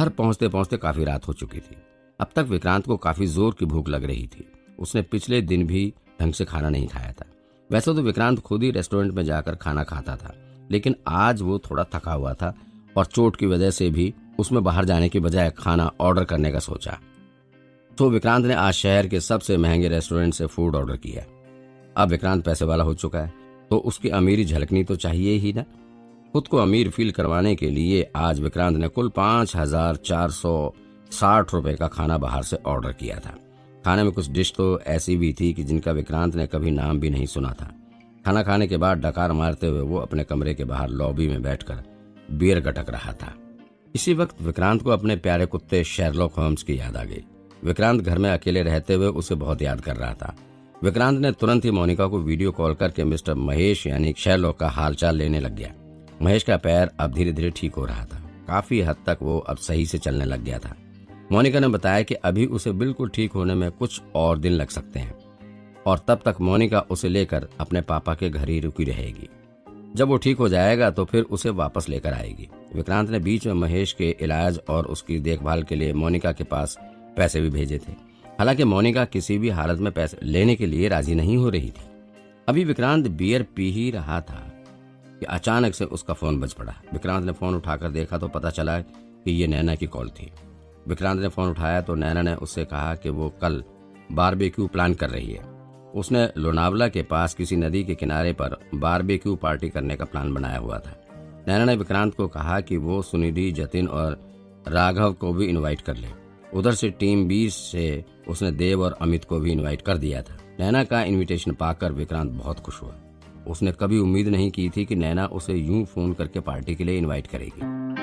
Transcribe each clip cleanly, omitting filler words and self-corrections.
घर पहुंचते पहुंचते काफी रात हो चुकी थी। अब तक विक्रांत को काफी जोर की भूख लग रही थी। उसने पिछले दिन भी ढंग से खाना नहीं खाया था। वैसे तो विक्रांत खुद ही रेस्टोरेंट में जाकर खाना खाता था, लेकिन आज वो थोड़ा थका हुआ था और चोट की वजह से भी उसमें बाहर जाने की बजाय खाना ऑर्डर करने का सोचा। तो विक्रांत ने आज शहर के सबसे महंगे रेस्टोरेंट से फूड ऑर्डर किया। अब विक्रांत पैसे वाला हो चुका है तो उसकी अमीरी झलकनी तो चाहिए ही ना। खुद को अमीर फील करवाने के लिए आज विक्रांत ने कुल 5,460 रुपए का खाना बाहर से ऑर्डर किया था। खाने में कुछ डिश तो ऐसी भी थी कि जिनका विक्रांत ने कभी नाम भी नहीं सुना था। खाना खाने के बाद डकार मारते हुए वो अपने कमरे के बाहर लॉबी में बैठकर बियर गटक रहा था। इसी वक्त विक्रांत को अपने प्यारे कुत्ते शेरलॉक होम्स की याद आ गई। विक्रांत घर में अकेले रहते हुए उसे बहुत याद कर रहा था। विक्रांत ने तुरंत ही मोनिका को वीडियो कॉल करके मिस्टर महेश यानी शेरलॉक का हालचाल लेने लग गया। महेश का पैर अब धीरे धीरे ठीक हो रहा था। काफी हद तक वो अब सही से चलने लग गया था। मोनिका ने बताया कि अभी उसे बिल्कुल ठीक होने में कुछ और दिन लग सकते हैं और तब तक मोनिका उसे लेकर अपने पापा के घर ही रुकी रहेगी। जब वो ठीक हो जाएगा तो फिर उसे वापस लेकर आएगी। विक्रांत ने बीच में महेश के इलाज और उसकी देखभाल के लिए मोनिका के पास पैसे भी भेजे थे। हालांकि मोनिका किसी भी हालत में पैसे लेने के लिए राजी नहीं हो रही थी। अभी विक्रांत बियर पी ही रहा था कि अचानक से उसका फोन बज पड़ा। विक्रांत ने फोन उठाकर देखा तो पता चला कि ये नैना की कॉल थी। विक्रांत ने फोन उठाया तो नैना ने उससे कहा कि वो कल बारबेक्यू प्लान कर रही है। उसने लोनावला के पास किसी नदी के किनारे पर बारबेक्यू पार्टी करने का प्लान बनाया हुआ था। नैना ने विक्रांत को कहा कि वो सुनिधि, जतिन और राघव को भी इनवाइट कर ले। उधर से टीम 20 से उसने देव और अमित को भी इनवाइट कर दिया था। नैना का इनविटेशन पाकर विक्रांत बहुत खुश हुआ। उसने कभी उम्मीद नहीं की थी कि नैना उसे यूं फोन करके पार्टी के लिए इनवाइट करेगी।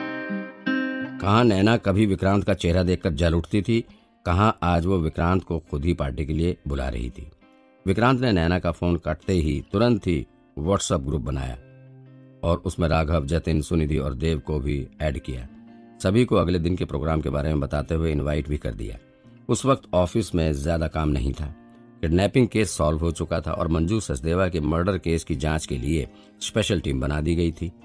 कहाँ नैना कभी विक्रांत का चेहरा देखकर जल उठती थी, कहाँ आज वो विक्रांत को खुद ही पार्टी के लिए बुला रही थी। विक्रांत ने नैना का फोन कटते ही तुरंत ही व्हाट्सएप ग्रुप बनाया और उसमें राघव, जतिन, सुनिधि और देव को भी ऐड किया। सभी को अगले दिन के प्रोग्राम के बारे में बताते हुए इनवाइट भी कर दिया। उस वक्त ऑफिस में ज्यादा काम नहीं था। किडनैपिंग केस सॉल्व हो चुका था और मंजू सचदेवा के मर्डर केस की जांच के लिए स्पेशल टीम बना दी गई थी।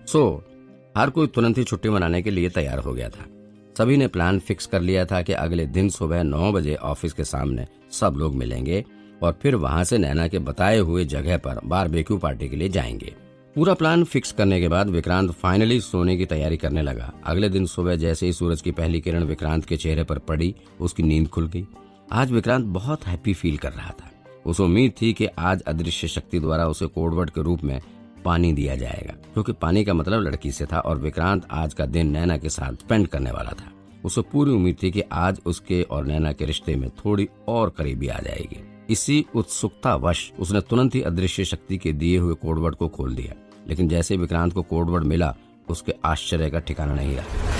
हर कोई तुरंत ही छुट्टी मनाने के लिए तैयार हो गया था। सभी ने प्लान फिक्स कर लिया था कि अगले दिन सुबह 9 बजे ऑफिस के सामने सब लोग मिलेंगे और फिर वहां से नैना के बताए हुए जगह पर बारबेक्यू पार्टी के लिए जाएंगे। पूरा प्लान फिक्स करने के बाद विक्रांत फाइनली सोने की तैयारी करने लगा। अगले दिन सुबह जैसे ही सूरज की पहली किरण विक्रांत के चेहरे पर पड़ी, उसकी नींद खुल गई। आज विक्रांत बहुत हैप्पी फील कर रहा था। उसे उम्मीद थी कि आज अदृश्य शक्ति द्वारा उसे कोडवर्ड के रूप में पानी दिया जाएगा, क्योंकि पानी का मतलब लड़की से था और विक्रांत आज का दिन नैना के साथ स्पेंड करने वाला था। उसे पूरी उम्मीद थी कि आज उसके और नैना के रिश्ते में थोड़ी और करीबी आ जाएगी। इसी उत्सुकतावश उसने तुरंत ही अदृश्य शक्ति के दिए हुए कोडवर्ड को खोल दिया। लेकिन जैसे विक्रांत को कोडवर्ड मिला, उसके आश्चर्य का ठिकाना नहीं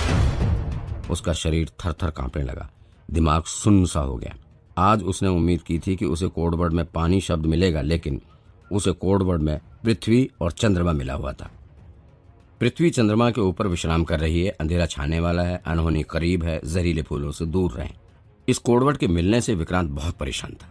रहा। उसका शरीर थर थर कांपने लगा, दिमाग सुन्न सा हो गया। आज उसने उम्मीद की थी कि उसे कोडवर्ड में पानी शब्द मिलेगा, लेकिन उसे कोडवर्ड में पृथ्वी और चंद्रमा मिला हुआ था। पृथ्वी चंद्रमा के ऊपर विश्राम कर रही है, अंधेरा छाने वाला है, अनहोनी करीब है, जहरीले फूलों से दूर रहें। इस कोडवर्ड के मिलने से विक्रांत बहुत परेशान था।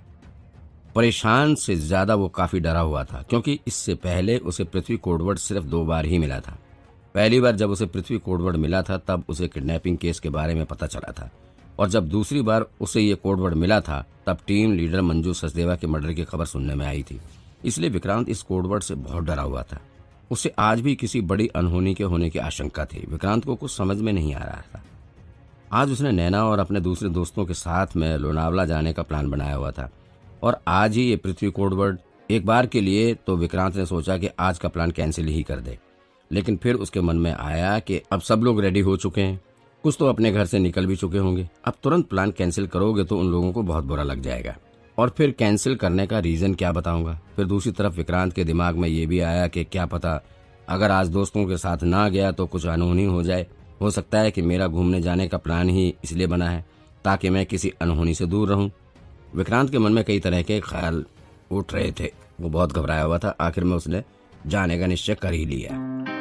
परेशान से ज्यादा वो काफी डरा हुआ था, क्योंकि इससे पहले उसे पृथ्वी कोडवर्ड सिर्फ 2 बार ही मिला था। पहली बार जब उसे पृथ्वी कोडवर्ड मिला था तब उसे किडनैपिंग केस के बारे में पता चला था, और जब दूसरी बार उसे ये कोडवर्ड मिला था तब टीम लीडर मंजू सचदेवा के मर्डर की खबर सुनने में आई थी। इसलिए विक्रांत इस कोडवर्ड से बहुत डरा हुआ था। उसे आज भी किसी बड़ी अनहोनी के होने की आशंका थी। विक्रांत को कुछ समझ में नहीं आ रहा था। आज उसने नैना और अपने दूसरे दोस्तों के साथ में लोनावला जाने का प्लान बनाया हुआ था, और आज ही ये पृथ्वी कोडवर्ड एक बार के लिए तो विक्रांत ने सोचा कि आज का प्लान कैंसिल ही कर दे। लेकिन फिर उसके मन में आया कि अब सब लोग रेडी हो चुके हैं, कुछ तो अपने घर से निकल भी चुके होंगे। अब तुरंत प्लान कैंसिल करोगे तो उन लोगों को बहुत बुरा लग जाएगा, और फिर कैंसिल करने का रीजन क्या बताऊंगा। फिर दूसरी तरफ विक्रांत के दिमाग में ये भी आया कि क्या पता अगर आज दोस्तों के साथ ना गया तो कुछ अनहोनी हो जाए। हो सकता है कि मेरा घूमने जाने का प्लान ही इसलिए बना है ताकि मैं किसी अनहोनी से दूर रहूं। विक्रांत के मन में कई तरह के ख्याल उठ रहे थे। वो बहुत घबराया हुआ था। आखिर में उसने जाने का निश्चय कर ही लिया।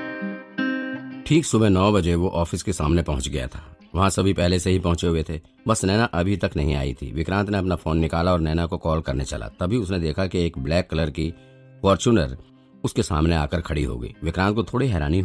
ठीक सुबह 9 बजे वो ऑफिस के सामने पहुंच गया था। वहां सभी पहले से ही पहुंचे हुए थे, बस नैना अभी तक नहीं आई थी। विक्रांत ने अपना फोन निकाला और नैना को कॉल करने चला। तभी उसने देखा कि एक ब्लैक कलर की फॉर्च्यूनर उसके सामने आकर खड़ी हो गई। विक्रांत को थोड़ी हैरानी हुई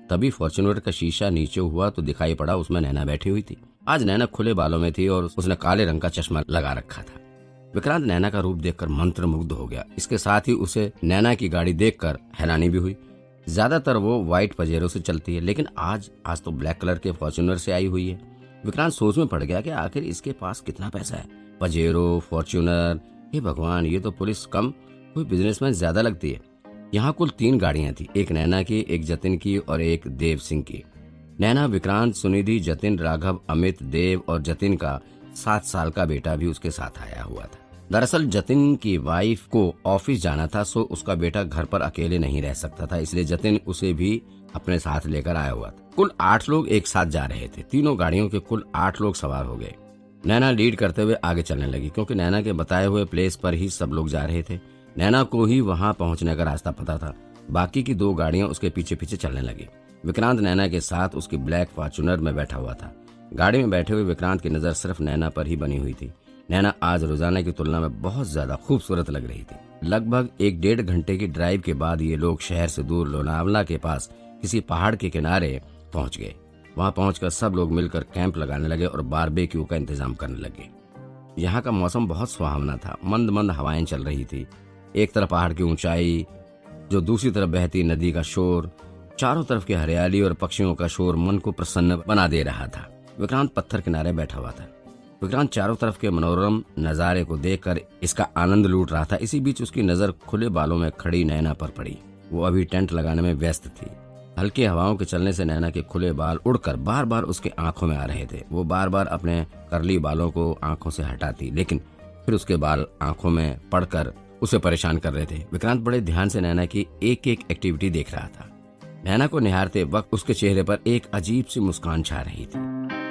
तभी फॉर्च्यूनर का शीशा नीचे हुआ तो दिखाई पड़ा उसमें नैना बैठी हुई थी। आज नैना खुले बालों में थी और उसने काले रंग का चश्मा लगा रखा था। विक्रांत नैना का रूप देखकर मंत्रमुग्ध हो गया। इसके साथ ही उसे नैना की गाड़ी देखकर हैरानी भी हुई। ज्यादातर वो व्हाइट पजेरो से चलती है, लेकिन आज तो ब्लैक कलर के फॉर्च्यूनर से आई हुई है। विक्रांत सोच में पड़ गया कि आखिर इसके पास कितना पैसा है। पजेरो, फॉर्च्यूनर, हे भगवान, ये तो पुलिस कम कोई बिजनेसमैन ज्यादा लगती है। यहाँ कुल 3 गाड़ियां थी, एक नैना की, एक जतिन की और एक देव सिंह की। नैना, विक्रांत, सुनिधि, जतिन, राघव, अमित, देव और जतिन का 7 साल का बेटा भी उसके साथ आया हुआ था। दरअसल जतिन की वाइफ को ऑफिस जाना था, सो उसका बेटा घर पर अकेले नहीं रह सकता था, इसलिए जतिन उसे भी अपने साथ लेकर आया हुआ था। कुल 8 लोग एक साथ जा रहे थे। तीनों गाड़ियों के कुल 8 लोग सवार हो गए। नैना लीड करते हुए आगे चलने लगी, क्योंकि नैना के बताए हुए प्लेस पर ही सब लोग जा रहे थे। नैना को ही वहां पहुंचने का रास्ता पता था। बाकी की 2 गाड़ियां उसके पीछे पीछे चलने लगी। विक्रांत नैना के साथ उसकी ब्लैक फॉर्च्यूनर में बैठा हुआ था। गाड़ी में बैठे हुए विक्रांत की नजर सिर्फ नैना पर ही बनी हुई थी। नैना आज रोजाना की तुलना में बहुत ज्यादा खूबसूरत लग रही थी। लगभग 1-1.5 घंटे की ड्राइव के बाद ये लोग शहर से दूर लोनावला के पास किसी पहाड़ के किनारे पहुंच गए। वहां पहुंचकर सब लोग मिलकर कैंप लगाने लगे और बारबेक्यू का इंतजाम करने लगे। यहाँ का मौसम बहुत सुहावना था। मंद मंद हवाएं चल रही थी। एक तरफ पहाड़ की ऊंचाई, जो दूसरी तरफ बहती नदी का शोर, चारों तरफ की हरियाली और पक्षियों का शोर मन को प्रसन्न बना दे रहा था। विक्रांत पत्थर किनारे बैठा हुआ था। विक्रांत चारों तरफ के मनोरम नजारे को देखकर इसका आनंद लूट रहा था। इसी बीच उसकी नजर खुले बालों में खड़ी नैना पर पड़ी। वो अभी टेंट लगाने में व्यस्त थी। हल्की हवाओं के चलने से नैना के खुले बाल उड़कर बार बार उसके आंखों में आ रहे थे। वो बार बार अपने करली बालों को आंखों से हटाती, लेकिन फिर उसके बाल आंखों में पड़कर उसे परेशान कर रहे थे। विक्रांत बड़े ध्यान से नैना की एक एक एक्टिविटी देख रहा था। नैना को निहारते वक्त उसके चेहरे पर एक अजीब सी मुस्कान छा रही थी।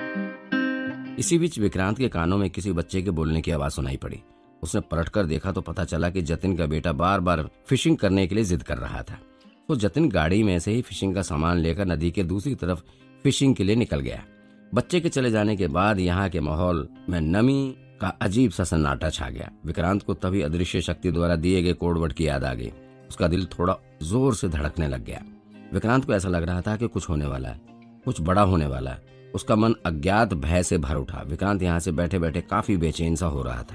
इसी बीच विक्रांत के कानों में किसी बच्चे के बोलने की आवाज सुनाई पड़ी। उसने पलटकर देखा तो पता चला कि जतिन का बेटा बार बार फिशिंग करने के लिए जिद कर रहा था। तो जतिन गाड़ी में से ही फिशिंग का सामान लेकर नदी के दूसरी तरफ फिशिंग के लिए निकल गया। बच्चे के चले जाने के बाद यहाँ के माहौल में नमी का अजीब सा सन्नाटा छा गया। विक्रांत को तभी अदृश्य शक्ति द्वारा दिए गए कोडवर्ड की याद आ गई। उसका दिल थोड़ा जोर से धड़कने लग गया। विक्रांत को ऐसा लग रहा था कि कुछ होने वाला है, कुछ बड़ा होने वाला है। उसका मन अज्ञात भय से भर उठा। विक्रांत यहाँ से बैठे बैठे काफी बेचैन सा हो रहा था।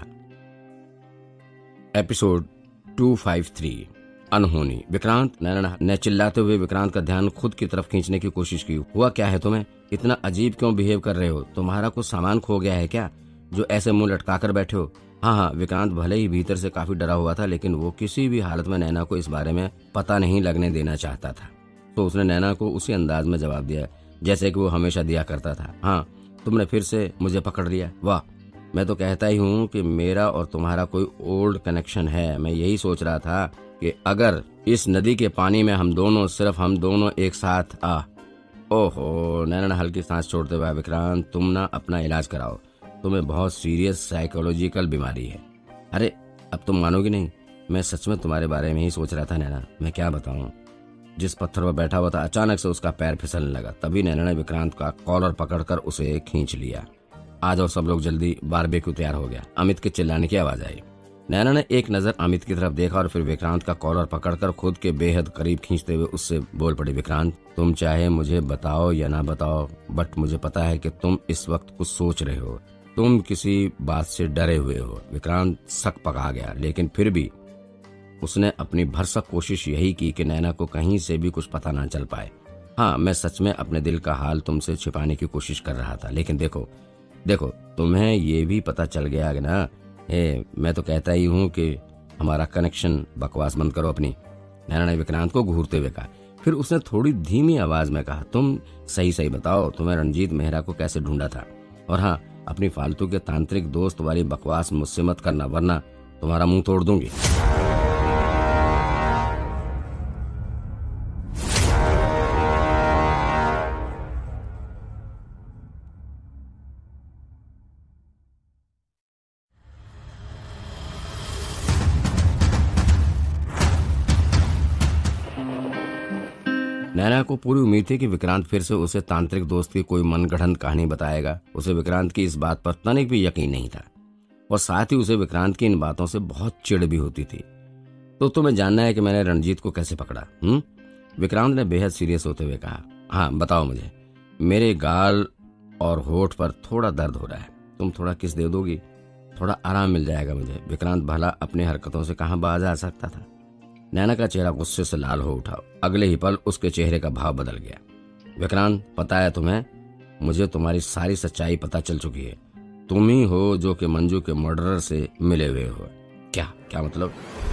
एपिसोड 253 अनहोनी। विक्रांत, नैना ने चिल्लाते हुए विक्रांत का ध्यान खुद की तरफ खींचने की कोशिश की। हुआ क्या है तुम्हें? इतना अजीब क्यों बिहेव कर रहे हो? तुम्हारा कुछ सामान खो गया है क्या, जो ऐसे मुंह लटका कर बैठे हो? हाँ, विक्रांत भले ही भीतर से काफी डरा हुआ था, लेकिन वो किसी भी हालत में नैना को इस बारे में पता नहीं लगने देना चाहता था। तो उसने नैना को उसी अंदाज में जवाब दिया जैसे कि वो हमेशा दिया करता था। हाँ, तुमने फिर से मुझे पकड़ लिया। वाह, मैं तो कहता ही हूँ कि मेरा और तुम्हारा कोई ओल्ड कनेक्शन है। मैं यही सोच रहा था कि अगर इस नदी के पानी में सिर्फ हम दोनों एक साथ ओहो, नैना ने हल्की सांस छोड़ते हुए, विक्रांत तुम ना अपना इलाज कराओ, तुम्हें बहुत सीरियस साइकोलॉजिकल बीमारी है। अरे अब तुम मानोगी नहीं, मैं सच में तुम्हारे बारे में ही सोच रहा था नैना। मैं क्या बताऊं। जिस पत्थर पर बैठा हुआ था अचानक से उसका पैर फिसलने लगा। तभी नैना ने विक्रांत का कॉलर पकड़कर उसे खींच लिया। आ जाओ सब लोग जल्दी, बारबेक्यू तैयार हो गया। अमित के चिल्लाने की आवाज आई। नैना ने एक नजर अमित की तरफ देखा और फिर विक्रांत का कॉलर पकड़कर खुद के बेहद करीब खींचते हुए उससे बोल पड़ी, विक्रांत तुम चाहे मुझे बताओ या ना बताओ, बट मुझे पता है कि तुम इस वक्त कुछ सोच रहे हो, तुम किसी बात से डरे हुए हो। विक्रांत सक पका गया, लेकिन फिर भी उसने अपनी भरसक कोशिश यही की कि नैना को कहीं से भी कुछ पता ना चल पाए। हाँ, मैं सच में अपने दिल का हाल तुमसे छिपाने की कोशिश कर रहा था, लेकिन देखो तुम्हें ये भी पता चल गया कि ना, मैं तो कहता ही हूँ कि हमारा कनेक्शन। बकवास बंद करो अपनी, नैना ने विक्रांत को घूरते हुए कहा। फिर उसने थोड़ी धीमी आवाज में कहा, तुम सही बताओ, तुम्हें रणजीत मेहरा को कैसे ढूंढा था? और हाँ, अपनी फालतू के तांत्रिक दोस्त वाली बकवास मुझसे मत करना, वरना तुम्हारा मुंह तोड़ दूंगी। नैना को पूरी उम्मीद थी कि विक्रांत फिर से उसे तांत्रिक दोस्त की कोई मनगढ़ंत कहानी बताएगा। उसे विक्रांत की इस बात पर तनिक भी यकीन नहीं था और साथ ही उसे विक्रांत की इन बातों से बहुत चिढ़ भी होती थी। तो तुम्हें जानना है कि मैंने रणजीत को कैसे पकड़ा? विक्रांत ने बेहद सीरियस होते हुए कहा। हाँ बताओ मुझे। मेरे गाल और होठ पर थोड़ा दर्द हो रहा है, तुम थोड़ा किस दे दोगी? थोड़ा आराम मिल जाएगा मुझे। विक्रांत भला अपनी हरकतों से कहाँ बाज आ सकता था। नैना का चेहरा गुस्से से लाल हो उठा। अगले ही पल उसके चेहरे का भाव बदल गया। विक्रांत, पता है तुम्हें, मुझे तुम्हारी सारी सच्चाई पता चल चुकी है। तुम ही हो जो कि मंजू के मर्डरर से मिले हुए हो। क्या क्या मतलब?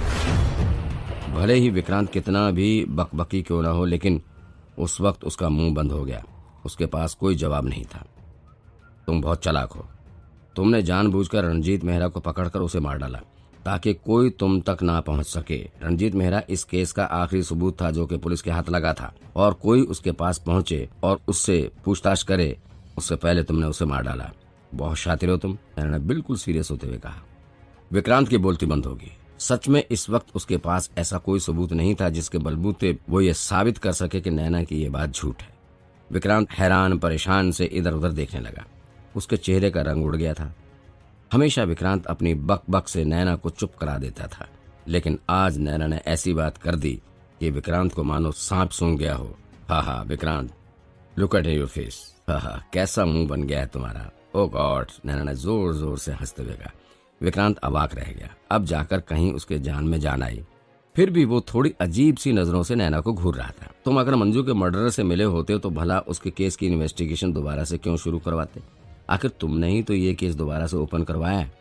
भले ही विक्रांत कितना भी बकबकी क्यों ना हो, लेकिन उस वक्त उसका मुंह बंद हो गया। उसके पास कोई जवाब नहीं था। तुम बहुत चालाक हो। तुमने जानबूझकर रणजीत मेहरा को पकड़कर उसे मार डाला ताकि कोई तुम तक ना पहुंच सके। रणजीत मेहरा इस केस का आखिरी सबूत था जो कि पुलिस के हाथ लगा था, और कोई उसके पास पहुंचे और उससे पूछताछ करे उससे पहले तुमने उसे मार डाला। बहुत शातिर हो तुम, मैंने बिल्कुल सीरियस होते हुए कहा। विक्रांत की बोलती बंद होगी। सच में इस वक्त उसके पास ऐसा कोई सबूत नहीं था जिसके बलबूते वो ये साबित कर सके कि नैना की ये बात झूठ है। विक्रांत हैरान परेशान से इधर उधर देखने लगा। उसके चेहरे का रंग उड़ गया था। हमेशा विक्रांत अपनी बक बक से नैना को चुप करा देता था, लेकिन आज नैना ने ऐसी बात कर दी कि विक्रांत को मानो सांप सूंघ गया हो। हा हा Vikrant, look at your face. हा हा, कैसा मुंह बन गया है तुम्हारा। ओ गॉड, नैना ने जोर जोर से हंसते हुए कहा। विक्रांत अवाक रह गया। अब जाकर कहीं उसके जान में जान आई। फिर भी वो थोड़ी अजीब सी नजरों से नैना को घूर रहा था। तुम अगर मंजू के मर्डरर से मिले होते तो भला उसके केस की इन्वेस्टिगेशन दोबारा से क्यों शुरू करवाते? आखिर तुमने ही तो ये केस दोबारा से ओपन करवाया है।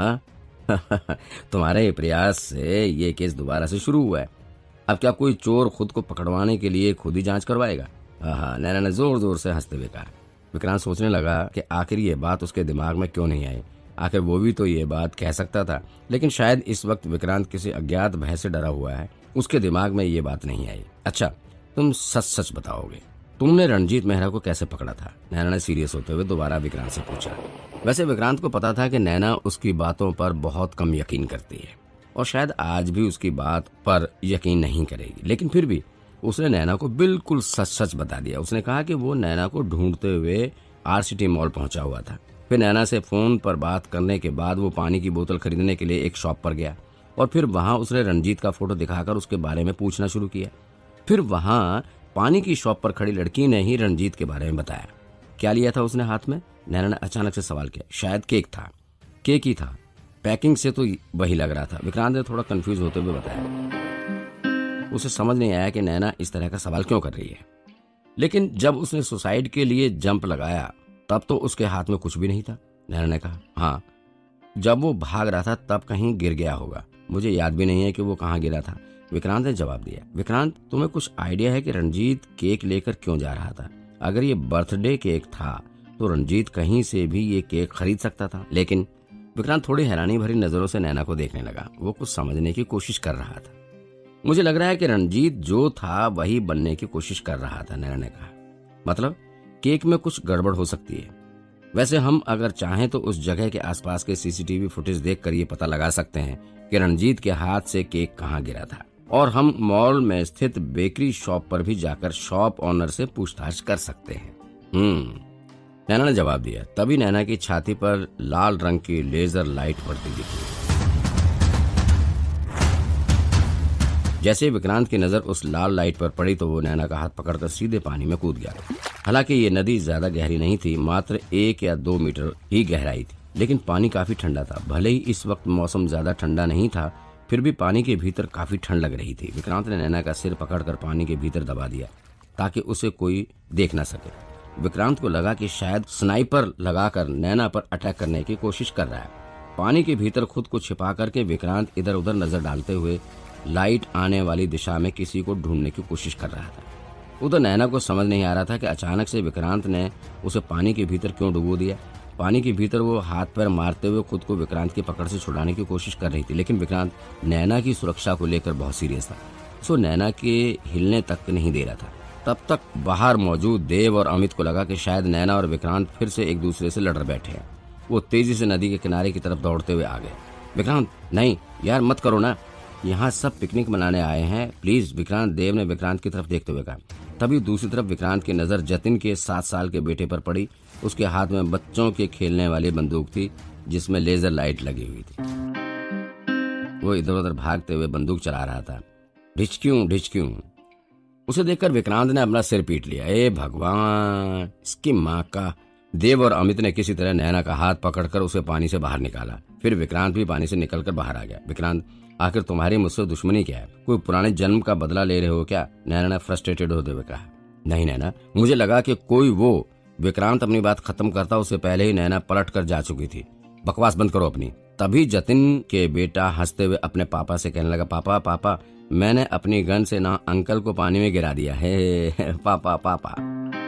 हाँ तुम्हारे प्रयास से ये केस दोबारा से शुरू हुआ है। अब क्या कोई चोर खुद को पकड़वाने के लिए खुद ही जांच करवाएगा? हाँ, नैना ने जोर जोर से हंसते हुए कहा। विक्रांत सोचने लगा कि आखिर ये बात उसके दिमाग में क्यों नहीं आई। आखिर वो भी तो ये बात कह सकता था, लेकिन शायद इस वक्त विक्रांत किसी अज्ञात भय से डरा हुआ है, उसके दिमाग में ये बात नहीं आई। अच्छा, तुम सच सच बताओगे, तुमने रणजीत मेहरा को कैसे पकड़ा था? नैना ने सीरियस होते हुए दोबारा विक्रांत से पूछा। वैसे विक्रांत को पता था कि नैना उसकी बातों पर बहुत कम यकीन करती है और शायद आज भी उसकी बात पर यकीन नहीं करेगी, लेकिन फिर भी उसने नैना को बिल्कुल सच सच बता दिया। उसने कहा कि वो नैना को ढूंढते हुए RCT मॉल पहुंचा हुआ था। फिर नैना से फोन पर बात करने के बाद वो पानी की बोतल खरीदने के लिए एक शॉप पर गया और फिर वहां उसने रणजीत का फोटो दिखाकर उसके बारे में पूछना शुरू किया। फिर वहां पानी की शॉप पर खड़ी लड़की ने ही रणजीत के बारे में बताया। क्या लिया था उसने हाथ में? नैना ने अचानक से सवाल किया। शायद केक था। केक ही था, पैकिंग से तो वही लग रहा था, विक्रांत ने थोड़ा कंफ्यूज होते हुए बताया। उसे समझ नहीं आया कि नैना इस तरह का सवाल क्यों कर रही है, लेकिन जब उसने सुसाइड के लिए जंप लगाया तब तो उसके हाथ में कुछ भी नहीं था। नैना ने कहा, हाँ, जब वो भाग रहा था तब कहीं गिर गया होगा, मुझे याद भी नहीं है कि वो कहाँ गिरा था, विक्रांत ने जवाब दिया। विक्रांत, तुम्हें कुछ आइडिया है कि रणजीत केक लेकर क्यों जा रहा था? अगर ये बर्थडे केक था तो रणजीत कहीं से भी ये केक खरीद सकता था। लेकिन विक्रांत थोड़ी हैरानी भरी नजरों से नैना को देखने लगा। वो कुछ समझने की कोशिश कर रहा था। मुझे लग रहा है कि रणजीत जो था वही बनने की कोशिश कर रहा था, नैना ने कहा। मतलब केक में कुछ गड़बड़ हो सकती है। वैसे हम अगर चाहें तो उस जगह के आसपास के CCTV फुटेज देखकर ये पता लगा सकते हैं कि रणजीत के हाथ से केक कहाँ गिरा था, और हम मॉल में स्थित बेकरी शॉप पर भी जाकर शॉप ऑनर से पूछताछ कर सकते हैं। नैना ने जवाब दिया। तभी नैना की छाती पर लाल रंग की लेजर लाइट पड़ती दिखी। जैसे विक्रांत की नजर उस लाल लाइट पर पड़ी तो वो नैना का हाथ पकड़कर सीधे पानी में कूद गया। हालांकि ये नदी ज्यादा गहरी नहीं थी, मात्र 1 या 2 मीटर ही गहराई थी, लेकिन पानी काफी ठंडा था। भले ही इस वक्त मौसम ज्यादा ठंडा नहीं था, फिर भी पानी के भीतर काफी ठंड लग रही थी। विक्रांत ने नैना का सिर पकड़कर पानी के भीतर दबा दिया ताकि उसे कोई देख न सके। विक्रांत को लगा कि शायद स्नाइपर लगाकर नैना पर अटैक करने की कोशिश कर रहा है। पानी के भीतर खुद को छिपा करके विक्रांत इधर उधर नजर डालते हुए लाइट आने वाली दिशा में किसी को ढूंढने की कोशिश कर रहा था। उधर नैना को समझ नहीं आ रहा था कि अचानक से विक्रांत ने उसे पानी के भीतर क्यों डुबो दिया। पानी के भीतर वो हाथ पैर मारते हुए खुद को विक्रांत की पकड़ से छुड़ाने की कोशिश कर रही थी, लेकिन विक्रांत नैना की सुरक्षा को लेकर बहुत सीरियस था। सो नैना के हिलने तक नहीं दे रहा था। तब तक बाहर मौजूद देव और अमित को लगा कि शायद नैना और विक्रांत फिर से एक दूसरे से लड़ बैठे हैं। वो तेजी से नदी के किनारे की तरफ दौड़ते हुए आ गए। विक्रांत, नहीं यार, मत करो ना, यहाँ सब पिकनिक मनाने आए हैं, प्लीज, विक्रांत, देव ने विक्रांत की तरफ देखते हुए कहा। तभी दूसरी तरफ विक्रांत की नजर जतिन के 7 साल के बेटे पर पड़ी। उसके हाथ में बच्चों के खेलने वाली बंदूक थी जिसमें लेजर लाइट लगी हुई थी। वो इधर उधर भागते हुए बंदूक चला रहा था। ढिचक्यूं ढिचक्यूं। उसे देखकर विक्रांत ने अपना सिर पीट लिया। ए भगवान, इसकी माँ का। देव और अमित ने किसी तरह नैना का हाथ पकड़कर उसे पानी से बाहर निकाला। फिर विक्रांत भी पानी से निकलकर बाहर आ गया। विक्रांत, आखिर तुम्हारी मुझसे दुश्मनी क्या है? कोई पुराने जन्म का बदला ले रहे हो क्या? नैना ने फ्रस्ट्रेटेड होते हुए कहा। नहीं नैना, मुझे लगा कि कोई वो। विक्रांत अपनी बात खत्म करता उससे पहले ही नैना पलट कर जा चुकी थी। बकवास बंद करो अपनी। तभी जतिन के बेटा हंसते हुए अपने पापा से कहने लगा, पापा पापा, मैंने अपनी गन से ना अंकल को पानी में गिरा दिया है। पापा पापा।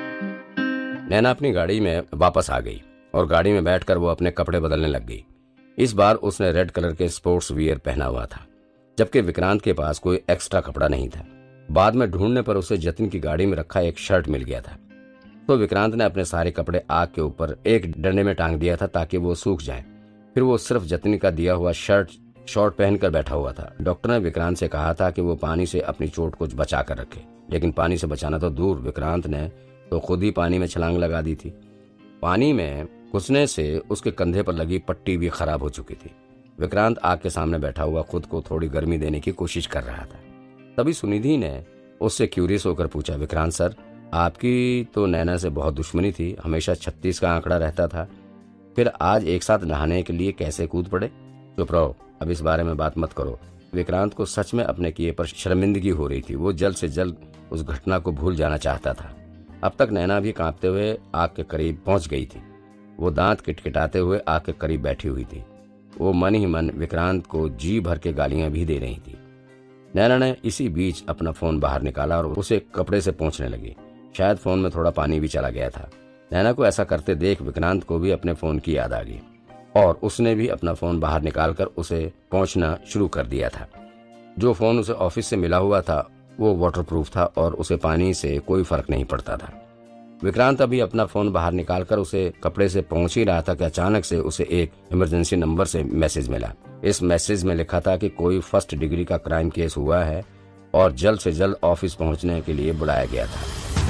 नैना अपनी गाड़ी में वापस आ गई और गाड़ी में बैठकर वो अपने कपड़े बदलने लग गई। इस बार उसने रेड कलर के स्पोर्ट्स वियर पहना हुआ था, जबकि विक्रांत के पास कोई एक्स्ट्रा कपड़ा नहीं था। बाद में ढूंढने पर उसे जतिन की गाड़ी में रखा एक शर्ट मिल गया था, तो विक्रांत ने अपने सारे कपड़े आग के ऊपर एक डंडे में टांग दिया था ताकि वो सूख जाए। फिर वो सिर्फ जतिन का दिया हुआ शॉर्ट पहनकर बैठा हुआ था। डॉक्टर ने विक्रांत से कहा था कि वो पानी से अपनी चोट को बचा कर रखे, लेकिन पानी से बचाना तो दूर, विक्रांत ने तो खुद ही पानी में छलांग लगा दी थी। पानी में घुसने से उसके कंधे पर लगी पट्टी भी खराब हो चुकी थी। विक्रांत आग के सामने बैठा हुआ खुद को थोड़ी गर्मी देने की कोशिश कर रहा था। तभी सुनिधि ने उससे क्यूरियस होकर पूछा, विक्रांत सर, आपकी तो नैना से बहुत दुश्मनी थी, हमेशा 36 का आंकड़ा रहता था, फिर आज एक साथ नहाने के लिए कैसे कूद पड़े? चुप रहो, अब इस बारे में बात मत करो। विक्रांत को सच में अपने किए पर शर्मिंदगी हो रही थी। वो जल्द से जल्द उस घटना को भूल जाना चाहता था। अब तक नैना भी कांपते हुए आग के करीब पहुंच गई थी। वो दांत किटकिटाते हुए आग के करीब बैठी हुई थी। वो मन ही मन विक्रांत को जी भर के गालियां भी दे रही थी। नैना ने इसी बीच अपना फोन बाहर निकाला और उसे कपड़े से पोंछने लगी। शायद फोन में थोड़ा पानी भी चला गया था। नैना को ऐसा करते देख विक्रांत को भी अपने फोन की याद आ गई और उसने भी अपना फोन बाहर निकालकर उसे पोंछना शुरू कर दिया था। जो फोन उसे ऑफिस से मिला हुआ था वो वाटरप्रूफ था और उसे पानी से कोई फर्क नहीं पड़ता था। विक्रांत अभी अपना फोन बाहर निकालकर उसे कपड़े से पहुंच ही रहा था कि अचानक से उसे एक इमरजेंसी नंबर से मैसेज मिला। इस मैसेज में लिखा था कि कोई फर्स्ट डिग्री का क्राइम केस हुआ है और जल्द से जल्द ऑफिस पहुंचने के लिए बुलाया गया था।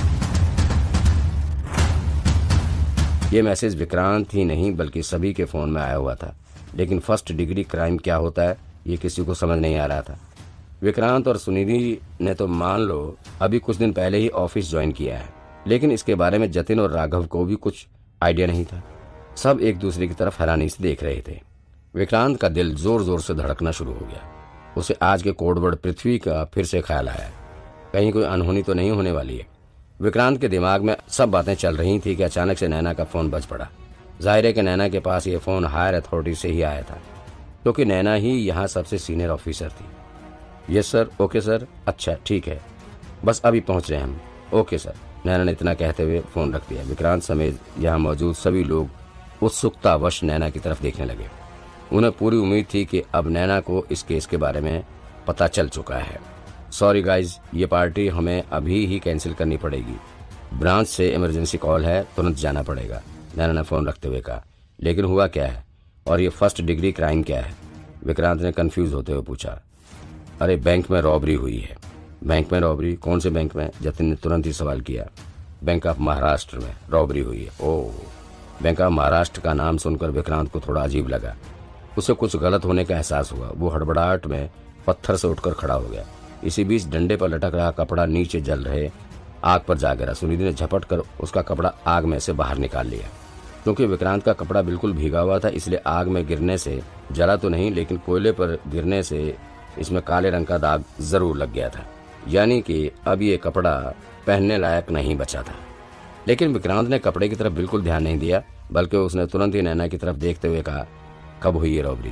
ये मैसेज विक्रांत ही नहीं बल्कि सभी के फोन में आया हुआ था, लेकिन फर्स्ट डिग्री क्राइम क्या होता है ये किसी को समझ नहीं आ रहा था। विक्रांत और सुनिधि ने तो मान लो अभी कुछ दिन पहले ही ऑफिस ज्वाइन किया है, लेकिन इसके बारे में जतिन और राघव को भी कुछ आइडिया नहीं था। सब एक दूसरे की तरफ हैरानी से देख रहे थे। विक्रांत का दिल जोर जोर से धड़कना शुरू हो गया। उसे आज के कोडवर्ड पृथ्वी का फिर से ख्याल आया। कहीं कोई अनहोनी तो नहीं होने वाली है। विक्रांत के दिमाग में सब बातें चल रही थी कि अचानक से नैना का फोन बज पड़ा। जाहिर है कि नैना के पास ये फोन हायर अथॉरिटी से ही आया था, क्योंकि नैना ही यहाँ सबसे सीनियर ऑफिसर थी। यस सर, ओके सर, अच्छा ठीक है, बस अभी पहुंच रहे हैं हम। Okay sir. नैना ने इतना कहते हुए फोन रख दिया। विक्रांत समेत यहाँ मौजूद सभी लोग उत्सुकतावश नैना की तरफ देखने लगे। उन्हें पूरी उम्मीद थी कि अब नैना को इस केस के बारे में पता चल चुका है। सॉरी गाइज, ये पार्टी हमें अभी ही कैंसिल करनी पड़ेगी। ब्रांच से इमरजेंसी कॉल है, तुरंत जाना पड़ेगा, नैना ने फोन रखते हुए कहा। लेकिन हुआ क्या है और ये फर्स्ट डिग्री क्राइम क्या है? विक्रांत ने कंफ्यूज होते हुए पूछा। अरे बैंक में रॉबरी हुई है। बैंक में रॉबरी? कौन से बैंक में? जतिन ने तुरंत ही सवाल किया। बैंक ऑफ महाराष्ट्र में रॉबरी हुई है। ओह, बैंक ऑफ महाराष्ट्र का नाम सुनकर विक्रांत को थोड़ा अजीब लगा। उसे कुछ गलत होने का एहसास हुआ। वो हड़बड़ाहट में पत्थर से उठकर खड़ा हो गया। इसी बीच डंडे पर लटक रहा कपड़ा नीचे जल रहे आग पर जा गिरा। सुनिधि ने झपट कर उसका कपड़ा आग में से बाहर निकाल लिया। क्योंकि विक्रांत का कपड़ा बिल्कुल भीगा हुआ था, इसलिए आग में गिरने से जला तो नहीं, लेकिन कोयले पर गिरने से इसमें काले रंग का दाग जरूर लग गया था। यानी कि अब ये कपड़ा पहनने लायक नहीं बचा था। लेकिन विक्रांत ने कपड़े की तरफ बिल्कुल ध्यान नहीं दिया, बल्कि उसने तुरंत ही नैना की तरफ देखते हुए कहा, कब हुई ये रॉबरी?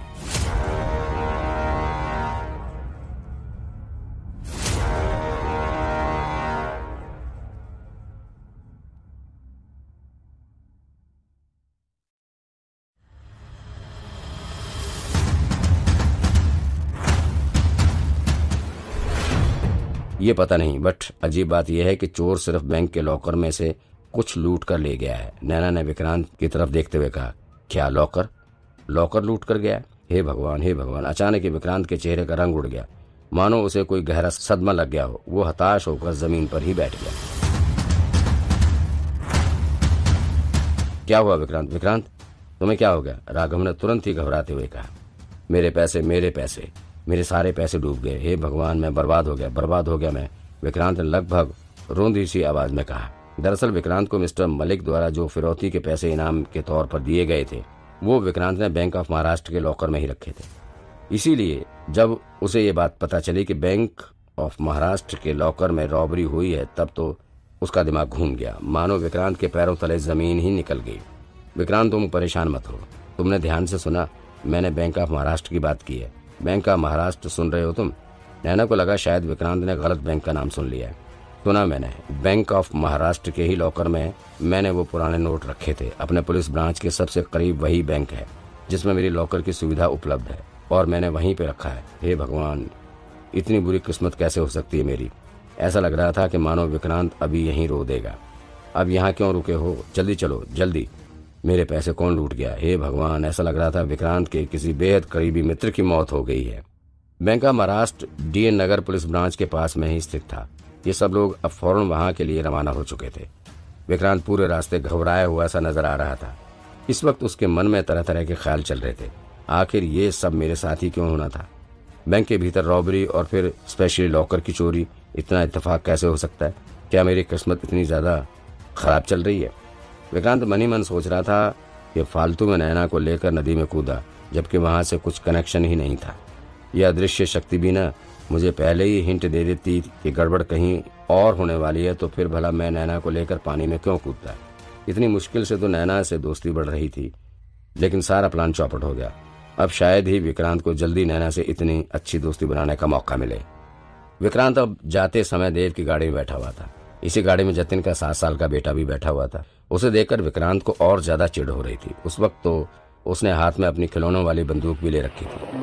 ये पता नहीं, बट अजीब बात यह है कि चोर सिर्फ बैंक के लॉकर में से कुछ लूट कर ले गया है। नैना ने विक्रांत की तरफ देखते हुए कहा। क्या लॉकर? लॉकर लूट कर गया? हे भगवान, हे भगवान। अचानक ही विक्रांत के चेहरे का रंग उड़ गया, मानो उसे कोई गहरा सदमा लग गया हो। वो हताश होकर जमीन पर ही बैठ गया। क्या हुआ विक्रांत? विक्रांत, तुम्हें क्या हो गया? राघव ने तुरंत ही घबराते हुए कहा। मेरे पैसे, मेरे पैसे, मेरे सारे पैसे डूब गए। हे भगवान, मैं बर्बाद हो गया, बर्बाद हो गया मैं। विक्रांत ने लगभग रोंधी सी आवाज में कहा। दरअसल विक्रांत को मिस्टर मलिक द्वारा जो फिरौती के पैसे इनाम के तौर पर दिए गए थे वो विक्रांत ने बैंक ऑफ महाराष्ट्र के लॉकर में ही रखे थे। इसीलिए जब उसे ये बात पता चली कि बैंक ऑफ महाराष्ट्र के लॉकर में रॉबरी हुई है तब तो उसका दिमाग घूम गया, मानो विक्रांत के पैरों तले जमीन ही निकल गई। विक्रांत, तुम परेशान मत हो, तुमने ध्यान से सुना, मैंने बैंक ऑफ महाराष्ट्र की बात की है। बैंक ऑफ महाराष्ट्र सुन रहे हो तुम? नैना को लगा शायद विक्रांत ने गलत बैंक का नाम सुन लिया है। सुना मैंने, बैंक ऑफ महाराष्ट्र के ही लॉकर में मैंने वो पुराने नोट रखे थे। अपने पुलिस ब्रांच के सबसे करीब वही बैंक है जिसमें मेरी लॉकर की सुविधा उपलब्ध है और मैंने वहीं पे रखा है। हे भगवान, इतनी बुरी किस्मत कैसे हो सकती है मेरी। ऐसा लग रहा था कि मानो विक्रांत अभी यहीं रो देगा। अब यहाँ क्यों रुके हो, जल्दी चलो जल्दी, मेरे पैसे कौन लूट गया। हे भगवान, ऐसा लग रहा था विक्रांत के किसी बेहद करीबी मित्र की मौत हो गई है। Bank of Maharashtra DN Nagar police branch के पास में ही स्थित था। ये सब लोग अब फौरन वहां के लिए रवाना हो चुके थे। विक्रांत पूरे रास्ते घबराया हुआ सा नजर आ रहा था। इस वक्त उसके मन में तरह तरह के ख्याल चल रहे थे। आखिर ये सब मेरे साथ ही क्यों होना था? बैंक के भीतर रॉबरी और फिर स्पेशली लॉकर की चोरी, इतना इत्तेफाक कैसे हो सकता है? क्या मेरी किस्मत इतनी ज्यादा खराब चल रही है? विक्रांत मन ही मन सोच रहा था कि फालतू में नैना को लेकर नदी में कूदा, जबकि वहां से कुछ कनेक्शन ही नहीं था। यह अदृश्य शक्ति भी ना मुझे पहले ही हिंट दे देती कि गड़बड़ कहीं और होने वाली है, तो फिर भला मैं नैना को लेकर पानी में क्यों कूदता? इतनी मुश्किल से तो नैना से दोस्ती बढ़ रही थी, लेकिन सारा प्लान चौपट हो गया। अब शायद ही विक्रांत को जल्दी नैना से इतनी अच्छी दोस्ती बनाने का मौका मिले। विक्रांत अब जाते समय देव की गाड़ी में बैठा हुआ था। इसी गाड़ी में जतिन का 7 साल का बेटा भी बैठा हुआ था। उसे देखकर विक्रांत को और ज्यादा चिढ़ हो रही थी। उस वक्त तो उसने हाथ में अपनी खिलौनों वाली बंदूक भी ले रखी थी।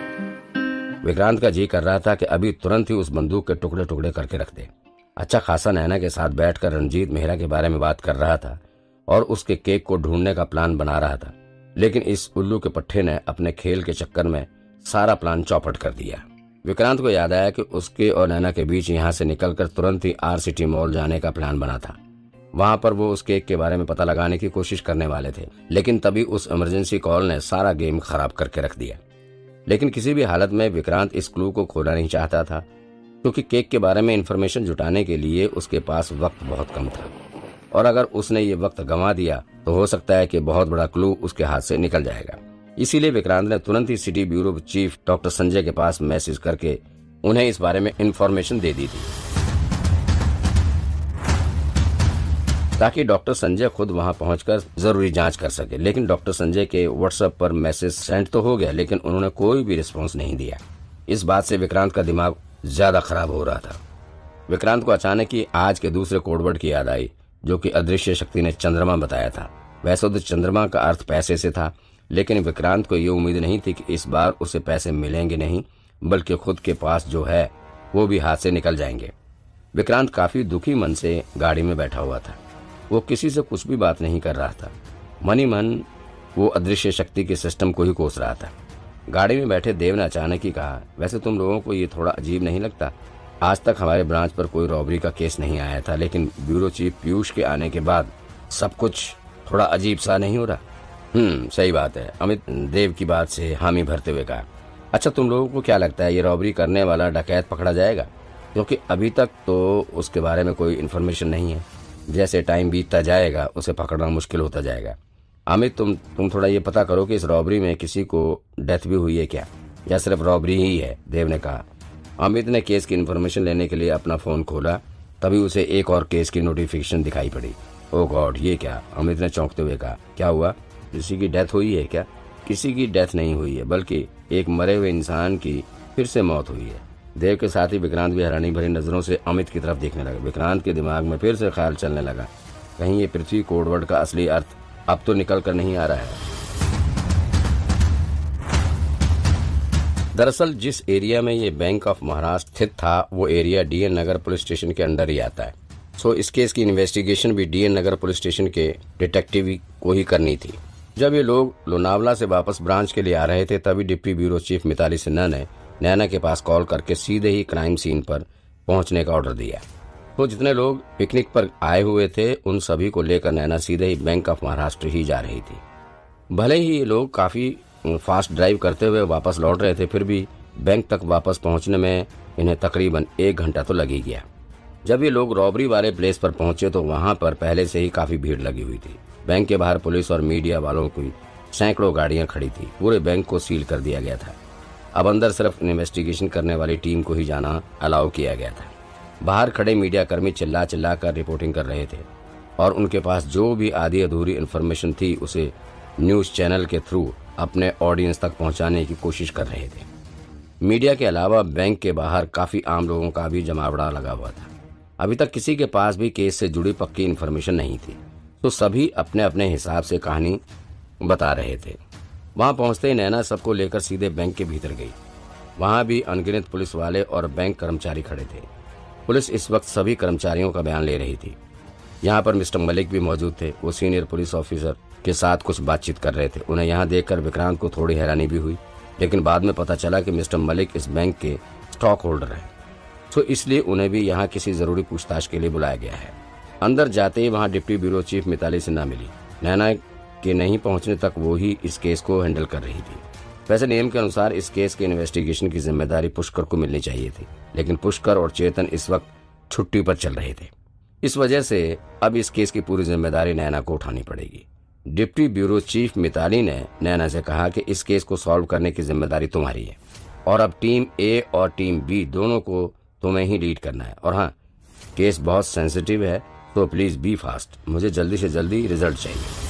विक्रांत का जी कर रहा था कि अभी तुरंत ही उस बंदूक के टुकड़े टुकड़े करके रख दे। अच्छा खासा नैना के साथ बैठकर रंजीत मेहरा के बारे में बात कर रहा था और उसके केक को ढूंढने का प्लान बना रहा था, लेकिन इस उल्लू के पट्टे ने अपने खेल के चक्कर में सारा प्लान चौपट कर दिया। विक्रांत को याद आया कि उसके और नैना के बीच यहाँ से निकलकर तुरंत ही RCT मॉल जाने का प्लान बना था। वहां पर वो उस केक के बारे में पता लगाने की कोशिश करने वाले थे, लेकिन तभी उस इमरजेंसी कॉल ने सारा गेम खराब करके रख दिया। लेकिन किसी भी हालत में विक्रांत इस क्लू को खोना नहीं चाहता था, क्योंकि केक के बारे में इंफॉर्मेशन जुटाने के लिए उसके पास वक्त बहुत कम था, और अगर उसने ये वक्त गंवा दिया तो हो सकता है कि बहुत बड़ा क्लू उसके हाथ से निकल जाएगा। इसीलिए विक्रांत ने तुरंत ही city bureau chief doctor Sanjay के पास मैसेज करके उन्हें इस बारे में इंफॉर्मेशन दे दी थी, ताकि डॉक्टर संजय खुद वहां पहुंचकर जरूरी जांच कर सके। लेकिन डॉक्टर संजय के व्हाट्सएप पर मैसेज सेंड तो हो गया, लेकिन उन्होंने कोई भी रिस्पॉन्स नहीं दिया। इस बात से विक्रांत का दिमाग ज्यादा खराब हो रहा था। विक्रांत को अचानक ही आज के दूसरे कोडवर्ड की याद आई, जो कि अदृश्य शक्ति ने चंद्रमा बताया था। वैसे तो चंद्रमा का अर्थ पैसे से था, लेकिन विक्रांत को ये उम्मीद नहीं थी कि इस बार उसे पैसे मिलेंगे नहीं, बल्कि खुद के पास जो है वो भी हाथ से निकल जाएंगे। विक्रांत काफी दुखी मन से गाड़ी में बैठा हुआ था। वो किसी से कुछ भी बात नहीं कर रहा था। मन ही मन वो अदृश्य शक्ति के सिस्टम को ही कोस रहा था। गाड़ी में बैठे देव ने अचानक ही कहा, वैसे तुम लोगों को ये थोड़ा अजीब नहीं लगता? आज तक हमारे ब्रांच पर कोई रॉबरी का केस नहीं आया था, लेकिन ब्यूरो चीफ पीयूष के आने के बाद सब कुछ थोड़ा अजीब सा नहीं हो रहा? सही बात है, अमित देव की बात से हामी भरते हुए कहा। अच्छा, तुम लोगों को क्या लगता है ये रॉबरी करने वाला डकैत पकड़ा जाएगा? क्योंकि अभी तक तो उसके बारे में कोई इन्फॉर्मेशन नहीं है। जैसे टाइम बीतता जाएगा उसे पकड़ना मुश्किल होता जाएगा। अमित, तुम थोड़ा ये पता करो कि इस रॉबरी में किसी को डेथ भी हुई है क्या, या सिर्फ रॉबरी ही है? देव ने कहा। अमित ने केस की इन्फॉर्मेशन लेने के लिए अपना फोन खोला, तभी उसे एक और केस की नोटिफिकेशन दिखाई पड़ी। ओ गॉड, ये क्या? अमित ने चौंकते हुए कहा। क्या हुआ? किसी की डेथ हुई है क्या? किसी की डेथ नहीं हुई है, बल्कि एक मरे हुए इंसान की फिर से मौत हुई है। देव के साथ ही विक्रांत भी हैरानी भरी नजरों से अमित की तरफ देखने लगा। विक्रांत के दिमाग में फिर से ख्याल चलने लगा, कहीं ये पृथ्वी कोडवर्ड का असली अर्थ अब तो निकल कर नहीं आ रहा है। दरअसल जिस एरिया में ये बैंक ऑफ महाराष्ट्र स्थित था वो area DN Nagar police station के अंडर ही आता है। सो इस केस की इन्वेस्टिगेशन भी डीएन नगर पुलिस स्टेशन के डिटेक्टिव को ही करनी थी। जब ये लोग लोनावला से वापस ब्रांच के लिए आ रहे थे, तभी deputy bureau chief Mitali Sinha ने नैना के पास कॉल करके सीधे ही क्राइम सीन पर पहुंचने का ऑर्डर दिया। तो जितने लोग पिकनिक पर आए हुए थे उन सभी को लेकर नैना सीधे ही बैंक ऑफ महाराष्ट्र ही जा रही थी। भले ही ये लोग काफी फास्ट ड्राइव करते हुए वापस लौट रहे थे, फिर भी बैंक तक वापस पहुंचने में इन्हें तकरीबन 1 घंटा तो लग ही गया। जब ये लोग रॉबरी वाले प्लेस पर पहुंचे तो वहां पर पहले से ही काफी भीड़ लगी हुई थी। बैंक के बाहर पुलिस और मीडिया वालों की सैकड़ों गाड़ियां खड़ी थी। पूरे बैंक को सील कर दिया गया था। अब अंदर सिर्फ इन्वेस्टिगेशन करने वाली टीम को ही जाना अलाउ किया गया था। बाहर खड़े मीडिया कर्मी चिल्ला चिल्ला कर रिपोर्टिंग कर रहे थे और उनके पास जो भी आधी अधूरी इन्फॉर्मेशन थी उसे न्यूज चैनल के थ्रू अपने ऑडियंस तक पहुंचाने की कोशिश कर रहे थे। मीडिया के अलावा बैंक के बाहर काफी आम लोगों का भी जमावड़ा लगा हुआ था। अभी तक किसी के पास भी केस से जुड़ी पक्की इन्फॉर्मेशन नहीं थी, तो सभी अपने अपने हिसाब से कहानी बता रहे थे। वहां पहुंचते ही नैना सबको लेकर सीधे बैंक के भीतर गई। वहां भी अनगिनत पुलिस वाले और बैंक कर्मचारी खड़े थे। पुलिस इस वक्त सभी कर्मचारियों का बयान ले रही थी। यहाँ पर मिस्टर मलिक भी मौजूद थे। वो सीनियर पुलिस ऑफिसर के साथ कुछ बातचीत कर रहे थे। उन्हें यहाँ देखकर विक्रांत को थोड़ी हैरानी भी हुई, लेकिन बाद में पता चला कि मिस्टर मलिक इस बैंक के स्टॉक होल्डर हैं, तो इसलिए उन्हें भी यहाँ किसी जरूरी पूछताछ के लिए बुलाया गया है। अंदर जाते ही वहाँ deputy bureau chief Mitali Sinha मिली। नैना के नहीं पहुंचने तक वो ही इस केस को हैंडल कर रही थी। वैसे नियम के अनुसार इस केस के इन्वेस्टिगेशन की जिम्मेदारी पुष्कर को मिलनी चाहिए थी, लेकिन पुष्कर और चेतन इस वक्त छुट्टी पर चल रहे थे। इस वजह से अब इस केस की पूरी जिम्मेदारी नैना को उठानी पड़ेगी। डिप्टी ब्यूरो चीफ मिताली ने नैना से कहा कि इस केस को सॉल्व करने की जिम्मेदारी तुम्हारी है और अब टीम ए और टीम बी दोनों को तुम्हें ही लीड करना है। और हाँ, केस बहुत सेंसिटिव है, तो प्लीज बी फास्ट। मुझे जल्दी से जल्दी रिजल्ट चाहिए।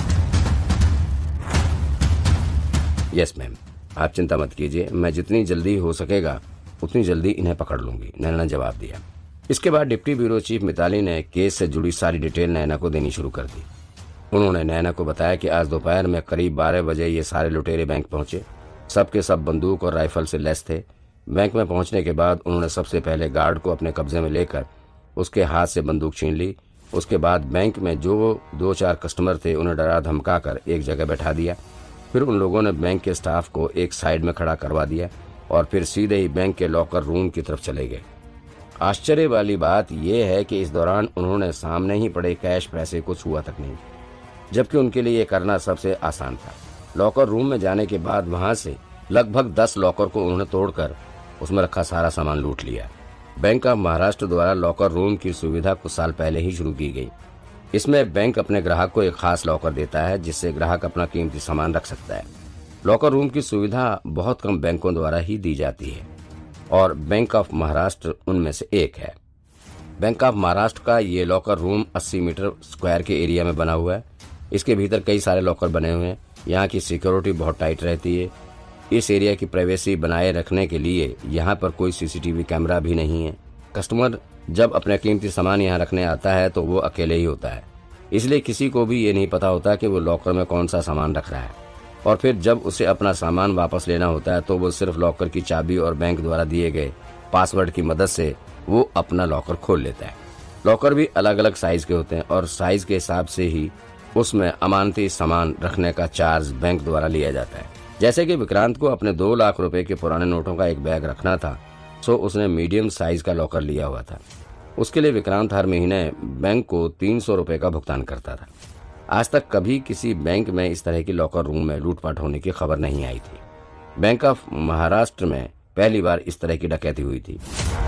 यस मैम, आप चिंता मत कीजिए, मैं जितनी जल्दी हो सकेगा उतनी जल्दी इन्हें पकड़ लूंगी, नैना ने जवाब दिया। इसके बाद डिप्टी ब्यूरो चीफ मिताली ने केस से जुड़ी सारी डिटेल नैना को देनी शुरू कर दी। उन्होंने नैना को बताया कि आज दोपहर में करीब 12 बजे ये सारे लुटेरे बैंक पहुंचे। सबके सब बंदूक और राइफल से लैस थे। बैंक में पहुंचने के बाद उन्होंने सबसे पहले गार्ड को अपने कब्जे में लेकर उसके हाथ से बंदूक छीन ली। उसके बाद बैंक में जो 2-4 कस्टमर थे उन्हें डरा धमका कर एक जगह बैठा दिया। फिर उन लोगों ने बैंक के स्टाफ को एक साइड में खड़ा करवा दिया और फिर सीधे ही बैंक के लॉकर रूम की तरफ चले गए। आश्चर्य वाली बात यह है कि इस दौरान उन्होंने सामने ही पड़े कैश पैसे को छुआ तक नहीं, जबकि उनके लिए ये करना सबसे आसान था। लॉकर रूम में जाने के बाद वहां से लगभग 10 लॉकर को उन्होंने तोड़कर उसमें रखा सारा सामान लूट लिया। बैंक ऑफ महाराष्ट्र द्वारा लॉकर रूम की सुविधा कुछ साल पहले ही शुरू की गई। इसमें बैंक अपने ग्राहक को एक खास लॉकर देता है जिससे ग्राहक अपना कीमती सामान रख सकता है। लॉकर रूम की सुविधा बहुत कम बैंकों द्वारा ही दी जाती है और बैंक ऑफ महाराष्ट्र उनमें से एक है। बैंक ऑफ महाराष्ट्र का ये लॉकर रूम 80 मीटर स्क्वायर के एरिया में बना हुआ है। इसके भीतर कई सारे लॉकर बने हुए हैं। यहाँ की सिक्योरिटी बहुत टाइट रहती है। इस एरिया की प्राइवेसी बनाए रखने के लिए यहाँ पर कोई सीसीटीवी कैमरा भी नहीं है। कस्टमर जब अपने कीमती सामान यहाँ रखने आता है तो वो अकेले ही होता है, इसलिए किसी को भी ये नहीं पता होता कि वो लॉकर में कौन सा सामान रख रहा है। और फिर जब उसे अपना सामान वापस लेना होता है तो वो सिर्फ लॉकर की चाबी और बैंक द्वारा दिए गए पासवर्ड की मदद से वो अपना लॉकर खोल लेता है। लॉकर भी अलग अलग साइज के होते हैं और साइज के हिसाब से ही उसमें अमानती सामान रखने का चार्ज बैंक द्वारा लिया जाता है। जैसे कि विक्रांत को अपने 2 लाख रुपए के पुराने नोटों का एक बैग रखना था, सो उसने मीडियम साइज का लॉकर लिया हुआ था। उसके लिए विक्रांत हर महीने बैंक को 300 रुपए का भुगतान करता था। आज तक कभी किसी बैंक में इस तरह की लॉकर रूम में लूटपाट होने की खबर नहीं आई थी। बैंक ऑफ महाराष्ट्र में पहली बार इस तरह की डकैती हुई थी।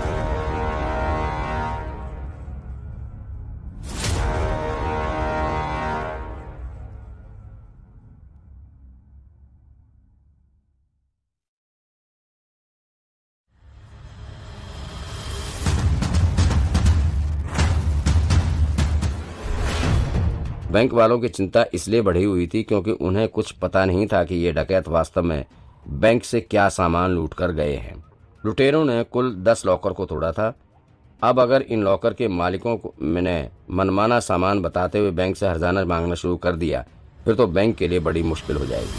बैंक वालों की चिंता इसलिए बढ़ी हुई थी क्योंकि उन्हें कुछ पता नहीं था कि ये डकैत वास्तव में बैंक से क्या सामान लूट कर गए हैं। लुटेरों ने कुल 10 लॉकर को तोड़ा था। अब अगर इन लॉकर के मालिकों ने मनमाना सामान बताते हुए बैंक से हर्जाना मांगना शुरू कर दिया फिर तो बैंक के लिए बड़ी मुश्किल हो जाएगी।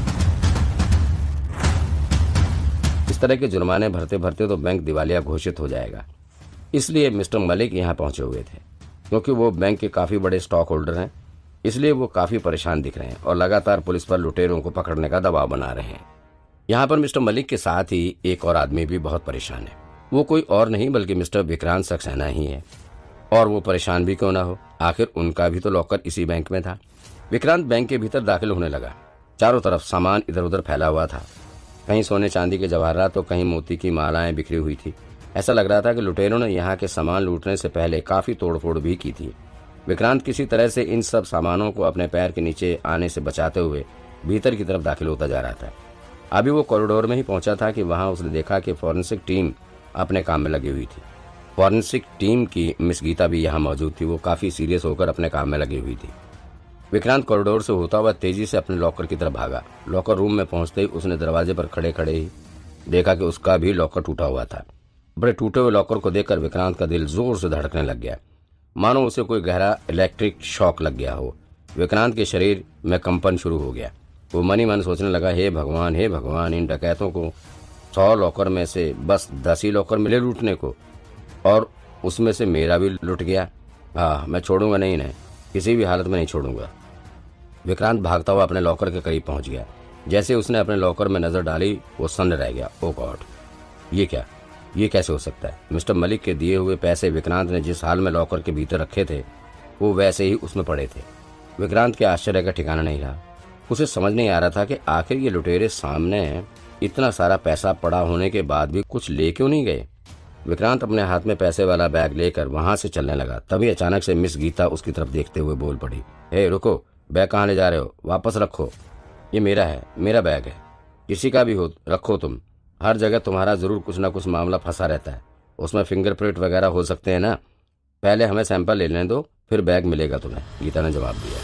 इस तरह के जुर्माने भरते भरते तो बैंक दिवालिया घोषित हो जाएगा। इसलिए मिस्टर मलिक यहाँ पहुंचे हुए थे। क्योंकि वो बैंक के काफी बड़े स्टॉक होल्डर हैं, इसलिए वो काफी परेशान दिख रहे हैं और लगातार पुलिस पर लुटेरों को पकड़ने का दबाव बना रहे हैं। यहाँ पर मिस्टर मलिक के साथ ही एक और आदमी भी बहुत परेशान है। वो कोई और नहीं बल्कि मिस्टर विक्रांत सक्सेना ही है। और वो परेशान भी क्यों ना हो, आखिर उनका भी तो लॉकर इसी बैंक में था। विक्रांत बैंक के भीतर दाखिल होने लगा। चारों तरफ सामान इधर उधर फैला हुआ था। कहीं सोने चांदी के जवाहरात तो कहीं मोती की मालाएं बिखरी हुई थी। ऐसा लग रहा था कि लुटेरों ने यहाँ के सामान लूटने से पहले काफी तोड़फोड़ भी की थी। विक्रांत किसी तरह से इन सब सामानों को अपने पैर के नीचे आने से बचाते हुए भीतर की तरफ दाखिल होता जा रहा था। अभी वो कॉरिडोर में ही पहुंचा था कि वहां उसने देखा कि फॉरेंसिक टीम अपने काम में लगी हुई थी। फॉरेंसिक टीम की मिस गीता भी यहाँ मौजूद थी। वो काफी सीरियस होकर अपने काम में लगी हुई थी। विक्रांत कॉरिडोर से होता हुआ तेजी से अपने लॉकर की तरफ भागा। लॉकर रूम में पहुंचते ही उसने दरवाजे पर खड़े खड़े ही देखा कि उसका भी लॉकर टूटा हुआ था। बड़े टूटे हुए लॉकर को देखकर विक्रांत का दिल जोर से धड़कने लग गया, मानो उसे कोई गहरा इलेक्ट्रिक शॉक लग गया हो। विक्रांत के शरीर में कंपन शुरू हो गया। वो मन ही मन सोचने लगा, हे भगवान, इन डकैतों को 100 लॉकर में से बस 10 ही लॉकर मिले लूटने को, और उसमें से मेरा भी लुट गया। मैं छोड़ूंगा नहीं इन्हें, किसी भी हालत में नहीं छोड़ूंगा। विक्रांत भागता हुआ अपने लॉकर के करीब पहुंच गया। जैसे उसने अपने लॉकर में नजर डाली, वो सन्न रह गया। ओ गॉड, ये क्या, ये कैसे हो सकता है? मिस्टर मलिक के दिए हुए पैसे विक्रांत ने जिस हाल में लॉकर के भीतर रखे थे, वो वैसे ही उसमें पड़े थे। विक्रांत के आश्चर्य का ठिकाना नहीं रहा। उसे समझ नहीं आ रहा था कि आखिर ये लुटेरे सामने इतना सारा पैसा पड़ा होने के बाद भी कुछ ले क्यों नहीं गए। विक्रांत अपने हाथ में पैसे वाला बैग लेकर वहां से चलने लगा। तभी अचानक से मिस गीता उसकी तरफ देखते हुए बोल पड़ी, हे रुको, बैग कहाँ ले जा रहे हो? वापस रखो, ये मेरा है, मेरा बैग है। किसी का भी हो रखो तुम, हर जगह तुम्हारा जरूर कुछ ना कुछ मामला फंसा रहता है। उसमें फिंगरप्रिंट वगैरह हो सकते हैं ना। पहले हमें सैंपल ले लेने दो, फिर बैग मिलेगा तुम्हें, गीता ने जवाब दिया।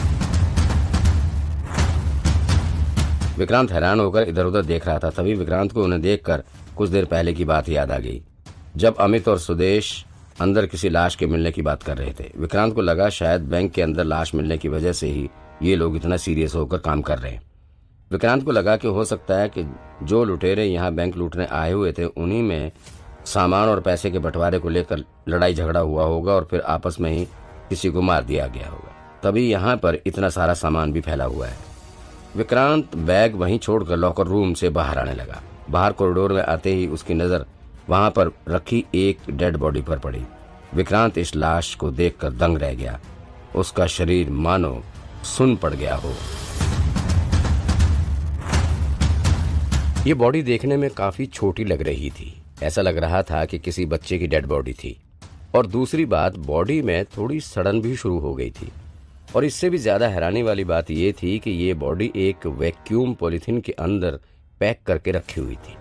विक्रांत हैरान होकर इधर उधर देख रहा था। तभी विक्रांत को उन्हें देखकर कुछ देर पहले की बात याद आ गई, जब अमित और सुदेश अंदर किसी लाश के मिलने की बात कर रहे थे। विक्रांत को लगा शायद बैंक के अंदर लाश मिलने की वजह से ही ये लोग इतना सीरियस होकर काम कर रहे हैं। विक्रांत को लगा कि हो सकता है कि जो लुटेरे यहाँ बैंक लूटने आए हुए थे, उन्हीं में सामान और पैसे के बंटवारे को लेकर लड़ाई झगड़ा हुआ होगा और फिर आपस में ही किसी को मार दिया गया होगा। तभी यहाँ पर इतना सारा सामान भी फैला हुआ है। विक्रांत बैग वहीं छोड़कर लॉकर रूम से बाहर आने लगा। बाहर कॉरिडोर में आते ही उसकी नजर वहां पर रखी एक डेड बॉडी पर पड़ी। विक्रांत इस लाश को देखकर दंग रह गया। उसका शरीर मानो सुन पड़ गया हो। ये बॉडी देखने में काफी छोटी लग रही थी। ऐसा लग रहा था कि किसी बच्चे की डेड बॉडी थी। और दूसरी बात, बॉडी में थोड़ी सड़न भी शुरू हो गई थी। और इससे भी ज्यादा हैरानी वाली बात ये थी कि ये बॉडी एक वैक्यूम पॉलिथीन के अंदर पैक करके रखी हुई थी।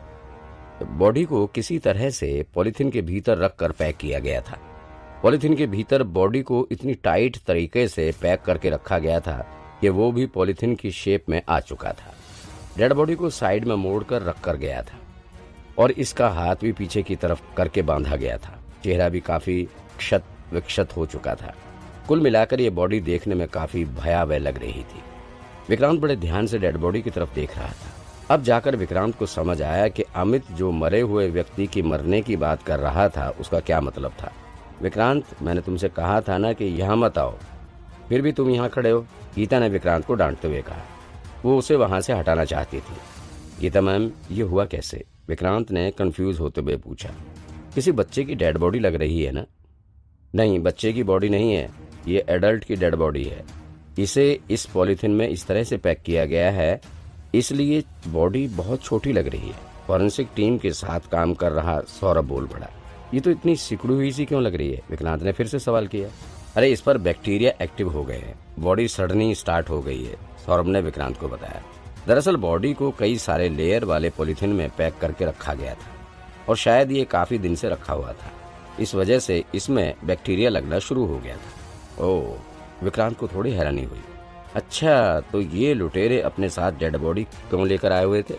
बॉडी को किसी तरह से पॉलिथीन के भीतर रखकर पैक किया गया था। पॉलिथीन के भीतर बॉडी को इतनी टाइट तरीके से पैक करके रखा गया था कि वो भी पॉलिथीन की शेप में आ चुका था। डेड बॉडी को साइड में मोड़कर रखकर गया था और इसका हाथ भी पीछे की तरफ करके बांधा गया था। चेहरा भी काफी क्षत विक्षत हो चुका था। कुल मिलाकर ये बॉडी देखने में काफी भयावह लग रही थी। विक्रांत बड़े ध्यान से डेड बॉडी की तरफ देख रहा था। अब जाकर विक्रांत को समझ आया कि अमित जो मरे हुए व्यक्ति की मरने की बात कर रहा था, उसका क्या मतलब था। विक्रांत, मैंने तुमसे कहा था ना कि यहाँ मत आओ, फिर भी तुम यहाँ खड़े हो, गीता ने विक्रांत को डांटते हुए कहा। वो उसे वहां से हटाना चाहती थी। गीता मैम, ये हुआ कैसे? विक्रांत ने कंफ्यूज होते हुए पूछा। किसी बच्चे की डेड बॉडी लग रही है ना? नहीं, बच्चे की बॉडी नहीं है, ये एडल्ट की डेड बॉडी है। इसे इस पॉलिथीन में इस तरह से पैक किया गया है, इसलिए बॉडी बहुत छोटी लग रही है। फॉरेंसिक टीम के साथ काम कर रहा सौरभ बोल पड़ा। ये तो इतनी सिकुड़ी हुई सी क्यों लग रही है? विक्रांत ने फिर से सवाल किया। अरे, इस पर बैक्टीरिया एक्टिव हो गए हैं, बॉडी सड़नी स्टार्ट हो गई है, सौरभ ने विक्रांत को बताया। दरअसल बॉडी को कई सारे लेयर वाले पॉलिथीन में पैक करके रखा गया था और शायद ये काफी दिन से रखा हुआ था। इस वजह से इसमें बैक्टीरिया लगना शुरू हो गया था। ओह, विक्रांत को थोड़ी हैरानी हुई। अच्छा, तो ये लुटेरे अपने साथ डेड बॉडी क्यों लेकर आए हुए थे?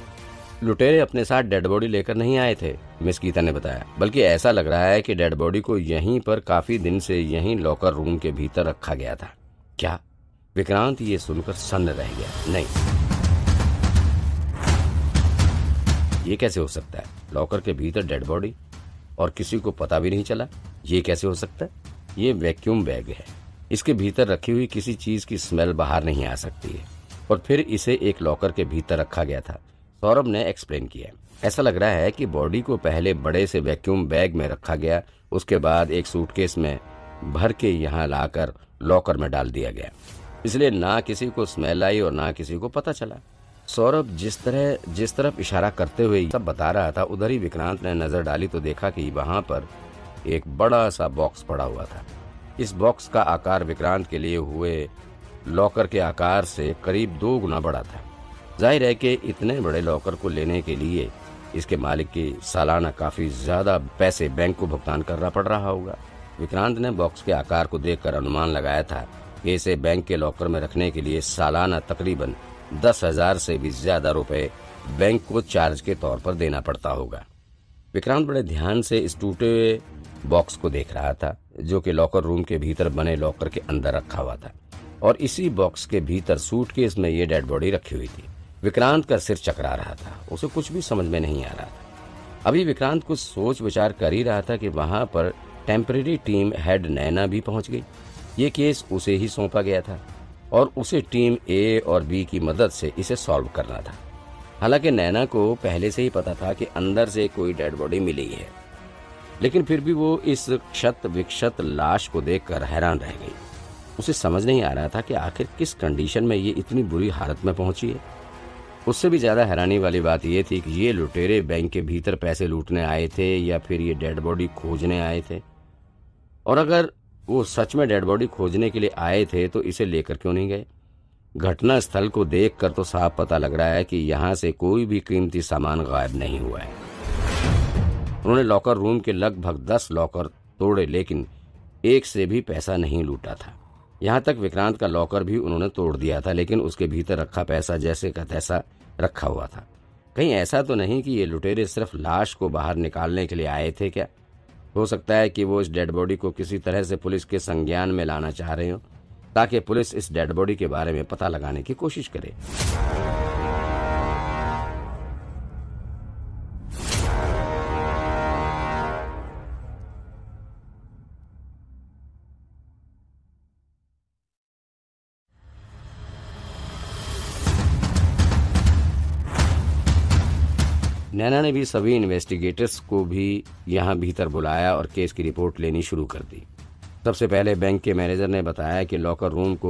लुटेरे अपने साथ डेड बॉडी लेकर नहीं आए थे, मिस गीता ने बताया, बल्कि ऐसा लग रहा है कि डेड बॉडी को यहीं पर काफी दिन से यहीं लॉकर रूम के भीतर रखा गया था। क्या? विक्रांत ये सुनकर सन्न रह गया। नहीं, ये कैसे हो सकता है? लॉकर के भीतर डेड बॉडी और किसी को पता भी नहीं चला, ये कैसे हो सकता है? ये वैक्यूम बैग है, इसके भीतर रखी हुई किसी चीज की स्मेल बाहर नहीं आ सकती है और फिर इसे एक लॉकर के भीतर रखा गया था, सौरभ ने एक्सप्लेन किया। ऐसा लग रहा है कि बॉडी को पहले बड़े से वैक्यूम बैग में रखा गया, उसके बाद एक सूटकेस में भर के यहाँ लाकर लॉकर में डाल दिया गया, इसलिए ना किसी को स्मेल आई और ना किसी को पता चला। सौरभ जिस तरफ इशारा करते हुए सब बता रहा था, उधर ही विक्रांत ने नजर डाली तो देखा कि वहां पर एक बड़ा सा बॉक्स पड़ा हुआ था। इस बॉक्स का आकार विक्रांत के लिए हुए लॉकर के आकार से करीब 2 गुना बड़ा था। जाहिर है कि इतने बड़े लॉकर को लेने के लिए इसके मालिक की सालाना काफी ज्यादा पैसे बैंक को भुगतान करना पड़ रहा होगा। विक्रांत ने बॉक्स के आकार को देखकर अनुमान लगाया था कि इसे बैंक के लॉकर में रखने के लिए सालाना तकरीबन 10,000 से भी ज्यादा रुपए बैंक को चार्ज के तौर पर देना पड़ता होगा। विक्रांत बड़े ध्यान से इस टूटे हुए बॉक्स को देख रहा था, जो कि लॉकर रूम के भीतर बने लॉकर के अंदर रखा हुआ था, और इसी बॉक्स के भीतर सूटकेस में ये डेड बॉडी रखी हुई थी। विक्रांत का सिर चकरा रहा था, उसे कुछ भी समझ में नहीं आ रहा था। अभी विक्रांत कुछ सोच विचार कर ही रहा था कि वहां पर टेम्परेरी टीम हेड नैना भी पहुंच गई। ये केस उसे ही सौंपा गया था और उसे टीम ए और बी की मदद से इसे सॉल्व करना था। हालांकि नैना को पहले से ही पता था कि अंदर से कोई डेड बॉडी मिली है, लेकिन फिर भी वो इस क्षत विक्षत लाश को देखकर हैरान रह गई। उसे समझ नहीं आ रहा था कि आखिर किस कंडीशन में ये इतनी बुरी हालत में पहुंची है। उससे भी ज्यादा हैरानी वाली बात ये थी कि ये लुटेरे बैंक के भीतर पैसे लूटने आए थे या फिर ये डेड बॉडी खोजने आए थे, और अगर वो सच में डेड बॉडी खोजने के लिए आए थे तो इसे लेकर क्यों नहीं गए। घटना स्थल को देखकर तो साफ पता लग रहा है कि यहाँ से कोई भी कीमती सामान गायब नहीं हुआ है। उन्होंने लॉकर रूम के लगभग 10 लॉकर तोड़े, लेकिन एक से भी पैसा नहीं लूटा था। यहाँ तक विक्रांत का लॉकर भी उन्होंने तोड़ दिया था, लेकिन उसके भीतर रखा पैसा जैसे का तैसा रखा हुआ था। कहीं ऐसा तो नहीं कि ये लुटेरे सिर्फ लाश को बाहर निकालने के लिए आए थे क्या? हो सकता है कि वो इस डेड बॉडी को किसी तरह से पुलिस के संज्ञान में लाना चाह रहे हो, ताकि पुलिस इस डेड बॉडी के बारे में पता लगाने की कोशिश करे। नैना ने भी सभी इन्वेस्टिगेटर्स को भी यहाँ भीतर बुलाया और केस की रिपोर्ट लेनी शुरू कर दी। सबसे पहले बैंक के मैनेजर ने बताया कि लॉकर रूम को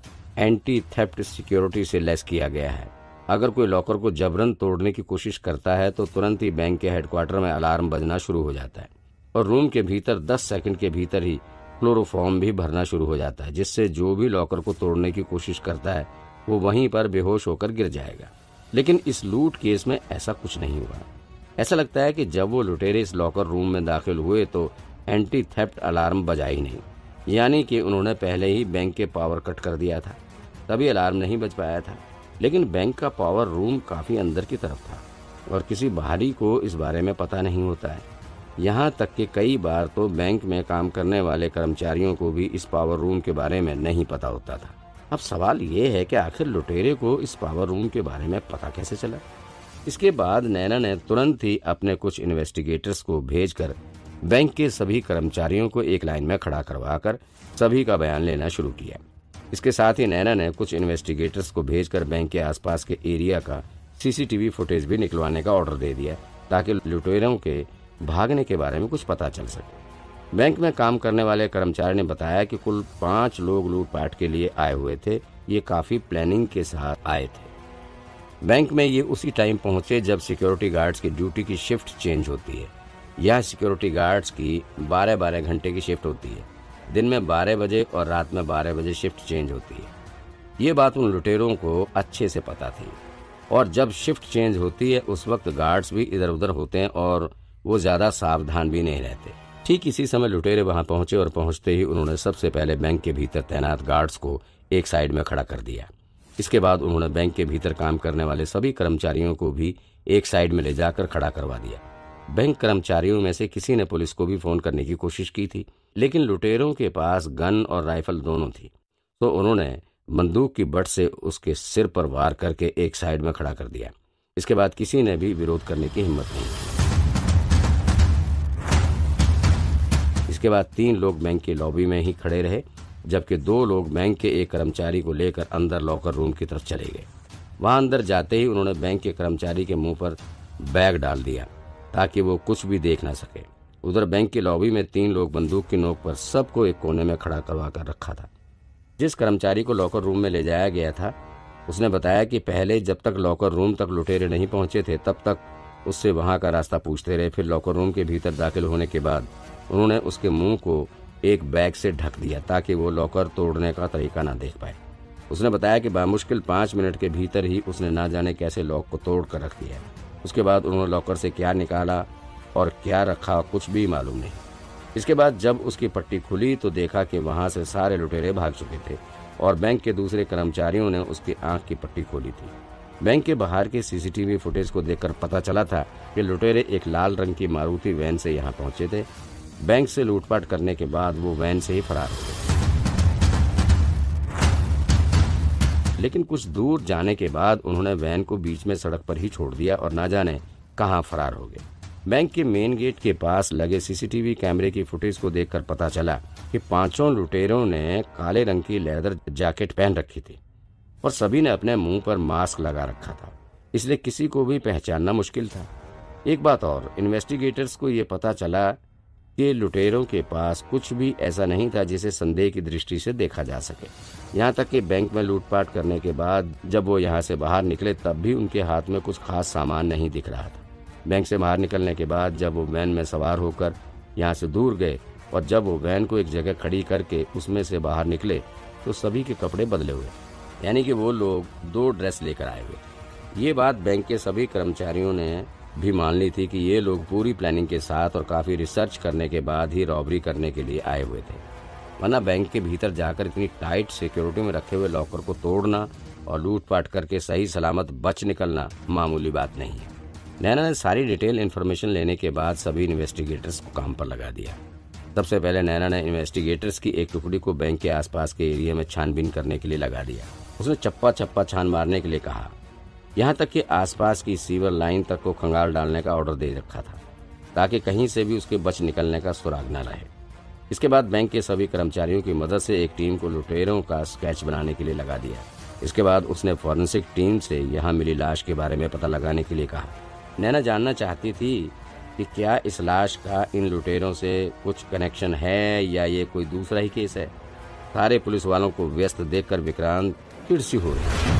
एंटी थेफ्ट सिक्योरिटी से लैस किया गया है। अगर कोई लॉकर को जबरन तोड़ने की कोशिश करता है तो तुरंत ही बैंक के हेडक्वार्टर में अलार्म बजना शुरू हो जाता है और रूम के भीतर 10 सेकंड के भीतर ही क्लोरोफॉर्म भी भरना शुरू हो जाता है, जिससे जो भी लॉकर को तोड़ने की कोशिश करता है वो वहीं पर बेहोश होकर गिर जाएगा। लेकिन इस लूट केस में ऐसा कुछ नहीं हुआ। ऐसा लगता है कि जब वो लुटेरे इस लॉकर रूम में दाखिल हुए तो एंटी थेफ्ट अलार्म बजा ही नहीं, यानी कि उन्होंने पहले ही बैंक के पावर कट कर दिया था, तभी अलार्म नहीं बज पाया था। लेकिन बैंक का पावर रूम काफी अंदर की तरफ था और किसी बाहरी को इस बारे में पता नहीं होता है। यहाँ तक कि कई बार तो बैंक में काम करने वाले कर्मचारियों को भी इस पावर रूम के बारे में नहीं पता होता था। अब सवाल ये है कि आखिर लुटेरे को इस पावर रूम के बारे में पता कैसे चला। इसके बाद नैना ने तुरंत ही अपने कुछ इन्वेस्टिगेटर्स को भेजकर बैंक के सभी कर्मचारियों को एक लाइन में खड़ा करवाकर सभी का बयान लेना शुरू किया। इसके साथ ही नैना ने कुछ इन्वेस्टिगेटर्स को भेजकर बैंक के आसपास के एरिया का सीसीटीवी फुटेज भी निकलवाने का ऑर्डर दे दिया, ताकि लुटेरों के भागने के बारे में कुछ पता चल सके। बैंक में काम करने वाले कर्मचारी ने बताया कि कुल 5 लोग लूटपाट के लिए आए हुए थे। ये काफी प्लानिंग के साथ आए थे। बैंक में ये उसी टाइम पहुंचे जब सिक्योरिटी गार्ड्स की ड्यूटी की शिफ्ट चेंज होती है। यह सिक्योरिटी गार्ड्स की 12-12 घंटे की शिफ्ट होती है। दिन में 12 बजे और रात में 12 बजे शिफ्ट चेंज होती है। ये बात उन लुटेरों को अच्छे से पता थी, और जब शिफ्ट चेंज होती है उस वक्त गार्ड्स भी इधर उधर होते हैं और वो ज्यादा सावधान भी नहीं रहते। ठीक इसी समय लुटेरे वहां पहुंचे और पहुंचते ही उन्होंने सबसे पहले बैंक के भीतर तैनात गार्ड्स को एक साइड में खड़ा कर दिया। इसके बाद उन्होंने बैंक के भीतर काम करने वाले सभी कर्मचारियों को भी एक साइड में ले जाकर खड़ा करवा दिया। बैंक कर्मचारियों में से किसी ने पुलिस को भी फोन करने की कोशिश की थी, लेकिन लुटेरों के पास गन और राइफल दोनों थी, तो उन्होंने बंदूक की बट से उसके सिर पर वार करके एक साइड में खड़ा कर दिया। इसके बाद किसी ने भी विरोध करने की हिम्मत नहीं की। इसके बाद 3 लोग बैंक की लॉबी में ही खड़े रहे, जबकि 2 लोग बैंक के एक कर्मचारी को लेकर अंदर लॉकर रूम की तरफ चले गए। वहां अंदर जाते ही उन्होंने बैंक के कर्मचारी के मुंह पर बैग डाल दिया ताकि वो कुछ भी देख ना सके। उधर बैंक की लॉबी में 3 लोग बंदूक की नोक पर सबको एक कोने में खड़ा करवा कर रखा था। जिस कर्मचारी को लॉकर रूम में ले जाया गया था उसने बताया कि पहले जब तक लॉकर रूम तक लुटेरे नहीं पहुंचे थे तब तक उससे वहां का रास्ता पूछते रहे। फिर लॉकर रूम के भीतर दाखिल होने के बाद उन्होंने उसके मुंह को एक बैग से ढक दिया ताकि वो लॉकर तोड़ने का तरीका ना देख पाए। उसने बताया कि बामुश्किल 5 मिनट के भीतर ही उसने ना जाने कैसे लॉक को तोड़ कर रख दिया। उसके बाद उन्होंने लॉकर से क्या निकाला और क्या रखा कुछ भी मालूम नहीं। इसके बाद जब उसकी पट्टी खुली तो देखा कि वहां से सारे लुटेरे भाग चुके थे और बैंक के दूसरे कर्मचारियों ने उसकी आंख की पट्टी खोली थी। बैंक के बाहर के सीसीटीवी फुटेज को देखकर पता चला था कि लुटेरे एक लाल रंग की मारुति वैन से यहाँ पहुंचे थे। बैंक से लूटपाट करने के बाद वो वैन से ही फरार हो गए। लेकिन कुछ दूर जाने के बाद उन्होंने वैन को बीच में सड़क पर ही छोड़ दिया और ना जाने कहां फरार हो गए। बैंक के मेन गेट के पास लगे सीसीटीवी कैमरे की फुटेज को देखकर पता चला कि 5 लुटेरों ने काले रंग की लेदर जैकेट पहन रखी थी और सभी ने अपने मुंह पर मास्क लगा रखा था, इसलिए किसी को भी पहचानना मुश्किल था। एक बात और, इन्वेस्टिगेटर्स को ये पता चला कि लुटेरों के पास कुछ भी ऐसा नहीं था जिसे संदेह की दृष्टि से देखा जा सके। यहाँ तक कि बैंक में लूटपाट करने के बाद जब वो यहाँ से बाहर निकले तब भी उनके हाथ में कुछ खास सामान नहीं दिख रहा था। बैंक से बाहर निकलने के बाद जब वो वैन में सवार होकर यहाँ से दूर गए और जब वो वैन को एक जगह खड़ी करके उसमें से बाहर निकले तो सभी के कपड़े बदले हुए, यानी कि वो लोग 2 ड्रेस लेकर आए हुए। ये बात बैंक के सभी कर्मचारियों ने भी मान ली थी कि ये लोग पूरी प्लानिंग के साथ और काफी रिसर्च करने के बाद ही रॉबरी करने के लिए आए हुए थे, वरना बैंक के भीतर जाकर इतनी टाइट सिक्योरिटी में रखे हुए लॉकर को तोड़ना और लूटपाट करके सही सलामत बच निकलना मामूली बात नहीं है। नैना ने सारी डिटेल इन्फॉर्मेशन लेने के बाद सभी इन्वेस्टिगेटर्स को काम पर लगा दिया। सबसे पहले नैना ने इन्वेस्टिगेटर्स की एक टुकड़ी को बैंक के आसपास के एरिया में छानबीन करने के लिए लगा दिया। उसने चप्पा चप्पा छान मारने के लिए कहा, यहाँ तक कि आसपास की सीवर लाइन तक को खंगाल डालने का ऑर्डर दे रखा था ताकि कहीं से भी उसके बच निकलने का सुराग न रहे। इसके बाद बैंक के सभी कर्मचारियों की मदद से एक टीम को लुटेरों का स्केच बनाने के लिए लगा दिया। इसके बाद उसने फॉरेंसिक टीम से यहाँ मिली लाश के बारे में पता लगाने के लिए कहा। नैना जानना चाहती थी कि क्या इस लाश का इन लुटेरों से कुछ कनेक्शन है या ये कोई दूसरा ही केस है। सारे पुलिस वालों को व्यस्त देखकर विक्रांत चिड़सी हो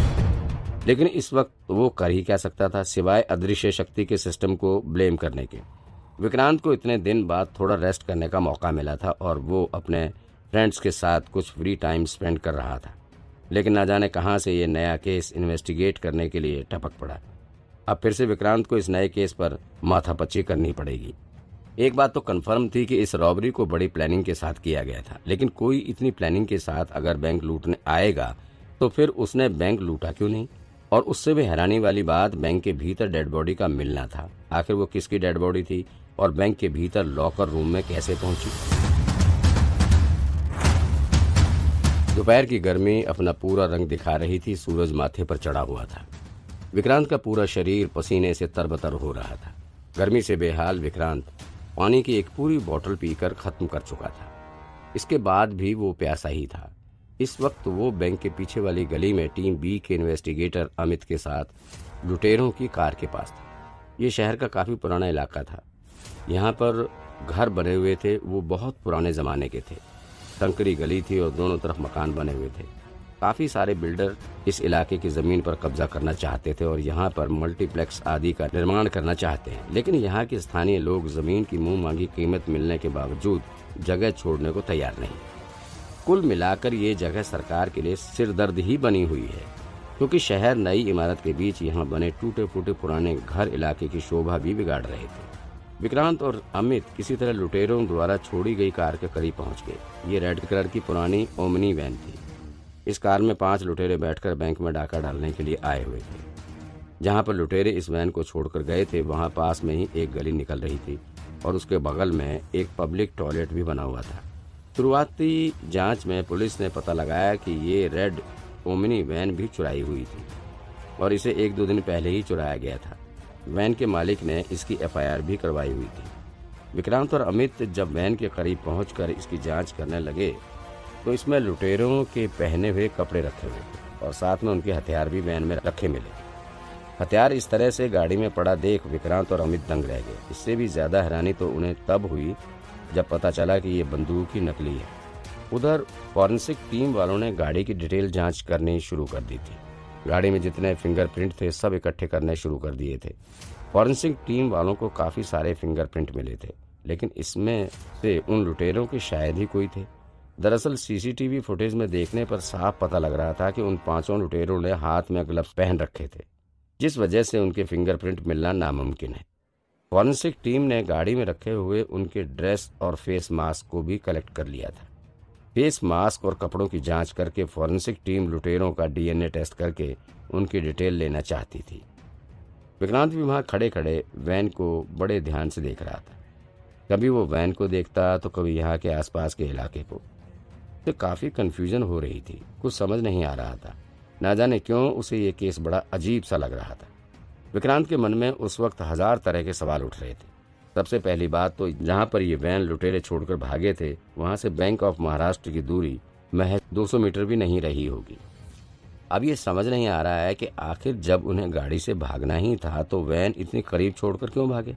रही, लेकिन इस वक्त वो कर ही क्या सकता था सिवाय अदृश्य शक्ति के सिस्टम को ब्लेम करने के। विक्रांत को इतने दिन बाद थोड़ा रेस्ट करने का मौका मिला था और वो अपने फ्रेंड्स के साथ कुछ फ्री टाइम स्पेंड कर रहा था, लेकिन ना जाने कहां से ये नया केस इन्वेस्टिगेट करने के लिए टपक पड़ा। अब फिर से विक्रांत को इस नए केस पर माथापच्ची करनी पड़ेगी। एक बात तो कंफर्म थी कि इस रॉबरी को बड़ी प्लानिंग के साथ किया गया था, लेकिन कोई इतनी प्लानिंग के साथ अगर बैंक लूटने आएगा तो फिर उसने बैंक लूटा क्यों नहीं। और उससे भी हैरानी वाली बात, बैंक के भीतर डेड बॉडी का मिलना था। आखिर वो किसकी डेड बॉडी थी और बैंक के भीतर लॉकर रूम में कैसे पहुंची। दोपहर की गर्मी अपना पूरा रंग दिखा रही थी। सूरज माथे पर चढ़ा हुआ था। विक्रांत का पूरा शरीर पसीने से तरबतर हो रहा था। गर्मी से बेहाल विक्रांत पानी की एक पूरी बोतल पीकर खत्म कर चुका था। इसके बाद भी वो प्यासा ही था। इस वक्त वो बैंक के पीछे वाली गली में टीम बी के इन्वेस्टिगेटर अमित के साथ लुटेरों की कार के पास था। ये शहर का काफी पुराना इलाका था। यहाँ पर घर बने हुए थे, वो बहुत पुराने जमाने के थे। संकरी गली थी और दोनों तरफ मकान बने हुए थे। काफी सारे बिल्डर इस इलाके की जमीन पर कब्जा करना चाहते थे और यहाँ पर मल्टीप्लेक्स आदि का निर्माण करना चाहते हैं, लेकिन यहाँ के स्थानीय लोग जमीन की मुंह मांगी कीमत मिलने के बावजूद जगह छोड़ने को तैयार नहीं। कुल मिलाकर ये जगह सरकार के लिए सिरदर्द ही बनी हुई है, क्योंकि शहर नई इमारत के बीच यहाँ बने टूटे फूटे पुराने घर इलाके की शोभा भी बिगाड़ रहे थे। विक्रांत और अमित किसी तरह लुटेरों द्वारा छोड़ी गई कार के करीब पहुंच गए। ये रेड कलर की पुरानी ओमनी वैन थी। इस कार में 5 लुटेरे बैठकर बैंक में डाका डालने के लिए आए हुए थे। जहां पर लुटेरे इस वैन को छोड़कर गए थे वहां पास में ही एक गली निकल रही थी और उसके बगल में एक पब्लिक टॉयलेट भी बना हुआ था। शुरुआती जांच में पुलिस ने पता लगाया कि ये रेड ओमनी वैन भी चुराई हुई थी और इसे 1-2 दिन पहले ही चुराया गया था। वैन के मालिक ने इसकी FIR भी करवाई हुई थी। विक्रांत और अमित जब वैन के करीब पहुंचकर इसकी जांच करने लगे तो इसमें लुटेरों के पहने हुए कपड़े रखे हुए थे और साथ में उनके हथियार भी वैन में रखे मिले। हथियार इस तरह से गाड़ी में पड़ा देख विक्रांत और अमित दंग रह गए। इससे भी ज्यादा हैरानी तो उन्हें तब हुई जब पता चला कि ये बंदूक ही नकली है। उधर फॉरेंसिक टीम वालों ने गाड़ी की डिटेल जांच करनी शुरू कर दी थी। गाड़ी में जितने फिंगरप्रिंट थे सब इकट्ठे करने शुरू कर दिए थे। फॉरेंसिक टीम वालों को काफ़ी सारे फिंगरप्रिंट मिले थे, लेकिन इसमें से उन लुटेरों के शायद ही कोई थे। दरअसल सीसीटीवी फुटेज में देखने पर साफ पता लग रहा था कि उन 5 लुटेरों ने हाथ में ग्लव्स पहन रखे थे, जिस वजह से उनके फिंगरप्रिंट मिलना नामुमकिन है। फॉरेंसिक टीम ने गाड़ी में रखे हुए उनके ड्रेस और फेस मास्क को भी कलेक्ट कर लिया था। फेस मास्क और कपड़ों की जांच करके फॉरेंसिक टीम लुटेरों का डीएनए टेस्ट करके उनकी डिटेल लेना चाहती थी। विक्रांत भी वहां खड़े खड़े वैन को बड़े ध्यान से देख रहा था। कभी वो वैन को देखता तो कभी यहाँ के आसपास के इलाके को। तो काफ़ी कन्फ्यूजन हो रही थी, कुछ समझ नहीं आ रहा था। ना जाने क्यों उसे ये केस बड़ा अजीब सा लग रहा था। विक्रांत के मन में उस वक्त 1000 तरह के सवाल उठ रहे थे। सबसे पहली बात तो जहाँ पर ये वैन लुटेरे छोड़कर भागे थे वहाँ से बैंक ऑफ महाराष्ट्र की दूरी महज 200 मीटर भी नहीं रही होगी। अब ये समझ नहीं आ रहा है कि आखिर जब उन्हें गाड़ी से भागना ही था तो वैन इतनी करीब छोड़कर क्यों भागे।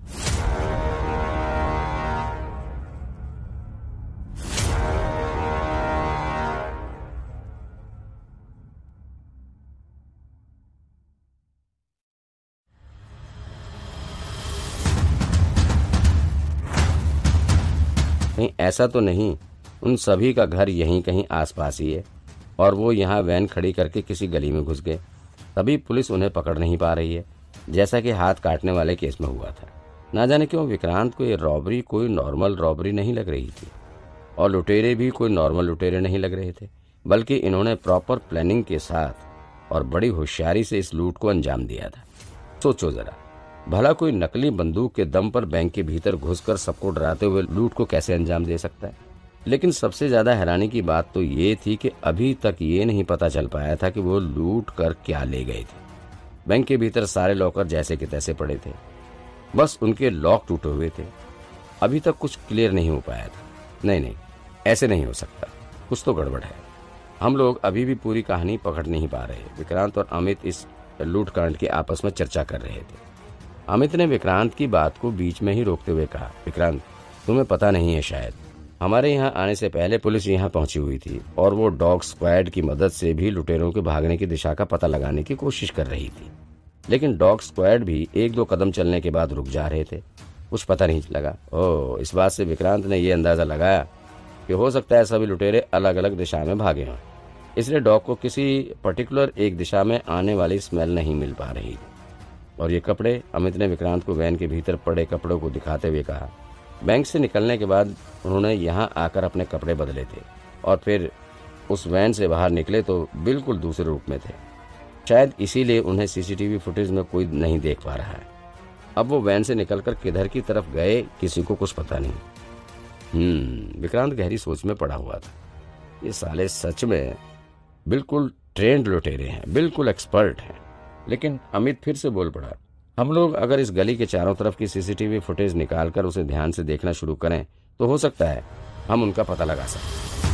कहीं ऐसा तो नहीं उन सभी का घर यहीं कहीं आसपास ही है और वो यहाँ वैन खड़ी करके किसी गली में घुस गए, तभी पुलिस उन्हें पकड़ नहीं पा रही है, जैसा कि हाथ काटने वाले केस में हुआ था। ना जाने क्यों विक्रांत को ये रॉबरी कोई नॉर्मल रॉबरी नहीं लग रही थी और लुटेरे भी कोई नॉर्मल लुटेरे नहीं लग रहे थे, बल्कि इन्होंने प्रॉपर प्लानिंग के साथ और बड़ी होशियारी से इस लूट को अंजाम दिया था। सोचो जरा, भला कोई नकली बंदूक के दम पर बैंक के भीतर घुसकर सबको डराते हुए लूट को कैसे अंजाम दे सकता है। लेकिन सबसे ज्यादा हैरानी की बात तो ये थी कि अभी तक ये नहीं पता चल पाया था कि वो लूट कर क्या ले गए थे। बैंक के भीतर सारे लॉकर जैसे के तैसे पड़े थे, बस उनके लॉक टूटे हुए थे। अभी तक कुछ क्लियर नहीं हो पाया था। नहीं, ऐसे नहीं हो सकता, कुछ तो गड़बड़ है। हम लोग अभी भी पूरी कहानी पकड़ नहीं पा रहे। विक्रांत और अमित इस लूट कांड की आपस में चर्चा कर रहे थे। अमित ने विक्रांत की बात को बीच में ही रोकते हुए कहा, विक्रांत तुम्हें पता नहीं है शायद, हमारे यहाँ आने से पहले पुलिस यहाँ पहुंची हुई थी और वो डॉग स्क्वाड की मदद से भी लुटेरों के भागने की दिशा का पता लगाने की कोशिश कर रही थी। लेकिन डॉग स्क्वाड भी 1-2 कदम चलने के बाद रुक जा रहे थे, कुछ पता नहीं लगा। ओह, इस बात से विक्रांत ने यह अंदाजा लगाया कि हो सकता है सभी लुटेरे अलग अलग दिशा में भागे हों, इसलिए डॉग को किसी पर्टिकुलर एक दिशा में आने वाली स्मेल नहीं मिल पा रही थी। और ये कपड़े, अमित ने विक्रांत को वैन के भीतर पड़े कपड़ों को दिखाते हुए कहा। बैंक से निकलने के बाद उन्होंने यहाँ आकर अपने कपड़े बदले थे और फिर उस वैन से बाहर निकले तो बिल्कुल दूसरे रूप में थे। शायद इसीलिए उन्हें सीसीटीवी फुटेज में कोई नहीं देख पा रहा है। अब वो वैन से निकलकर किधर की तरफ गए किसी को कुछ पता नहीं। विक्रांत गहरी सोच में पड़ा हुआ था। ये साले सच में बिल्कुल ट्रेंड लुटेरे हैं, बिल्कुल एक्सपर्ट हैं। लेकिन अमित फिर से बोल पड़ा, हम लोग अगर इस गली के चारों तरफ की सीसीटीवी फुटेज निकालकर उसे ध्यान से देखना शुरू करें तो हो सकता है हम उनका पता लगा सकें।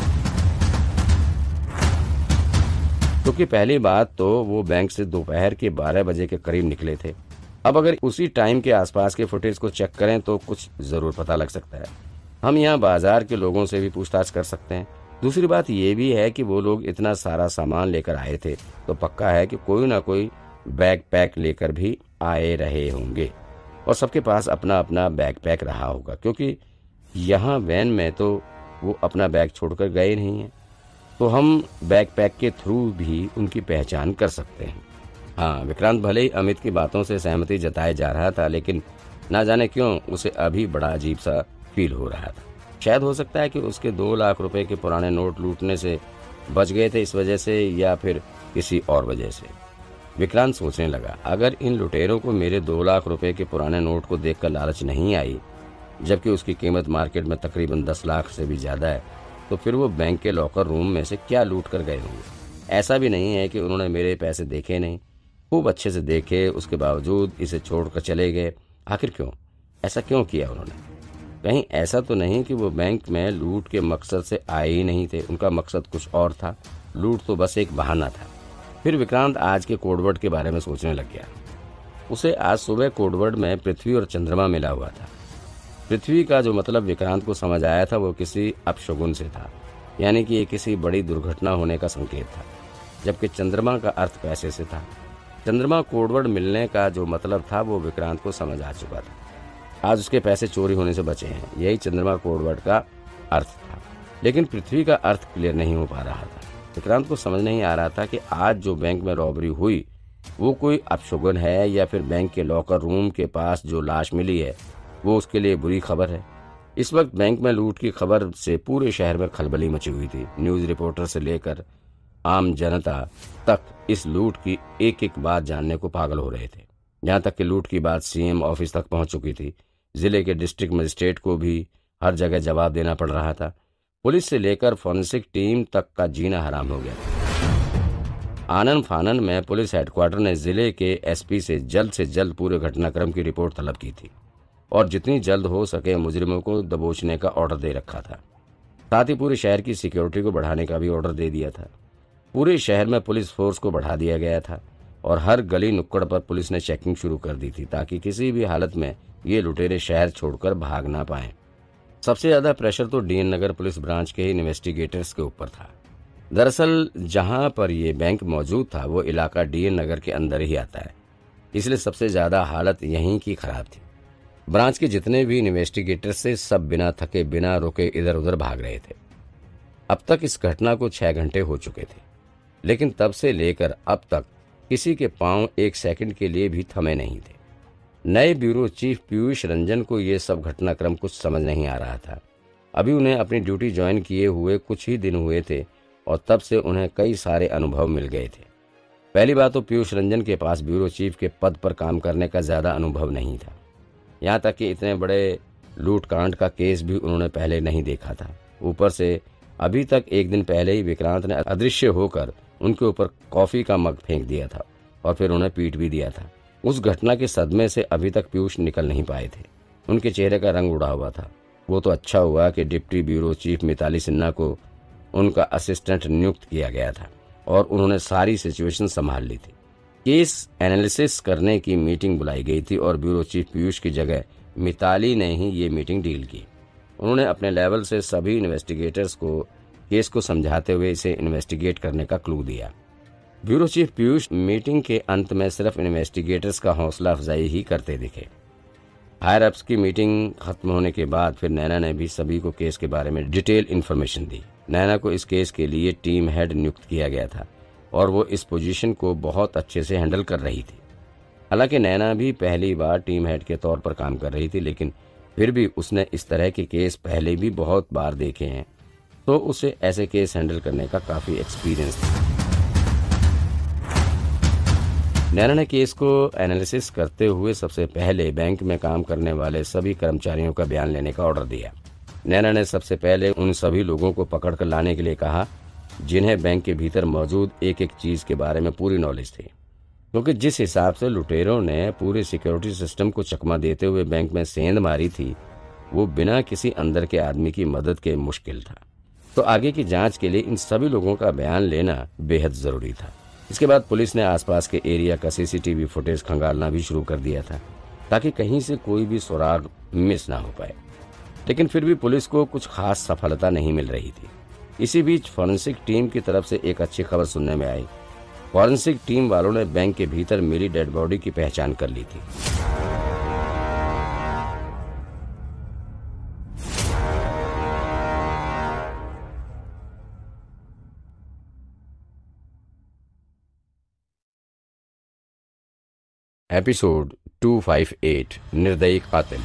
क्योंकि पहली बात तो वो बैंक से दोपहर के 12 बजे के करीब निकले थे। अब अगर उसी टाइम के आसपास के फुटेज को चेक करें तो कुछ जरूर पता लग सकता है। हम यहाँ बाजार के लोगों से भी पूछताछ कर सकते हैं। दूसरी बात ये भी है कि वो लोग इतना सारा सामान लेकर आए थे तो पक्का है कि कोई ना कोई बैग पैक लेकर भी आए रहे होंगे और सबके पास अपना अपना बैग पैक रहा होगा, क्योंकि यहाँ वैन में तो वो अपना बैग छोड़कर गए नहीं हैं, तो हम बैग पैक के थ्रू भी उनकी पहचान कर सकते हैं। हाँ, विक्रांत भले ही अमित की बातों से सहमति जताए जा रहा था, लेकिन ना जाने क्यों उसे अभी बड़ा अजीब सा फील हो रहा था। शायद हो सकता है कि उसके 2 लाख रुपए के पुराने नोट लूटने से बच गए थे इस वजह से, या फिर किसी और वजह से। विक्रांत सोचने लगा, अगर इन लुटेरों को मेरे 2 लाख रुपए के पुराने नोट को देखकर लालच नहीं आई, जबकि उसकी कीमत मार्केट में तकरीबन 10 लाख से भी ज्यादा है, तो फिर वो बैंक के लॉकर रूम में से क्या लूट कर गए होंगे। ऐसा भी नहीं है कि उन्होंने मेरे पैसे देखे नहीं, खूब अच्छे से देखे, उसके बावजूद इसे छोड़कर चले गए। आखिर क्यों, ऐसा क्यों किया उन्होंने? कहीं ऐसा तो नहीं कि वो बैंक में लूट के मकसद से आए ही नहीं थे, उनका मकसद कुछ और था, लूट तो बस एक बहाना था। फिर विक्रांत आज के कोडवर्ड के बारे में सोचने लग गया। उसे आज सुबह कोडवर्ड में पृथ्वी और चंद्रमा मिला हुआ था। पृथ्वी का जो मतलब विक्रांत को समझ आया था वो किसी अपशगुन से था, यानी कि ये किसी बड़ी दुर्घटना होने का संकेत था। जबकि चंद्रमा का अर्थ पैसे से था। चंद्रमा कोडवर्ड मिलने का जो मतलब था वो विक्रांत को समझ आ चुका था। आज उसके पैसे चोरी होने से बचे हैं, यही चंद्रमा कोडवर्ड का अर्थ था। लेकिन पृथ्वी का अर्थ क्लियर नहीं हो पा रहा था। विक्रांत को समझ नहीं आ रहा था कि आज जो बैंक में रॉबरी हुई वो कोई अपशगुन है या फिर बैंक के लॉकर रूम के पास जो लाश मिली है वो उसके लिए बुरी खबर है। इस वक्त बैंक में लूट की खबर से पूरे शहर में खलबली मची हुई थी। न्यूज रिपोर्टर से लेकर आम जनता तक इस लूट की एक एक बात जानने को पागल हो रहे थे। यहाँ तक कि लूट की बात सीएम ऑफिस तक पहुंच चुकी थी। जिले के डिस्ट्रिक्ट मजिस्ट्रेट को भी हर जगह जवाब देना पड़ रहा था। पुलिस से लेकर फॉरेंसिक टीम तक का जीना हराम हो गया। आनन फानन में पुलिस हेडक्वार्टर ने जिले के एसपी से जल्द पूरे घटनाक्रम की रिपोर्ट तलब की थी और जितनी जल्द हो सके मुजरिमों को दबोचने का ऑर्डर दे रखा था। साथ ही पूरे शहर की सिक्योरिटी को बढ़ाने का भी ऑर्डर दे दिया था। पूरे शहर में पुलिस फोर्स को बढ़ा दिया गया था और हर गली नुक्कड़ पर पुलिस ने चेकिंग शुरू कर दी थी ताकि किसी भी हालत में ये लुटेरे शहर छोड़कर भाग ना पाएं। सबसे ज्यादा प्रेशर तो डीएन नगर पुलिस ब्रांच के इन्वेस्टिगेटर्स के ऊपर था। दरअसल जहां पर ये बैंक मौजूद था वो इलाका डीएन नगर के अंदर ही आता है, इसलिए सबसे ज्यादा हालत यहीं की खराब थी। ब्रांच के जितने भी इन्वेस्टिगेटर्स से सब बिना थके बिना रुके इधर उधर भाग रहे थे। अब तक इस घटना को 6 घंटे हो चुके थे, लेकिन तब से लेकर अब तक किसी के पांव एक सेकंड के लिए भी थमे नहीं थे। नए ब्यूरो चीफ पीयूष रंजन को ये सब घटनाक्रम कुछ समझ नहीं आ रहा था। अभी उन्हें अपनी ड्यूटी ज्वाइन किए हुए कुछ ही दिन हुए थे और तब से उन्हें कई सारे अनुभव मिल गए थे। पहली बात तो पीयूष रंजन के पास ब्यूरो चीफ के पद पर काम करने का ज्यादा अनुभव नहीं था। यहाँ तक कि इतने बड़े लूटकांड का केस भी उन्होंने पहले नहीं देखा था। ऊपर से अभी तक एक दिन पहले ही विक्रांत ने अदृश्य होकर उनके ऊपर कॉफी का मग फेंक दिया था और फिर उन्हें पीट भी दिया था। उस घटना के सदमे से अभी तक पीयूष निकल नहीं पाए थे। उनके चेहरे का रंग उड़ा हुआ था। वो तो अच्छा हुआ कि deputy bureau chief Mitali Sinha को उनका असिस्टेंट नियुक्त किया गया था और उन्होंने सारी सिचुएशन संभाल ली थी। केस एनालिसिस करने की मीटिंग बुलाई गई थी और ब्यूरो चीफ पीयूष की जगह मिताली ने ही ये मीटिंग डील की। उन्होंने अपने लेवल से सभी इन्वेस्टिगेटर्स को केस को समझाते हुए इसे इन्वेस्टिगेट करने का क्लू दिया। ब्यूरो चीफ पीयूष मीटिंग के अंत में सिर्फ इन्वेस्टिगेटर्स का हौसला अफजाई ही करते दिखे। हायर अप्स की मीटिंग खत्म होने के बाद फिर नैना ने भी सभी को केस के बारे में डिटेल इन्फॉर्मेशन दी। नैना को इस केस के लिए टीम हेड नियुक्त किया गया था और वो इस पोजीशन को बहुत अच्छे से हैंडल कर रही थी। हालांकि नैना भी पहली बार टीम हेड के तौर पर काम कर रही थी, लेकिन फिर भी उसने इस तरह के केस पहले भी बहुत बार देखे हैं, तो उसे ऐसे केस हैंडल करने का काफी एक्सपीरियंस था। नैना ने केस को एनालिसिस करते हुए सबसे पहले बैंक में काम करने वाले सभी कर्मचारियों का बयान लेने का ऑर्डर दिया। नैना ने सबसे पहले उन सभी लोगों को पकड़ कर लाने के लिए कहा जिन्हें बैंक के भीतर मौजूद एक एक चीज के बारे में पूरी नॉलेज थी, क्योंकि जिस हिसाब से लुटेरों ने पूरे सिक्योरिटी सिस्टम को चकमा देते हुए बैंक में सेंध मारी थी वो बिना किसी अंदर के आदमी की मदद के मुश्किल था। तो आगे की जांच के लिए इन सभी लोगों का बयान लेना बेहद जरूरी था। इसके बाद पुलिस ने आसपास के एरिया का सीसीटीवी फुटेज खंगालना भी शुरू कर दिया था ताकि कहीं से कोई भी सुराग मिस ना हो पाए। लेकिन फिर भी पुलिस को कुछ खास सफलता नहीं मिल रही थी। इसी बीच फॉरेंसिक टीम की तरफ से एक अच्छी खबर सुनने में आई। फॉरेंसिक टीम वालों ने बैंक के भीतर मिली डेड बॉडी की पहचान कर ली थी। एपिसोड 258 निर्दयी कातिल।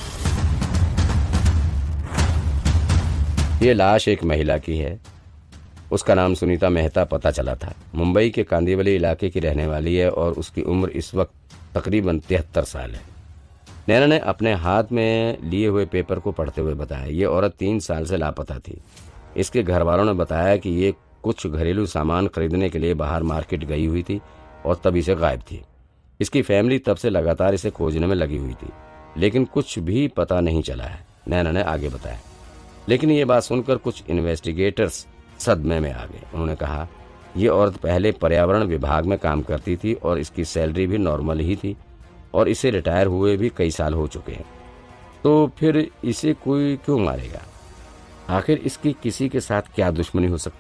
ये लाश एक महिला की है। उसका नाम सुनीता मेहता पता चला था। मुंबई के कांदिवली इलाके की रहने वाली है और उसकी उम्र इस वक्त तकरीबन 73 साल है। नैना ने अपने हाथ में लिए हुए पेपर को पढ़ते हुए बताया ये औरत 3 साल से लापता थी। इसके घर वालों ने बताया कि ये कुछ घरेलू सामान खरीदने के लिए बाहर मार्केट गई हुई थी और तभी से गायब थी। इसकी फैमिली तब से लगातार इसे खोजने में लगी हुई थी, लेकिन कुछ भी पता नहीं चला है, नैना ने आगे बताया। लेकिन ये बात सुनकर कुछ इन्वेस्टिगेटर्स सदमे में आ गए। उन्होंने कहा ये औरत पहले पर्यावरण विभाग में काम करती थी और इसकी सैलरी भी नॉर्मल ही थी और इसे रिटायर हुए भी कई साल हो चुके हैं, तो फिर इसे कोई क्यों मारेगा? आखिर इसकी किसी के साथ क्या दुश्मनी हो सकती है?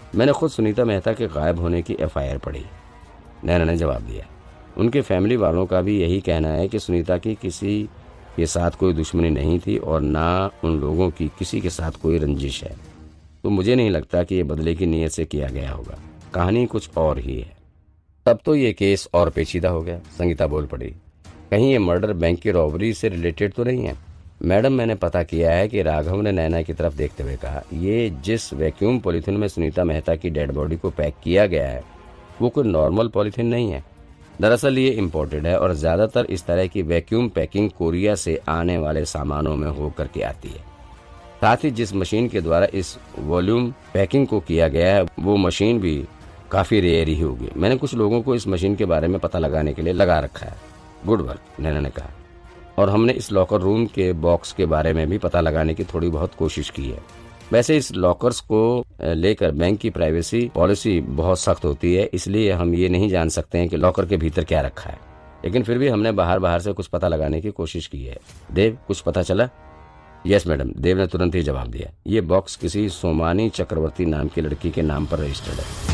मैंने खुद सुनीता मेहता के गायब होने की FIR पढ़ी, नैना ने जवाब दिया। उनके फैमिली वालों का भी यही कहना है कि सुनीता की किसी के साथ कोई दुश्मनी नहीं थी और ना उन लोगों की किसी के साथ कोई रंजिश है। तो मुझे नहीं लगता कि ये बदले की नीयत से किया गया होगा, कहानी कुछ और ही है। तब तो ये केस और पेचीदा हो गया, संगीता बोल पड़ी। कहीं ये मर्डर बैंक की रॉबरी से रिलेटेड तो नहीं है? मैडम, मैंने पता किया है कि राघव ने नैना की तरफ देखते हुए कहा, ये जिस वैक्यूम पॉलिथीन में सुनीता मेहता की डेड बॉडी को पैक किया गया है वो कोई नॉर्मल पॉलिथीन नहीं है। दरअसल ये इम्पोर्टेड है और ज्यादातर इस तरह की वैक्यूम पैकिंग कोरिया से आने वाले सामानों में होकर के आती है। साथ ही जिस मशीन के द्वारा इस वॉल्यूम पैकिंग को किया गया है वो मशीन भी काफी रेयर ही होगी। मैंने कुछ लोगों को इस मशीन के बारे में पता लगाने के लिए लगा रखा है। गुड वर्क, नैना ने कहा। और हमने इस लॉकर रूम के बॉक्स के बारे में भी पता लगाने की थोड़ी बहुत कोशिश की है। वैसे इस लॉकर्स को लेकर बैंक की प्राइवेसी पॉलिसी बहुत सख्त होती है, इसलिए हम ये नहीं जान सकते हैं कि लॉकर के भीतर क्या रखा है, लेकिन फिर भी हमने बाहर से कुछ पता लगाने की कोशिश की है। देव, कुछ पता चला? यस मैडम, देव ने तुरंत ही जवाब दिया। ये बॉक्स किसी सोमानी चक्रवर्ती नाम की लड़की के नाम पर रजिस्टर्ड है।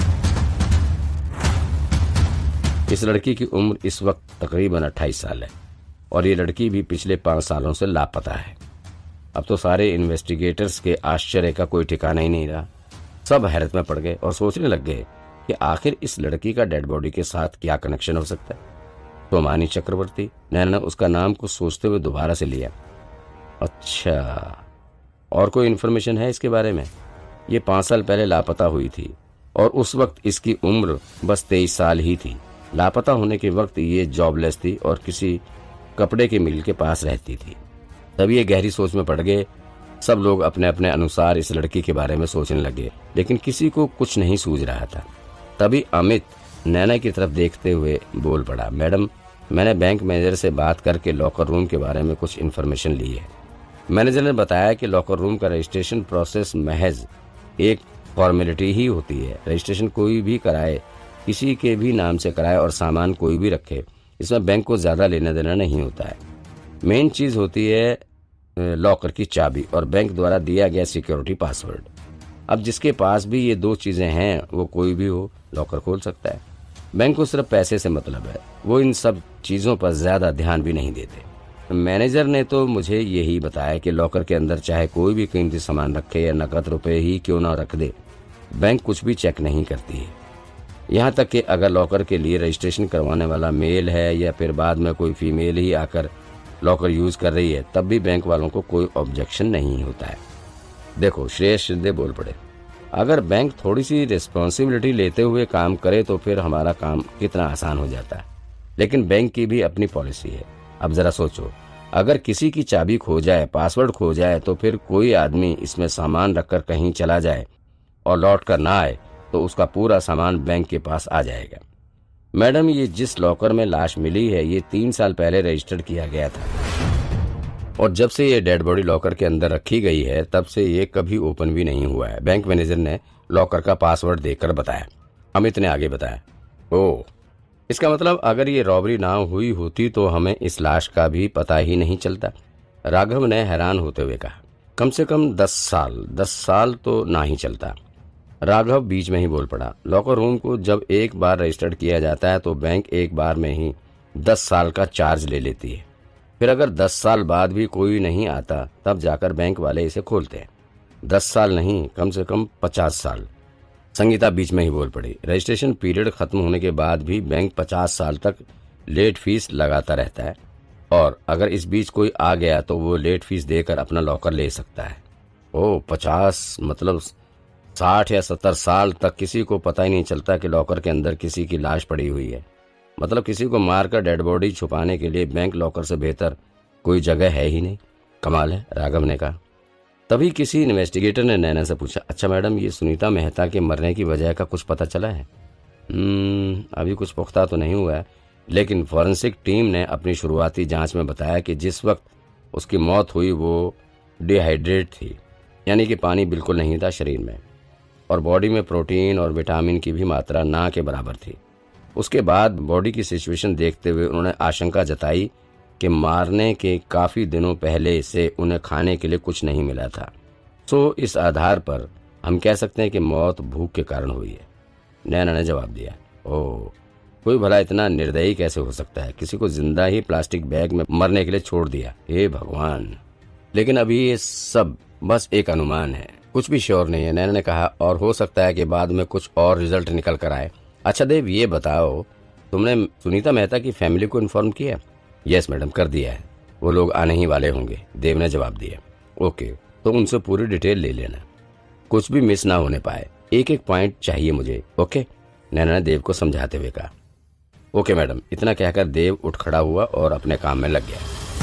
इस लड़की की उम्र इस वक्त तकरीबन 28 साल है और ये लड़की भी पिछले 5 सालों से लापता है। अब तो सारे इन्वेस्टिगेटर्स के आश्चर्य का कोई ठिकाना ही नहीं रहा। सब हैरत में पड़ गए और सोचने लग गए कि आखिर इस लड़की का डेड बॉडी के साथ क्या कनेक्शन हो सकता है। सोमानी चक्रवर्ती, नैना ने उसका नाम कुछ सोचते हुए दोबारा से लिया। अच्छा, और कोई इन्फॉर्मेशन है इसके बारे में? ये 5 साल पहले लापता हुई थी और उस वक्त इसकी उम्र बस 23 साल ही थी। लापता होने के वक्त ये जॉबलेस थी और किसी कपड़े के मिल के पास रहती थी। तभी ये गहरी सोच में पड़ गए। सब लोग अपने अपने अनुसार इस लड़की के बारे में सोचने लगे, लेकिन किसी को कुछ नहीं सूझ रहा था। तभी अमित नैना की तरफ देखते हुए बोल पड़ा, मैडम, मैंने बैंक मैनेजर से बात करके लॉकर रूम के बारे में कुछ इन्फॉर्मेशन ली है। मैनेजर ने बताया कि लॉकर रूम का रजिस्ट्रेशन प्रोसेस महज एक फॉर्मेलिटी ही होती है। रजिस्ट्रेशन कोई भी कराए, किसी के भी नाम से कराए और सामान कोई भी रखे, इसमें बैंक को ज्यादा लेना देना नहीं होता है। मेन चीज होती है लॉकर की चाबी और बैंक द्वारा दिया गया सिक्योरिटी पासवर्ड। अब जिसके पास भी ये 2 चीजें हैं वो कोई भी हो लॉकर खोल सकता है। बैंक को सिर्फ पैसे से मतलब है, वो इन सब चीजों पर ज्यादा ध्यान भी नहीं देते। मैनेजर ने तो मुझे यही बताया कि लॉकर के अंदर चाहे कोई भी कीमती सामान रखे या नकद रुपए ही क्यों ना रख दे, बैंक कुछ भी चेक नहीं करती है। यहाँ तक कि अगर लॉकर के लिए रजिस्ट्रेशन करवाने वाला मेल है या फिर बाद में कोई फीमेल ही आकर लॉकर यूज कर रही है, तब भी बैंक वालों को कोई ऑब्जेक्शन नहीं होता है। देखो, श्रेयस शिंदे बोल पड़े, अगर बैंक थोड़ी सी रिस्पॉन्सिबिलिटी लेते हुए काम करे तो फिर हमारा काम कितना आसान हो जाता है। लेकिन बैंक की भी अपनी पॉलिसी है। अब जरा सोचो, अगर किसी की चाबी खो जाए, पासवर्ड खो जाए, तो फिर कोई आदमी इसमें सामान रखकर कहीं चला जाए और लौट कर ना आए तो उसका पूरा सामान बैंक के पास आ जाएगा। मैडम, ये जिस लॉकर में लाश मिली है ये 3 साल पहले रजिस्टर्ड किया गया था और जब से ये डेड बॉडी लॉकर के अंदर रखी गई है तब से ये कभी ओपन भी नहीं हुआ है। बैंक मैनेजर ने लॉकर का पासवर्ड देकर बताया। अमित ने आगे बताया, ओह, इसका मतलब अगर ये रॉबरी ना हुई होती तो हमें इस लाश का भी पता ही नहीं चलता। राघव ने हैरान होते हुए कहा, कम से कम 10 साल तो ना ही चलता। राघव बीच में ही बोल पड़ा, लॉकर रूम को जब एक बार रजिस्टर्ड किया जाता है तो बैंक एक बार में ही 10 साल का चार्ज ले लेती है। फिर अगर 10 साल बाद भी कोई नहीं आता तब जाकर बैंक वाले इसे खोलते हैं। 10 साल नहीं, कम से कम 50 साल। संगीता बीच में ही बोल पड़ी, रजिस्ट्रेशन पीरियड खत्म होने के बाद भी बैंक 50 साल तक लेट फीस लगाता रहता है और अगर इस बीच कोई आ गया तो वो लेट फीस देकर अपना लॉकर ले सकता है। ओह, 50 मतलब 60 या 70 साल तक किसी को पता ही नहीं चलता कि लॉकर के अंदर किसी की लाश पड़ी हुई है। मतलब किसी को मारकर डेड बॉडी छुपाने के लिए बैंक लॉकर से बेहतर कोई जगह है ही नहीं। कमाल है, राघव ने कहा। तभी किसी इन्वेस्टिगेटर ने नैना से पूछा, अच्छा मैडम, ये सुनीता मेहता के मरने की वजह का कुछ पता चला है? अभी कुछ पुख्ता तो नहीं हुआ है, लेकिन फॉरेंसिक टीम ने अपनी शुरुआती जांच में बताया कि जिस वक्त उसकी मौत हुई वो डिहाइड्रेट थी, यानी कि पानी बिल्कुल नहीं था शरीर में और बॉडी में प्रोटीन और विटामिन की भी मात्रा ना के बराबर थी। उसके बाद बॉडी की सिचुएशन देखते हुए उन्होंने आशंका जताई कि मारने के काफी दिनों पहले से उन्हें खाने के लिए कुछ नहीं मिला था। सो इस आधार पर हम कह सकते हैं कि मौत भूख के कारण हुई है। नैना ने जवाब दिया। ओह, कोई भला इतना निर्दयी कैसे हो सकता है? किसी को जिंदा ही प्लास्टिक बैग में मरने के लिए छोड़ दिया। हे भगवान! लेकिन अभी ये सब बस एक अनुमान है, कुछ भी श्योर नहीं है, नैना ने कहा। और हो सकता है कि बाद में कुछ और रिजल्ट निकल कर आए। अच्छा देव, ये बताओ, तुमने सुनीता मेहता की फैमिली को इन्फॉर्म किया? यस मैडम, कर दिया है। वो लोग आने ही वाले होंगे, देव ने जवाब दिया। ओके, तो उनसे पूरी डिटेल ले लेना, कुछ भी मिस ना होने पाए। एक एक पॉइंट चाहिए मुझे। ओके, नैना ने देव को समझाते हुए कहा। Okay madam. इतना कहकर देव उठ खड़ा हुआ और अपने काम में लग गया।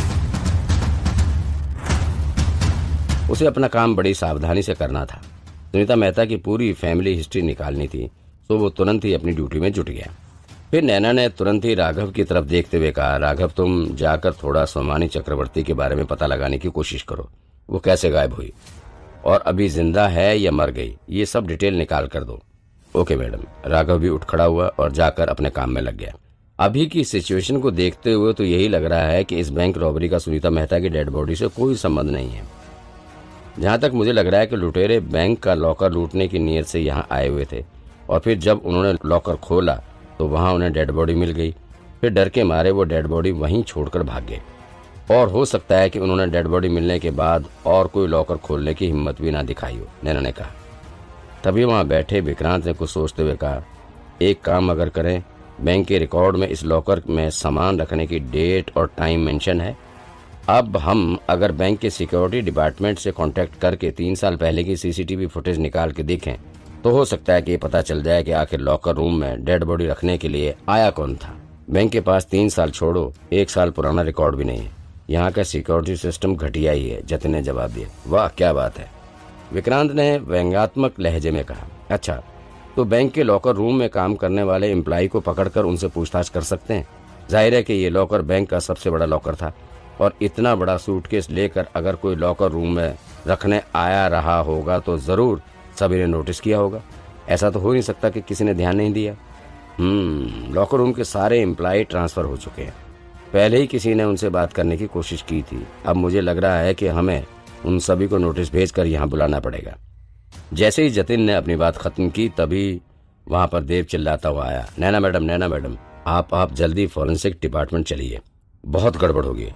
उसे अपना काम बड़ी सावधानी से करना था। सुनीता मेहता की पूरी फैमिली हिस्ट्री निकालनी थी, तो वो तुरंत ही अपनी ड्यूटी में जुट गया। फिर नैना ने तुरंत ही राघव की तरफ देखते हुए कहा, राघव तुम जाकर थोड़ा सोमानी चक्रवर्ती के बारे में पता लगाने की कोशिश करो। वो कैसे गायब हुई और अभी जिंदा है या मर गई, ये सब डिटेल निकाल कर दो। Okay madam. राघव भी उठ खड़ा हुआ और जाकर अपने काम में लग गया। अभी की सिचुएशन को देखते हुए तो यही लग रहा है कि इस बैंक रॉबरी का सुनीता मेहता की डेड बॉडी से कोई संबंध नहीं है। जहां तक मुझे लग रहा है कि लुटेरे बैंक का लॉकर लूटने की नीयत से यहाँ आए हुए थे और फिर जब उन्होंने लॉकर खोला तो वहां उन्हें डेड बॉडी मिल गई। फिर डर के मारे वो डेड बॉडी वहीं छोड़कर भाग गए। और हो सकता है कि उन्होंने डेड बॉडी मिलने के बाद और कोई लॉकर खोलने की हिम्मत भी ना दिखाई हो, नैना ने कहा। तभी वहां बैठे विक्रांत ने कुछ सोचते हुए कहा, एक काम अगर करें, बैंक के रिकॉर्ड में इस लॉकर में सामान रखने की डेट और टाइम मेंशन है। अब हम अगर बैंक के सिक्योरिटी डिपार्टमेंट से कांटेक्ट करके 3 साल पहले की सीसीटीवी फुटेज निकाल के देखें तो हो सकता है कि ये पता चल जाए कि आखिर लॉकर रूम में डेड बॉडी रखने के लिए आया कौन था। बैंक के पास 3 साल छोड़ो 1 साल पुराना रिकॉर्ड भी नहीं है। यहाँ का सिक्योरिटी सिस्टम घटिया ही है, जतिन ने जवाब दिया। वाह, क्या बात है, विक्रांत ने व्यंग्यात्मक लहजे में कहा। अच्छा, तो बैंक के लॉकर रूम में काम करने वाले एम्प्लॉय को पकड़कर उनसे पूछताछ कर सकते हैं। जाहिर है कि ये लॉकर बैंक का सबसे बड़ा लॉकर था और इतना बड़ा सूटकेस लेकर अगर कोई लॉकर रूम में रखने आया रहा होगा तो जरूर सभी ने नोटिस किया होगा। ऐसा तो हो नहीं सकता कि किसी ने ध्यान नहीं दिया। लॉकर रूम के सारे एम्प्लॉय ट्रांसफर हो चुके हैं। पहले ही किसी ने उनसे बात करने की कोशिश की थी। अब मुझे लग रहा है कि हमें उन सभी को नोटिस भेजकर यहाँ बुलाना पड़ेगा। जैसे ही जतिन ने अपनी बात खत्म की तभी वहां पर देव चिल्लाता हुआ आया, नैना मैडम, नैना मैडम, आप जल्दी फॉरेंसिक डिपार्टमेंट चलिए, बहुत गड़बड़ होगी।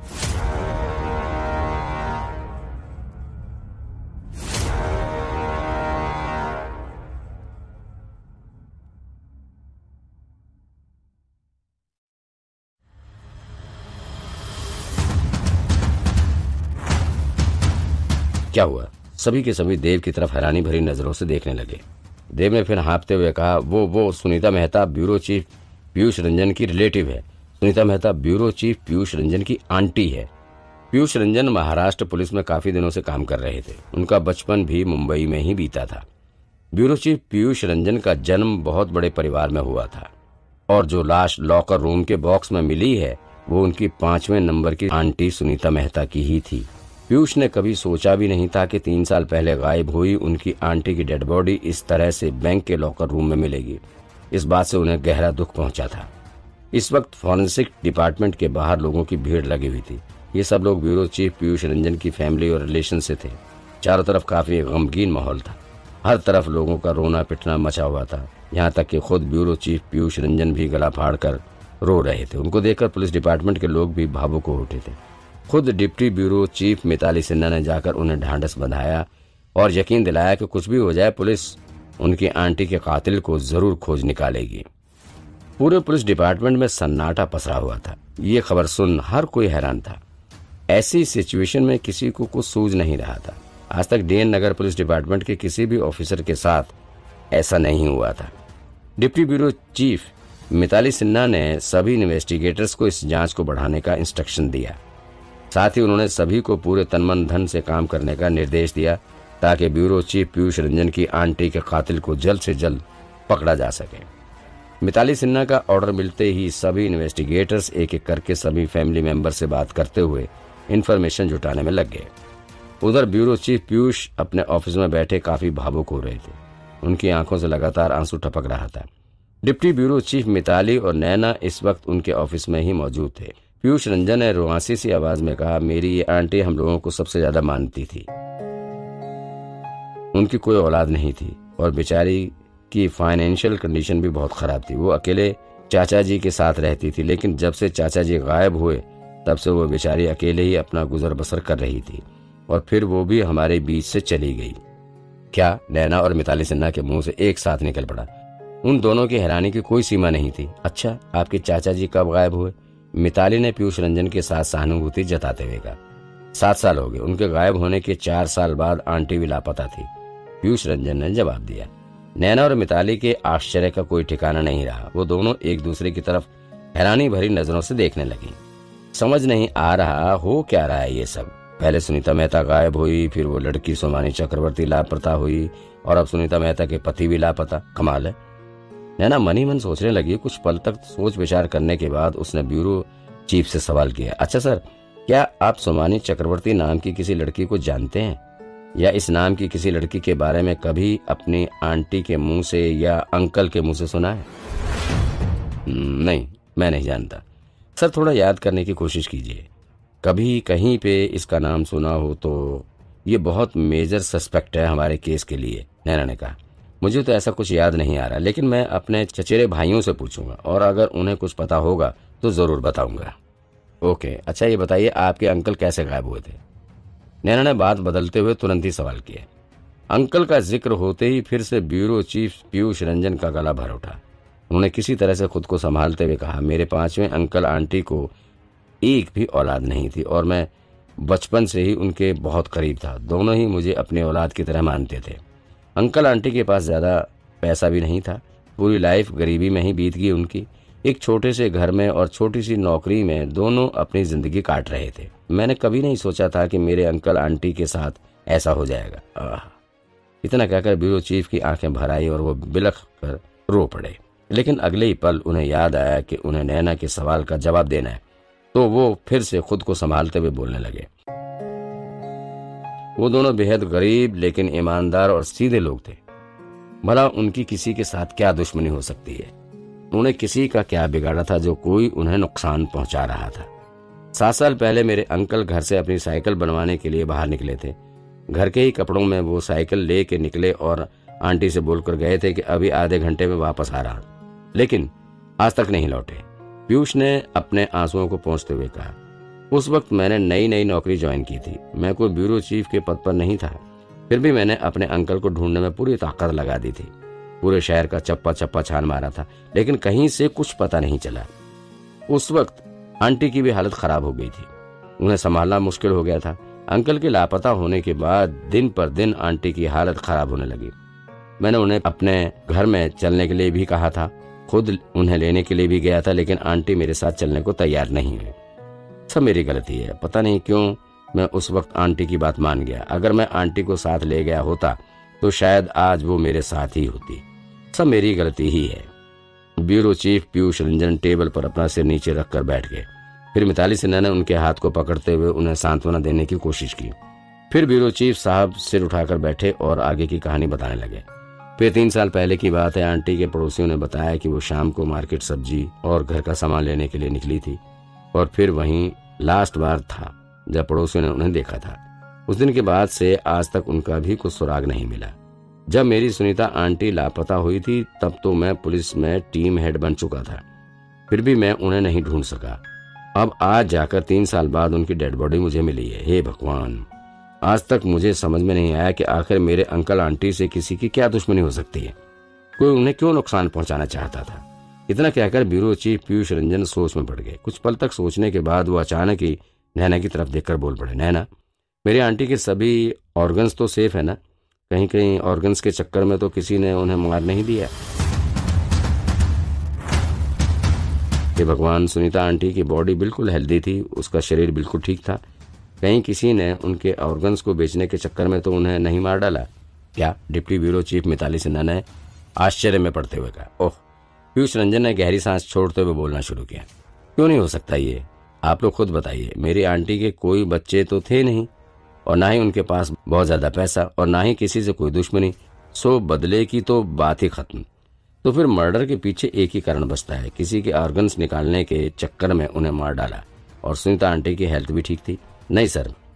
क्या हुआ? सभी के सभी देव की तरफ हैरानी भरी नजरों से देखने लगे। देव ने फिर हाँफते हुए कहा, वो सुनीता मेहता ब्यूरो चीफ पीयूष रंजन की रिलेटिव है। सुनीता मेहता ब्यूरो चीफ पीयूष रंजन की आंटी है। पीयूष रंजन महाराष्ट्र पुलिस में काफी दिनों से काम कर रहे थे। उनका बचपन भी मुंबई में ही बीता था। ब्यूरो चीफ पीयूष रंजन का जन्म बहुत बड़े परिवार में हुआ था और जो लाश लॉकर रूम के बॉक्स में मिली है वो उनकी 5वें नंबर की आंटी सुनीता मेहता की ही थी। पीयूष ने कभी सोचा भी नहीं था कि 3 साल पहले गायब हुई उनकी आंटी की डेड बॉडी इस तरह से बैंक के लॉकर रूम में मिलेगी। इस बात से उन्हें गहरा दुख पहुंचा था। इस वक्त फॉरेंसिक डिपार्टमेंट के बाहर लोगों की भीड़ लगी हुई थी। ये सब लोग ब्यूरो चीफ पीयूष रंजन की फैमिली और रिलेशन से थे। चारों तरफ काफी गमगीन माहौल था। हर तरफ लोगों का रोना पिटना मचा हुआ था। यहाँ तक कि खुद ब्यूरो चीफ पीयूष रंजन भी गला फाड़ कर रो रहे थे। उनको देखकर पुलिस डिपार्टमेंट के लोग भी भावुक हो उठे थे। खुद deputy bureau chief Mitali Sinha ने जाकर उन्हें ढांढस बंधाया और यकीन दिलाया कि कुछ भी हो जाए पुलिस उनकी आंटी के कातिल को जरूर खोज निकालेगी। पूरे पुलिस डिपार्टमेंट में सन्नाटा पसरा हुआ था। ये खबर सुन हर कोई हैरान था। ऐसी सिचुएशन में किसी को कुछ सूझ नहीं रहा था। आज तक डीएन नगर पुलिस डिपार्टमेंट के किसी भी ऑफिसर के साथ ऐसा नहीं हुआ था। Deputy bureau chief Mitali Sinha ने सभी इन्वेस्टिगेटर्स को इस जांच को बढ़ाने का इंस्ट्रक्शन दिया। साथ ही उन्होंने सभी को पूरे तन मन धन से काम करने का निर्देश दिया ताकि ब्यूरो चीफ पीयूष रंजन की आंटी के कातिल को जल्द से जल्द पकड़ा जा सके। मिताली सिन्हा का ऑर्डर मिलते ही सभी इन्वेस्टिगेटर्स एक एक करके सभी फैमिली मेंबर से बात करते हुए इन्फॉर्मेशन जुटाने में लग गए। उधर ब्यूरो चीफ पीयूष अपने ऑफिस में बैठे काफी भावुक हो रहे थे। उनकी आंखों से लगातार आंसू टपक रहा था। डिप्टी ब्यूरो चीफ मिताली और नैना इस वक्त उनके ऑफिस में ही मौजूद थे। पीयूष रंजन ने रुआसी सी आवाज में कहा, मेरी ये आंटी हम लोगों को सबसे ज्यादा मानती थी। उनकी कोई औलाद नहीं थी और बेचारी की फाइनेंशियल कंडीशन भी बहुत खराब थी। वो अकेले चाचा जी के साथ रहती थी, लेकिन जब से चाचा जी गायब हुए तब से वो बेचारी अकेले ही अपना गुजर बसर कर रही थी और फिर वो भी हमारे बीच से चली गई। क्या? नैना और मिताली सिन्हा के मुंह से एक साथ निकल पड़ा। उन दोनों की हैरानी की कोई सीमा नहीं थी। अच्छा, आपके चाचा जी कब गायब हुए? मिताली ने पीयूष रंजन के साथ सहानुभूति जताते हुए कहा। 7 साल हो गए। उनके गायब होने के 4 साल बाद आंटी भी लापता थी, पीयूष रंजन ने जवाब दिया। नैना और मिताली के आश्चर्य का कोई ठिकाना नहीं रहा। वो दोनों एक दूसरे की तरफ हैरानी भरी नजरों से देखने लगी। समझ नहीं आ रहा हो क्या रहा है ये सब। पहले सुनीता मेहता गायब हुई, फिर वो लड़की सोमानी चक्रवर्ती लापता हुई और अब सुनीता मेहता के पति भी लापता। कमाल है। नैना मन ही मन सोचने लगी। कुछ पल तक सोच विचार करने के बाद उसने ब्यूरो चीफ से सवाल किया, अच्छा सर, क्या आप सोमानी चक्रवर्ती नाम की किसी लड़की को जानते हैं या इस नाम की किसी लड़की के बारे में कभी अपनी आंटी के मुंह से या अंकल के मुंह से सुना है? नहीं, मैं नहीं जानता सर। थोड़ा याद करने की कोशिश कीजिए, कभी कहीं पे इसका नाम सुना हो तो। ये बहुत मेजर सस्पेक्ट है हमारे केस के लिए, नैना ने कहा। मुझे तो ऐसा कुछ याद नहीं आ रहा, लेकिन मैं अपने चचेरे भाइयों से पूछूंगा और अगर उन्हें कुछ पता होगा तो जरूर बताऊंगा। ओके, अच्छा ये बताइए आपके अंकल कैसे गायब हुए थे? नैना ने बात बदलते हुए तुरंत ही सवाल किया। अंकल का जिक्र होते ही फिर से ब्यूरो चीफ पीयूष रंजन का गला भर उठा। उन्होंने किसी तरह से खुद को संभालते हुए कहा, मेरे 5वें अंकल आंटी को एक भी औलाद नहीं थी और मैं बचपन से ही उनके बहुत करीब था। दोनों ही मुझे अपने औलाद की तरह मानते थे। अंकल आंटी के पास ज्यादा पैसा भी नहीं था, पूरी लाइफ गरीबी में ही बीत गई उनकी। एक छोटे से घर में और छोटी सी नौकरी में दोनों अपनी जिंदगी काट रहे थे। मैंने कभी नहीं सोचा था कि मेरे अंकल आंटी के साथ ऐसा हो जाएगा। इतना कहकर ब्यूरो चीफ की आंखें भर आई और वो बिलख कर रो पड़े। लेकिन अगले ही पल उन्हें याद आया कि उन्हें नैना के सवाल का जवाब देना है, तो वो फिर से खुद को संभालते हुए बोलने लगे। वो दोनों बेहद गरीब लेकिन ईमानदार और सीधे लोग थे। भला उनकी किसी के साथ क्या दुश्मनी हो सकती है? उन्होंने किसी का क्या बिगाड़ा था जो कोई उन्हें नुकसान पहुंचा रहा था? 7 साल पहले मेरे अंकल घर से अपनी साइकिल बनवाने के लिए बाहर निकले थे। घर के ही कपड़ों में वो साइकिल ले के निकले और आंटी से बोलकर गए थे कि अभी आधे घंटे में वापस आ रहा, लेकिन आज तक नहीं लौटे। पीयूष ने अपने आंसुओं को पोंछते हुए कहा, उस वक्त मैंने नई नई नौकरी ज्वाइन की थी। मैं कोई ब्यूरो चीफ के पद पर नहीं था, फिर भी मैंने अपने अंकल को ढूंढने में पूरी ताकत लगा दी थी। पूरे शहर का चप्पा चप्पा छान मारा था, लेकिन कहीं से कुछ पता नहीं चला। उस वक्त आंटी की भी हालत खराब हो गई थी, उन्हें संभालना मुश्किल हो गया था। अंकल के लापता होने के बाद दिन पर दिन आंटी की हालत खराब होने लगी। मैंने उन्हें अपने घर में चलने के लिए भी कहा था, खुद उन्हें लेने के लिए भी गया था, लेकिन आंटी मेरे साथ चलने को तैयार नहीं हुई। सब मेरी गलती है, पता नहीं क्यों मैं उस वक्त आंटी की बात मान गया। अगर मैं आंटी को साथ ले गया होता तो शायद आज वो मेरे साथ ही होती। सब मेरी गलती ही है। Bureau chief Piyush Ranjan table पर अपना सिर नीचे रखकर बैठ गए। फिर मिताली सिन्हा ने उनके हाथ को पकड़ते हुए उन्हें सांत्वना देने की कोशिश की। फिर ब्यूरो चीफ साहब सिर उठाकर बैठे और आगे की कहानी बताने लगे। फिर 3 साल पहले की बात है। आंटी के पड़ोसियों ने बताया कि वो शाम को मार्केट सब्जी और घर का सामान लेने के लिए निकली थी और फिर वहीं लास्ट बार था जब पड़ोसियों ने उन्हें देखा था। उस दिन के बाद से आज तक उनका भी कुछ सुराग नहीं मिला। जब मेरी सुनीता आंटी लापता हुई थी तब तो मैं पुलिस में टीम हेड बन चुका था, फिर भी मैं उन्हें नहीं ढूंढ सका। अब आज जाकर 3 साल बाद उनकी डेड बॉडी मुझे मिली है। हे भगवान, आज तक मुझे समझ में नहीं आया कि आखिर मेरे अंकल आंटी से किसी की क्या दुश्मनी हो सकती है, कोई उन्हें क्यों नुकसान पहुंचाना चाहता था। इतना कहकर ब्यूरो चीफ पीयूष रंजन सोच में पड़ गए। कुछ पल तक सोचने के बाद वो अचानक ही नैना की तरफ देखकर बोल पड़े, नैना, मेरी आंटी के सभी ऑर्गन्स तो सेफ है ना? कहीं कहीं ऑर्गन्स के चक्कर में तो किसी ने उन्हें मार नहीं दिया? हे भगवान, सुनीता आंटी की बॉडी बिल्कुल हेल्दी थी, उसका शरीर बिल्कुल ठीक था। कहीं किसी ने उनके ऑर्गन्स को बेचने के चक्कर में तो उन्हें नहीं मार डाला क्या? Deputy bureau chief Mitali Sinha ने आश्चर्य में पड़ते हुए कहा। ओह, पीयूष रंजन ने गहरी सांस छोड़ते हुए बोलना शुरू किया। क्यों नहीं हो सकता ये? आप लोग खुद बताइए। मेरी आंटी के कोई बच्चे तो थे नहीं और ना ही उनके पास बहुत ज्यादा पैसा और ना ही किसी से कोई दुश्मनी। सो बदले की तो बात ही खत्म। तो फिर मर्डर के पीछे एक ही कारण बचता है, किसी के ऑर्गन्स निकालने के चक्कर में उन्हें मार डाला। और सुनीता आंटी की हेल्थ भी ठीक थी। नहीं सर,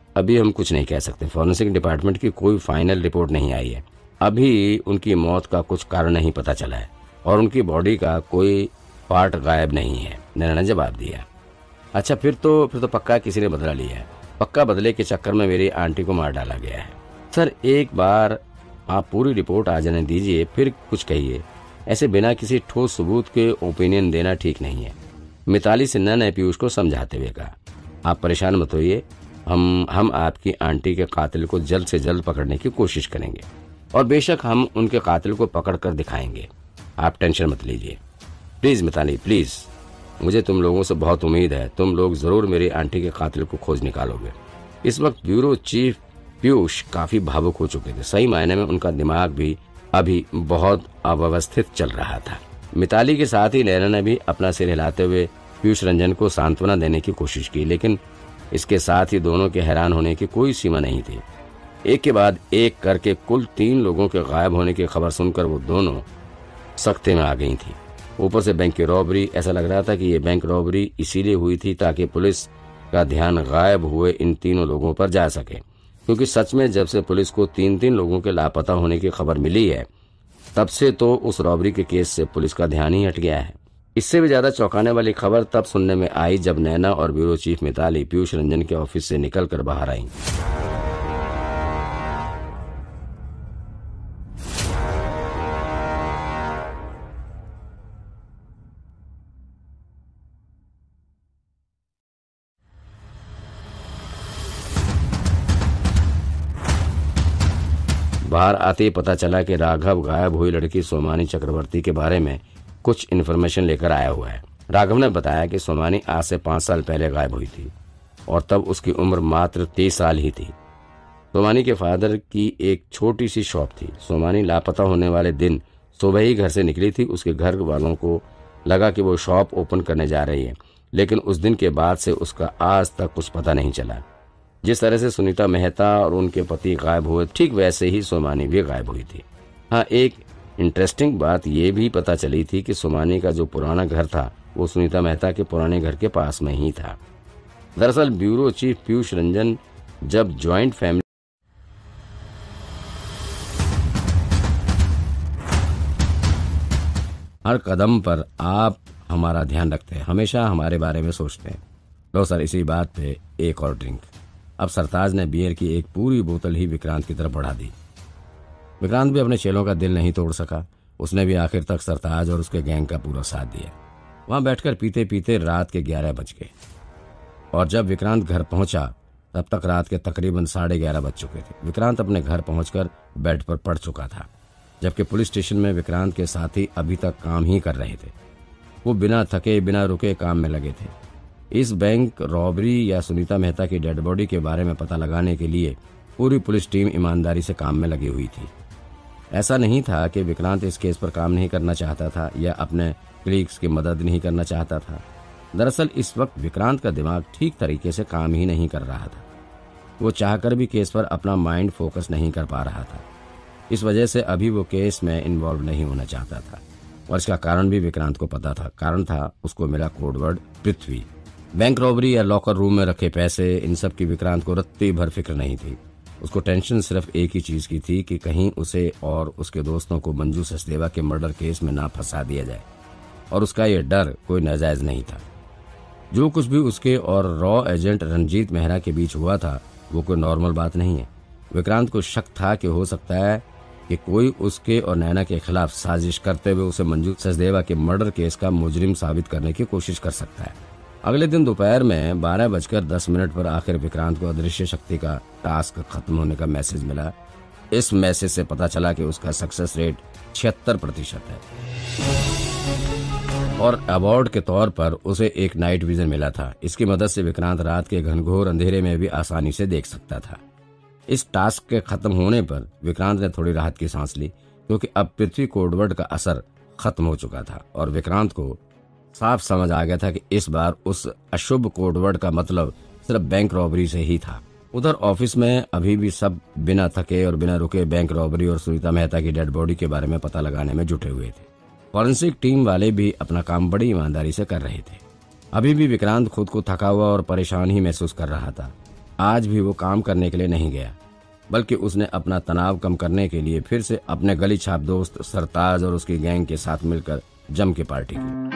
अभी हम कुछ नहीं कह सकते। फॉरेंसिक डिपार्टमेंट की कोई फाइनल रिपोर्ट नहीं आई है। अभी उनकी मौत का कुछ कारण नहीं पता चला है और उनकी बॉडी का कोई पार्ट गायब नहीं है, नैना ने जवाब दिया। अच्छा, फिर तो पक्का किसी ने बदला लिया है। पक्का बदले के चक्कर में मेरी आंटी को मार डाला गया है। सर, एक बार आप पूरी रिपोर्ट आ जाने दीजिए, फिर कुछ कहिए। ऐसे बिना किसी ठोस सबूत के ओपिनियन देना ठीक नहीं है, मिताली सिन्हा ने पीयूष को समझाते हुए कहा। आप परेशान मत होइए, हम आपकी आंटी के कातिल को जल्द से जल्द पकड़ने की कोशिश करेंगे और बेशक हम उनके कातिल को पकड़ कर दिखाएंगे। आप टेंशन मत लीजिए। प्लीज मिताली, प्लीज, मुझे तुम लोगों से बहुत उम्मीद है। तुम लोग जरूर मेरी आंटी के कातिल को खोज निकालोगे। इस वक्त ब्यूरो चीफ पीयूष काफी भावुक हो चुके थे। सही मायने में उनका दिमाग भी अभी बहुत अव्यवस्थित चल रहा था। मिताली के साथ ही नैना ने भी अपना सिर हिलाते हुए पीयूष रंजन को सांत्वना देने की कोशिश की, लेकिन इसके साथ ही दोनों के हैरान होने की कोई सीमा नहीं थी। एक के बाद एक करके कुल 3 लोगों के गायब होने की खबर सुनकर वो दोनों सख्ते में आ गई थी। ऊपर से बैंक की रॉबरी। ऐसा लग रहा था कि ये बैंक रॉबरी इसीलिए हुई थी ताकि पुलिस का ध्यान गायब हुए इन तीनों लोगों पर जा सके, क्योंकि सच में जब से पुलिस को 3 लोगों के लापता होने की खबर मिली है, तब से तो उस रॉबरी के केस से पुलिस का ध्यान ही हट गया है। इससे भी ज्यादा चौंकाने वाली खबर तब सुनने में आई जब नैना और ब्यूरो चीफ मिताली पीयूष रंजन के ऑफिस से निकलकर बाहर आईं। बाहर आते ही पता चला कि राघव गायब हुई लड़की सोमानी चक्रवर्ती के बारे में कुछ इन्फॉर्मेशन लेकर आया हुआ है। राघव ने बताया कि सोमानी आज से 5 साल पहले गायब हुई थी और तब उसकी उम्र मात्र 30 साल ही थी। सोमानी के फादर की एक छोटी सी शॉप थी। सोमानी लापता होने वाले दिन सुबह ही घर से निकली थी। उसके घर वालों को लगा कि वो शॉप ओपन करने जा रही है, लेकिन उस दिन के बाद से उसका आज तक कुछ पता नहीं चला। जिस तरह से सुनीता मेहता और उनके पति गायब हुए, ठीक वैसे ही सोमानी भी गायब हुई थी। हाँ, एक इंटरेस्टिंग बात यह भी पता चली थी कि सोमानी का जो पुराना घर था वो सुनीता मेहता के पुराने घर के पास में ही था। दरअसल ब्यूरो चीफ पीयूष रंजन जब ज्वाइंट फैमिली हर कदम पर आप हमारा ध्यान रखते हैं, हमेशा हमारे बारे में सोचते हैं। लो सर, इसी बात पे एक और ड्रिंक। अब सरताज ने बियर की एक पूरी बोतल ही विक्रांत की तरफ बढ़ा दी। विक्रांत भी अपने चेलों का दिल नहीं तोड़ सका। उसने भी आखिर तक सरताज और उसके गैंग का पूरा साथ दिया। वहां बैठकर पीते पीते रात के 11 बज गए और जब विक्रांत घर पहुंचा तब तक रात के तकरीबन 11:30 बज चुके थे। विक्रांत अपने घर पहुंचकर बेड पर पड़ चुका था, जबकि पुलिस स्टेशन में विक्रांत के साथी अभी तक काम ही कर रहे थे। वो बिना थके बिना रुके काम में लगे थे। इस बैंक रॉबरी या सुनीता मेहता की डेड बॉडी के बारे में पता लगाने के लिए पूरी पुलिस टीम ईमानदारी से काम में लगी हुई थी। ऐसा नहीं था कि विक्रांत इस केस पर काम नहीं करना चाहता था या अपने क्लीग्स की मदद नहीं करना चाहता था। दरअसल इस वक्त विक्रांत का दिमाग ठीक तरीके से काम ही नहीं कर रहा था। वो चाहकर भी केस पर अपना माइंड फोकस नहीं कर पा रहा था। इस वजह से अभी वो केस में इन्वॉल्व नहीं होना चाहता था और इसका कारण भी विक्रांत को पता था। कारण था उसको मिला कोडवर्ड पृथ्वी। बैंक रॉबरी या लॉकर रूम में रखे पैसे, इन सब की विक्रांत को रत्ती भर फिक्र नहीं थी। उसको टेंशन सिर्फ एक ही चीज की थी कि कहीं उसे और उसके दोस्तों को मंजू सचदेवा के मर्डर केस में ना फंसा दिया जाए, और उसका यह डर कोई नाजायज नहीं था। जो कुछ भी उसके और रॉ एजेंट रंजीत मेहरा के बीच हुआ था वो कोई नॉर्मल बात नहीं है। विक्रांत को शक था कि हो सकता है कि कोई उसके और नैना के खिलाफ साजिश करते हुए उसे मंजू सचदेवा के मर्डर केस का मुजरिम साबित करने की कोशिश कर सकता है। अगले दिन दोपहर में 12:10 पर आखिर विक्रांत को अदृश्य शक्ति का टास्क खत्म होने का मैसेज मिला। इस मैसेज से पता चला कि उसका सक्सेस रेट 76% है और अवार्ड के तौर पर उसे एक नाइट विजन मिला था। इसकी मदद से विक्रांत रात के घनघोर अंधेरे में भी आसानी से देख सकता था। इस टास्क के खत्म होने पर विक्रांत ने थोड़ी राहत की सांस ली, क्योंकि अब पृथ्वी कोडवर्ड का असर खत्म हो चुका था और विक्रांत को साफ समझ आ गया था कि इस बार उस अशुभ कोडवर्ड का मतलब सिर्फ बैंक रॉबरी से ही था। उधर ऑफिस में अभी भी सब बिना थके और बिना रुके बैंक रॉबरी और सुनीता मेहता की डेड बॉडी के बारे में पता लगाने में जुटे हुए थे। फॉरेंसिक टीम वाले भी अपना काम बड़ी ईमानदारी से कर रहे थे। अभी भी विक्रांत खुद को थका हुआ और परेशान ही महसूस कर रहा था। आज भी वो काम करने के लिए नहीं गया, बल्कि उसने अपना तनाव कम करने के लिए फिर से अपने गली छाप दोस्त सरताज और उसकी गैंग के साथ मिलकर जम के पार्टी की।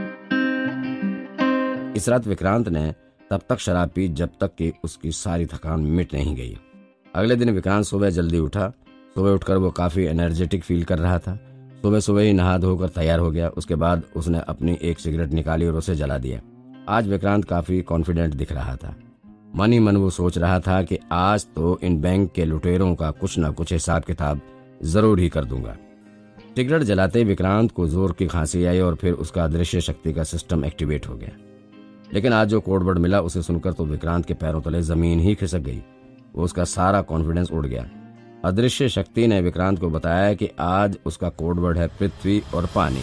इस रात विक्रांत ने तब तक शराब पी जब तक कि उसकी सारी थकान मिट नहीं गई। अगले दिन विक्रांत सुबह जल्दी उठा। सुबह उठकर वो काफी एनर्जेटिक फील कर रहा था। सुबह सुबह ही नहा धोकर तैयार हो गया। उसके बाद उसने अपनी एक सिगरेट निकाली और उसे जला दिया। आज विक्रांत काफी कॉन्फिडेंट दिख रहा था। मन ही मन वो सोच रहा था कि आज तो इन बैंक के लुटेरों का कुछ न कुछ हिसाब किताब जरूर ही कर दूंगा। सिगरेट जलाते विक्रांत को जोर की खांसी आई और फिर उसका अदृश्य शक्ति का सिस्टम एक्टिवेट हो गया। लेकिन आज जो कोडवर्ड मिला उसे सुनकर तो विक्रांत के पैरों तले जमीन ही खिसक गई। वो उसका सारा कॉन्फिडेंस उड़ गया। अदृश्य शक्ति ने विक्रांत को बताया कि आज उसका कोडवर्ड है पृथ्वी और पानी।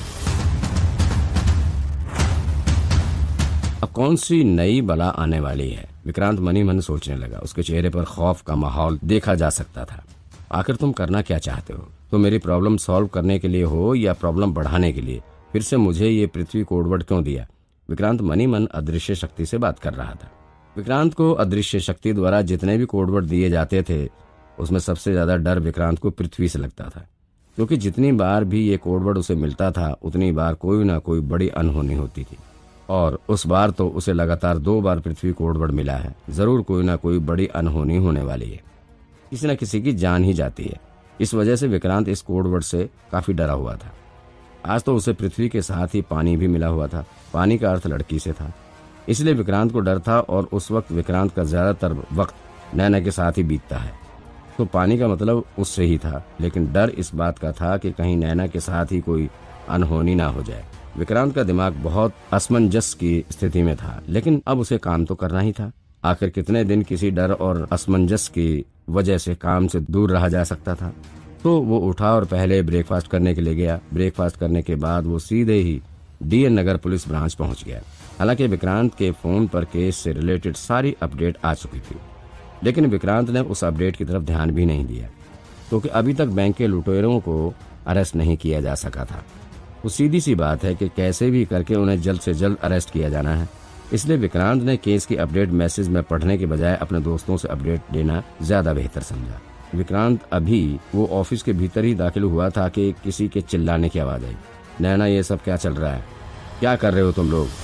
अब कौन सी नई बला आने वाली है, विक्रांत मन ही मन सोचने लगा। उसके चेहरे पर खौफ का माहौल देखा जा सकता था। आखिर तुम करना क्या चाहते हो? तो मेरी प्रॉब्लम सॉल्व करने के लिए हो या प्रॉब्लम बढ़ाने के लिए? फिर से मुझे ये पृथ्वी कोडवर्ड क्यों दिया? विक्रांत मन ही मन अदृश्य शक्ति से बात कर रहा था। विक्रांत को अदृश्य शक्ति द्वारा जितने भी कोडवर्ड दिए जाते थे उसमें सबसे ज्यादा डर विक्रांत को पृथ्वी से लगता था, क्योंकि जितनी बार भी ये कोडवर्ड उसे मिलता था उतनी बार कोई ना कोई बड़ी अनहोनी होती थी। और उस बार तो उसे लगातार 2 बार पृथ्वी कोडवर्ड मिला है। जरूर कोई ना कोई बड़ी अनहोनी होने वाली है, किसी न किसी की जान ही जाती है। इस वजह से विक्रांत इस कोडवर्ड से काफी डरा हुआ था। आज तो उसे पृथ्वी के साथ ही पानी भी मिला हुआ था। पानी का अर्थ लड़की से था, इसलिए विक्रांत को डर था। और उस वक्त विक्रांत का ज्यादातर वक्त नैना के साथ ही बीतता है, तो पानी का मतलब उससे ही था। लेकिन डर इस बात का था कि कहीं नैना के साथ ही कोई अनहोनी ना हो जाए। विक्रांत का दिमाग बहुत असमंजस की स्थिति में था, लेकिन अब उसे काम तो करना ही था। आखिर कितने दिन किसी डर और असमंजस की वजह से काम से दूर रहा जा सकता था? तो वो उठा और पहले ब्रेकफास्ट करने के लिए गया। ब्रेकफास्ट करने के बाद वो सीधे ही डीएन नगर पुलिस ब्रांच पहुंच गया। हालांकि विक्रांत के फोन पर केस से रिलेटेड सारी अपडेट आ चुकी थी, लेकिन विक्रांत ने उस अपडेट की तरफ ध्यान भी नहीं दिया, क्योंकि अभी तक बैंक के लुटेरों को अरेस्ट नहीं किया जा सका था। वो सीधी सी बात है कि कैसे भी करके उन्हें जल्द से जल्द अरेस्ट किया जाना है। इसलिए विक्रांत ने केस की अपडेट मैसेज में पढ़ने के बजाय अपने दोस्तों से अपडेट लेना ज्यादा बेहतर समझा। विक्रांत अभी वो ऑफिस के भीतर ही दाखिल हुआ था कि किसी के चिल्लाने की आवाज आई। नैना, ये सब क्या चल रहा है? क्या कर रहे हो तुम लोग?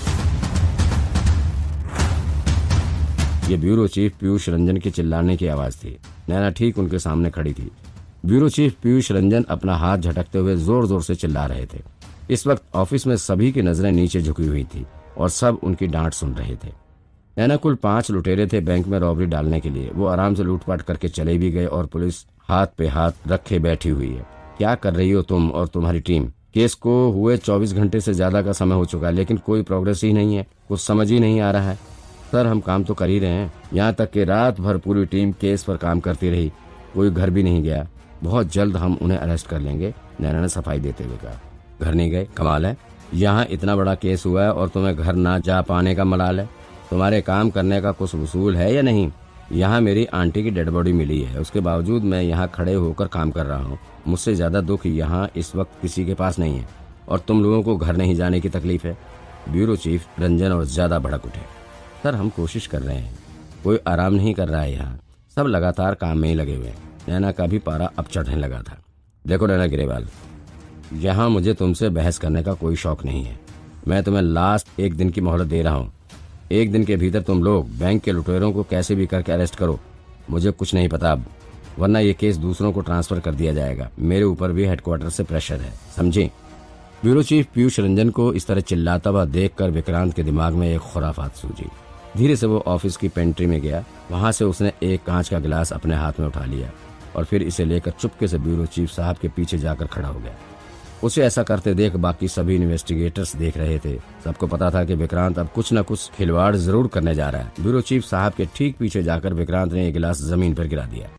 ये ब्यूरो चीफ पीयूष रंजन के चिल्लाने की आवाज थी। नैना ठीक उनके सामने खड़ी थी। ब्यूरो चीफ पीयूष रंजन अपना हाथ झटकते हुए जोर जोर से चिल्ला रहे थे। इस वक्त ऑफिस में सभी की नजरें नीचे झुकी हुई थी और सब उनकी डांट सुन रहे थे। नैना कुल 5 लुटेरे थे बैंक में रॉबरी डालने के लिए। वो आराम से लूटपाट करके चले भी गए और पुलिस हाथ पे हाथ रखे बैठी हुई है। क्या कर रही हो तुम और तुम्हारी टीम? केस को हुए 24 घंटे से ज्यादा का समय हो चुका है, लेकिन कोई प्रोग्रेस ही नहीं है। कुछ समझ ही नहीं आ रहा है। सर, हम काम तो कर ही रहे हैं। यहाँ तक कि रात भर पूरी टीम केस पर काम करती रही, कोई घर भी नहीं गया। बहुत जल्द हम उन्हें अरेस्ट कर लेंगे, नैना ने सफाई देते हुए कहा। घर नहीं गए? कमाल है, यहाँ इतना बड़ा केस हुआ है और तुम्हें घर ना जा पाने का मलाल है। तुम्हारे काम करने का कुछ वसूल है या नहीं? यहाँ मेरी आंटी की डेड बॉडी मिली है, उसके बावजूद मैं यहाँ खड़े होकर काम कर रहा हूँ। मुझसे ज्यादा दुख यहाँ इस वक्त किसी के पास नहीं है, और तुम लोगों को घर नहीं जाने की तकलीफ है। ब्यूरो चीफ रंजन और ज्यादा भड़क उठे। सर, हम कोशिश कर रहे हैं, कोई आराम नहीं कर रहा है। यहाँ सब लगातार काम में ही लगे हुए हैं। नैना का भी पारा अब चढ़ने लगा था। देखो नैना ग्रेवाल, यहाँ मुझे तुमसे बहस करने का कोई शौक नहीं है। मैं तुम्हें लास्ट 1 दिन की मोहलत दे रहा हूँ। 1 दिन के भीतर तुम लोग बैंक के लुटेरों को कैसे भी करके अरेस्ट करो। मुझे कुछ नहीं पता अब, वरना ये केस दूसरों को ट्रांसफर कर दिया जाएगा। मेरे ऊपर भी हेडक्वार्टर से प्रेशर है, समझे? ब्यूरो चीफ पीयूष रंजन को इस तरह चिल्लाता हुआ देखकर विक्रांत के दिमाग में एक खुराफात सूझी। धीरे से वो ऑफिस की पेंट्री में गया। वहां से उसने एक कांच का गिलास अपने हाथ में उठा लिया और फिर इसे लेकर चुपके से ब्यूरो चीफ साहब के पीछे जाकर खड़ा हो गया। उसे ऐसा करते देख बाकी सभी इन्वेस्टिगेटर्स देख रहे थे। सबको पता था कि विक्रांत अब कुछ न कुछ खिलवाड़ जरूर करने जा रहा है। ब्यूरो चीफ साहब के ठीक पीछे जाकर विक्रांत ने एक गिलास जमीन पर गिरा दिया।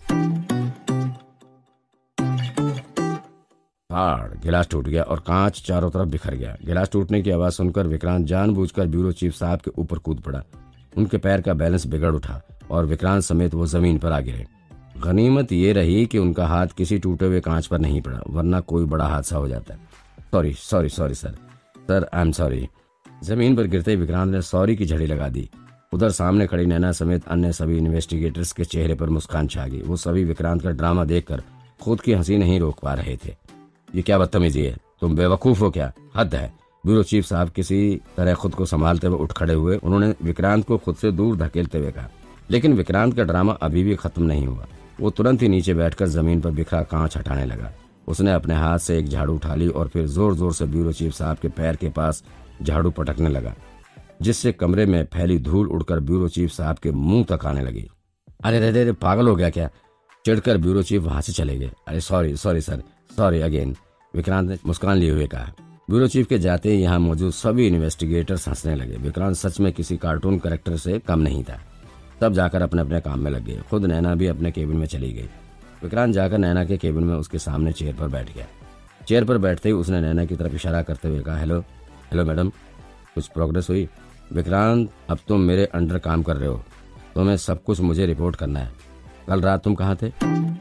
गिलास टूट गया और कांच चारों तरफ बिखर गया। गिलास टूटने की आवाज सुनकर विक्रांत जानबूझकर ब्यूरो चीफ साहब के ऊपर कूद पड़ा। उनके पैर का बैलेंस बिगड़ उठा और विक्रांत समेत वो जमीन पर आ गिरे। गनीमत ये रही कि उनका हाथ किसी टूटे हुए कांच पर नहीं पड़ा, वरना कोई बड़ा हादसा हो जाता। Sorry sir, I am sorry. जमीन पर गिरते विक्रांत ने सॉरी की झड़ी लगा दी। उधर सामने खड़ी नैना समेत अन्य सभी इन्वेस्टिगेटर्स के चेहरे पर मुस्कान छा गई। वो सभी विक्रांत का ड्रामा देखकर खुद की हंसी नहीं रोक पा रहे थे। ये क्या बदतमीजी है, तुम बेवकूफ हो क्या, हद है। ब्यूरो चीफ साहब किसी तरह खुद को संभालते हुए उठ खड़े हुए। उन्होंने विक्रांत को खुद से दूर धकेलते हुए कहा। लेकिन विक्रांत का ड्रामा अभी भी खत्म नहीं हुआ। वो तुरंत ही नीचे बैठकर जमीन पर बिखरा कांच हटाने लगा। उसने अपने हाथ से एक झाड़ू उठा ली और फिर जोर जोर से ब्यूरो चीफ साहब के पैर के पास झाड़ू पटकने लगा, जिससे कमरे में फैली धूल उड़कर ब्यूरो चीफ साहब के मुंह तक आने लगी। अरे रे रे, पागल हो गया क्या? चिढ़कर ब्यूरो चीफ वहां से चले गए। अरे sorry sorry sir, sorry again, Vikrant ने मुस्कान लिए हुए कहा। ब्यूरो चीफ के जाते ही यहाँ मौजूद सभी इन्वेस्टिगेटर्स हंसने लगे। विक्रांत सच में किसी कार्टून कैरेक्टर से कम नहीं था। सब जाकर अपने अपने काम में लग गए। खुद नैना भी अपने केबिन में चली गई। विक्रांत जाकर नैना के केबिन में उसके सामने चेयर पर बैठ गया। चेयर पर बैठते ही उसने नैना की तरफ इशारा करते हुए कहा, हेलो हेलो मैडम, कुछ प्रोग्रेस हुई? विक्रांत, अब तुम मेरे अंडर काम कर रहे हो, तुम्हें सब कुछ मुझे रिपोर्ट करना है। कल रात तुम कहाँ थे?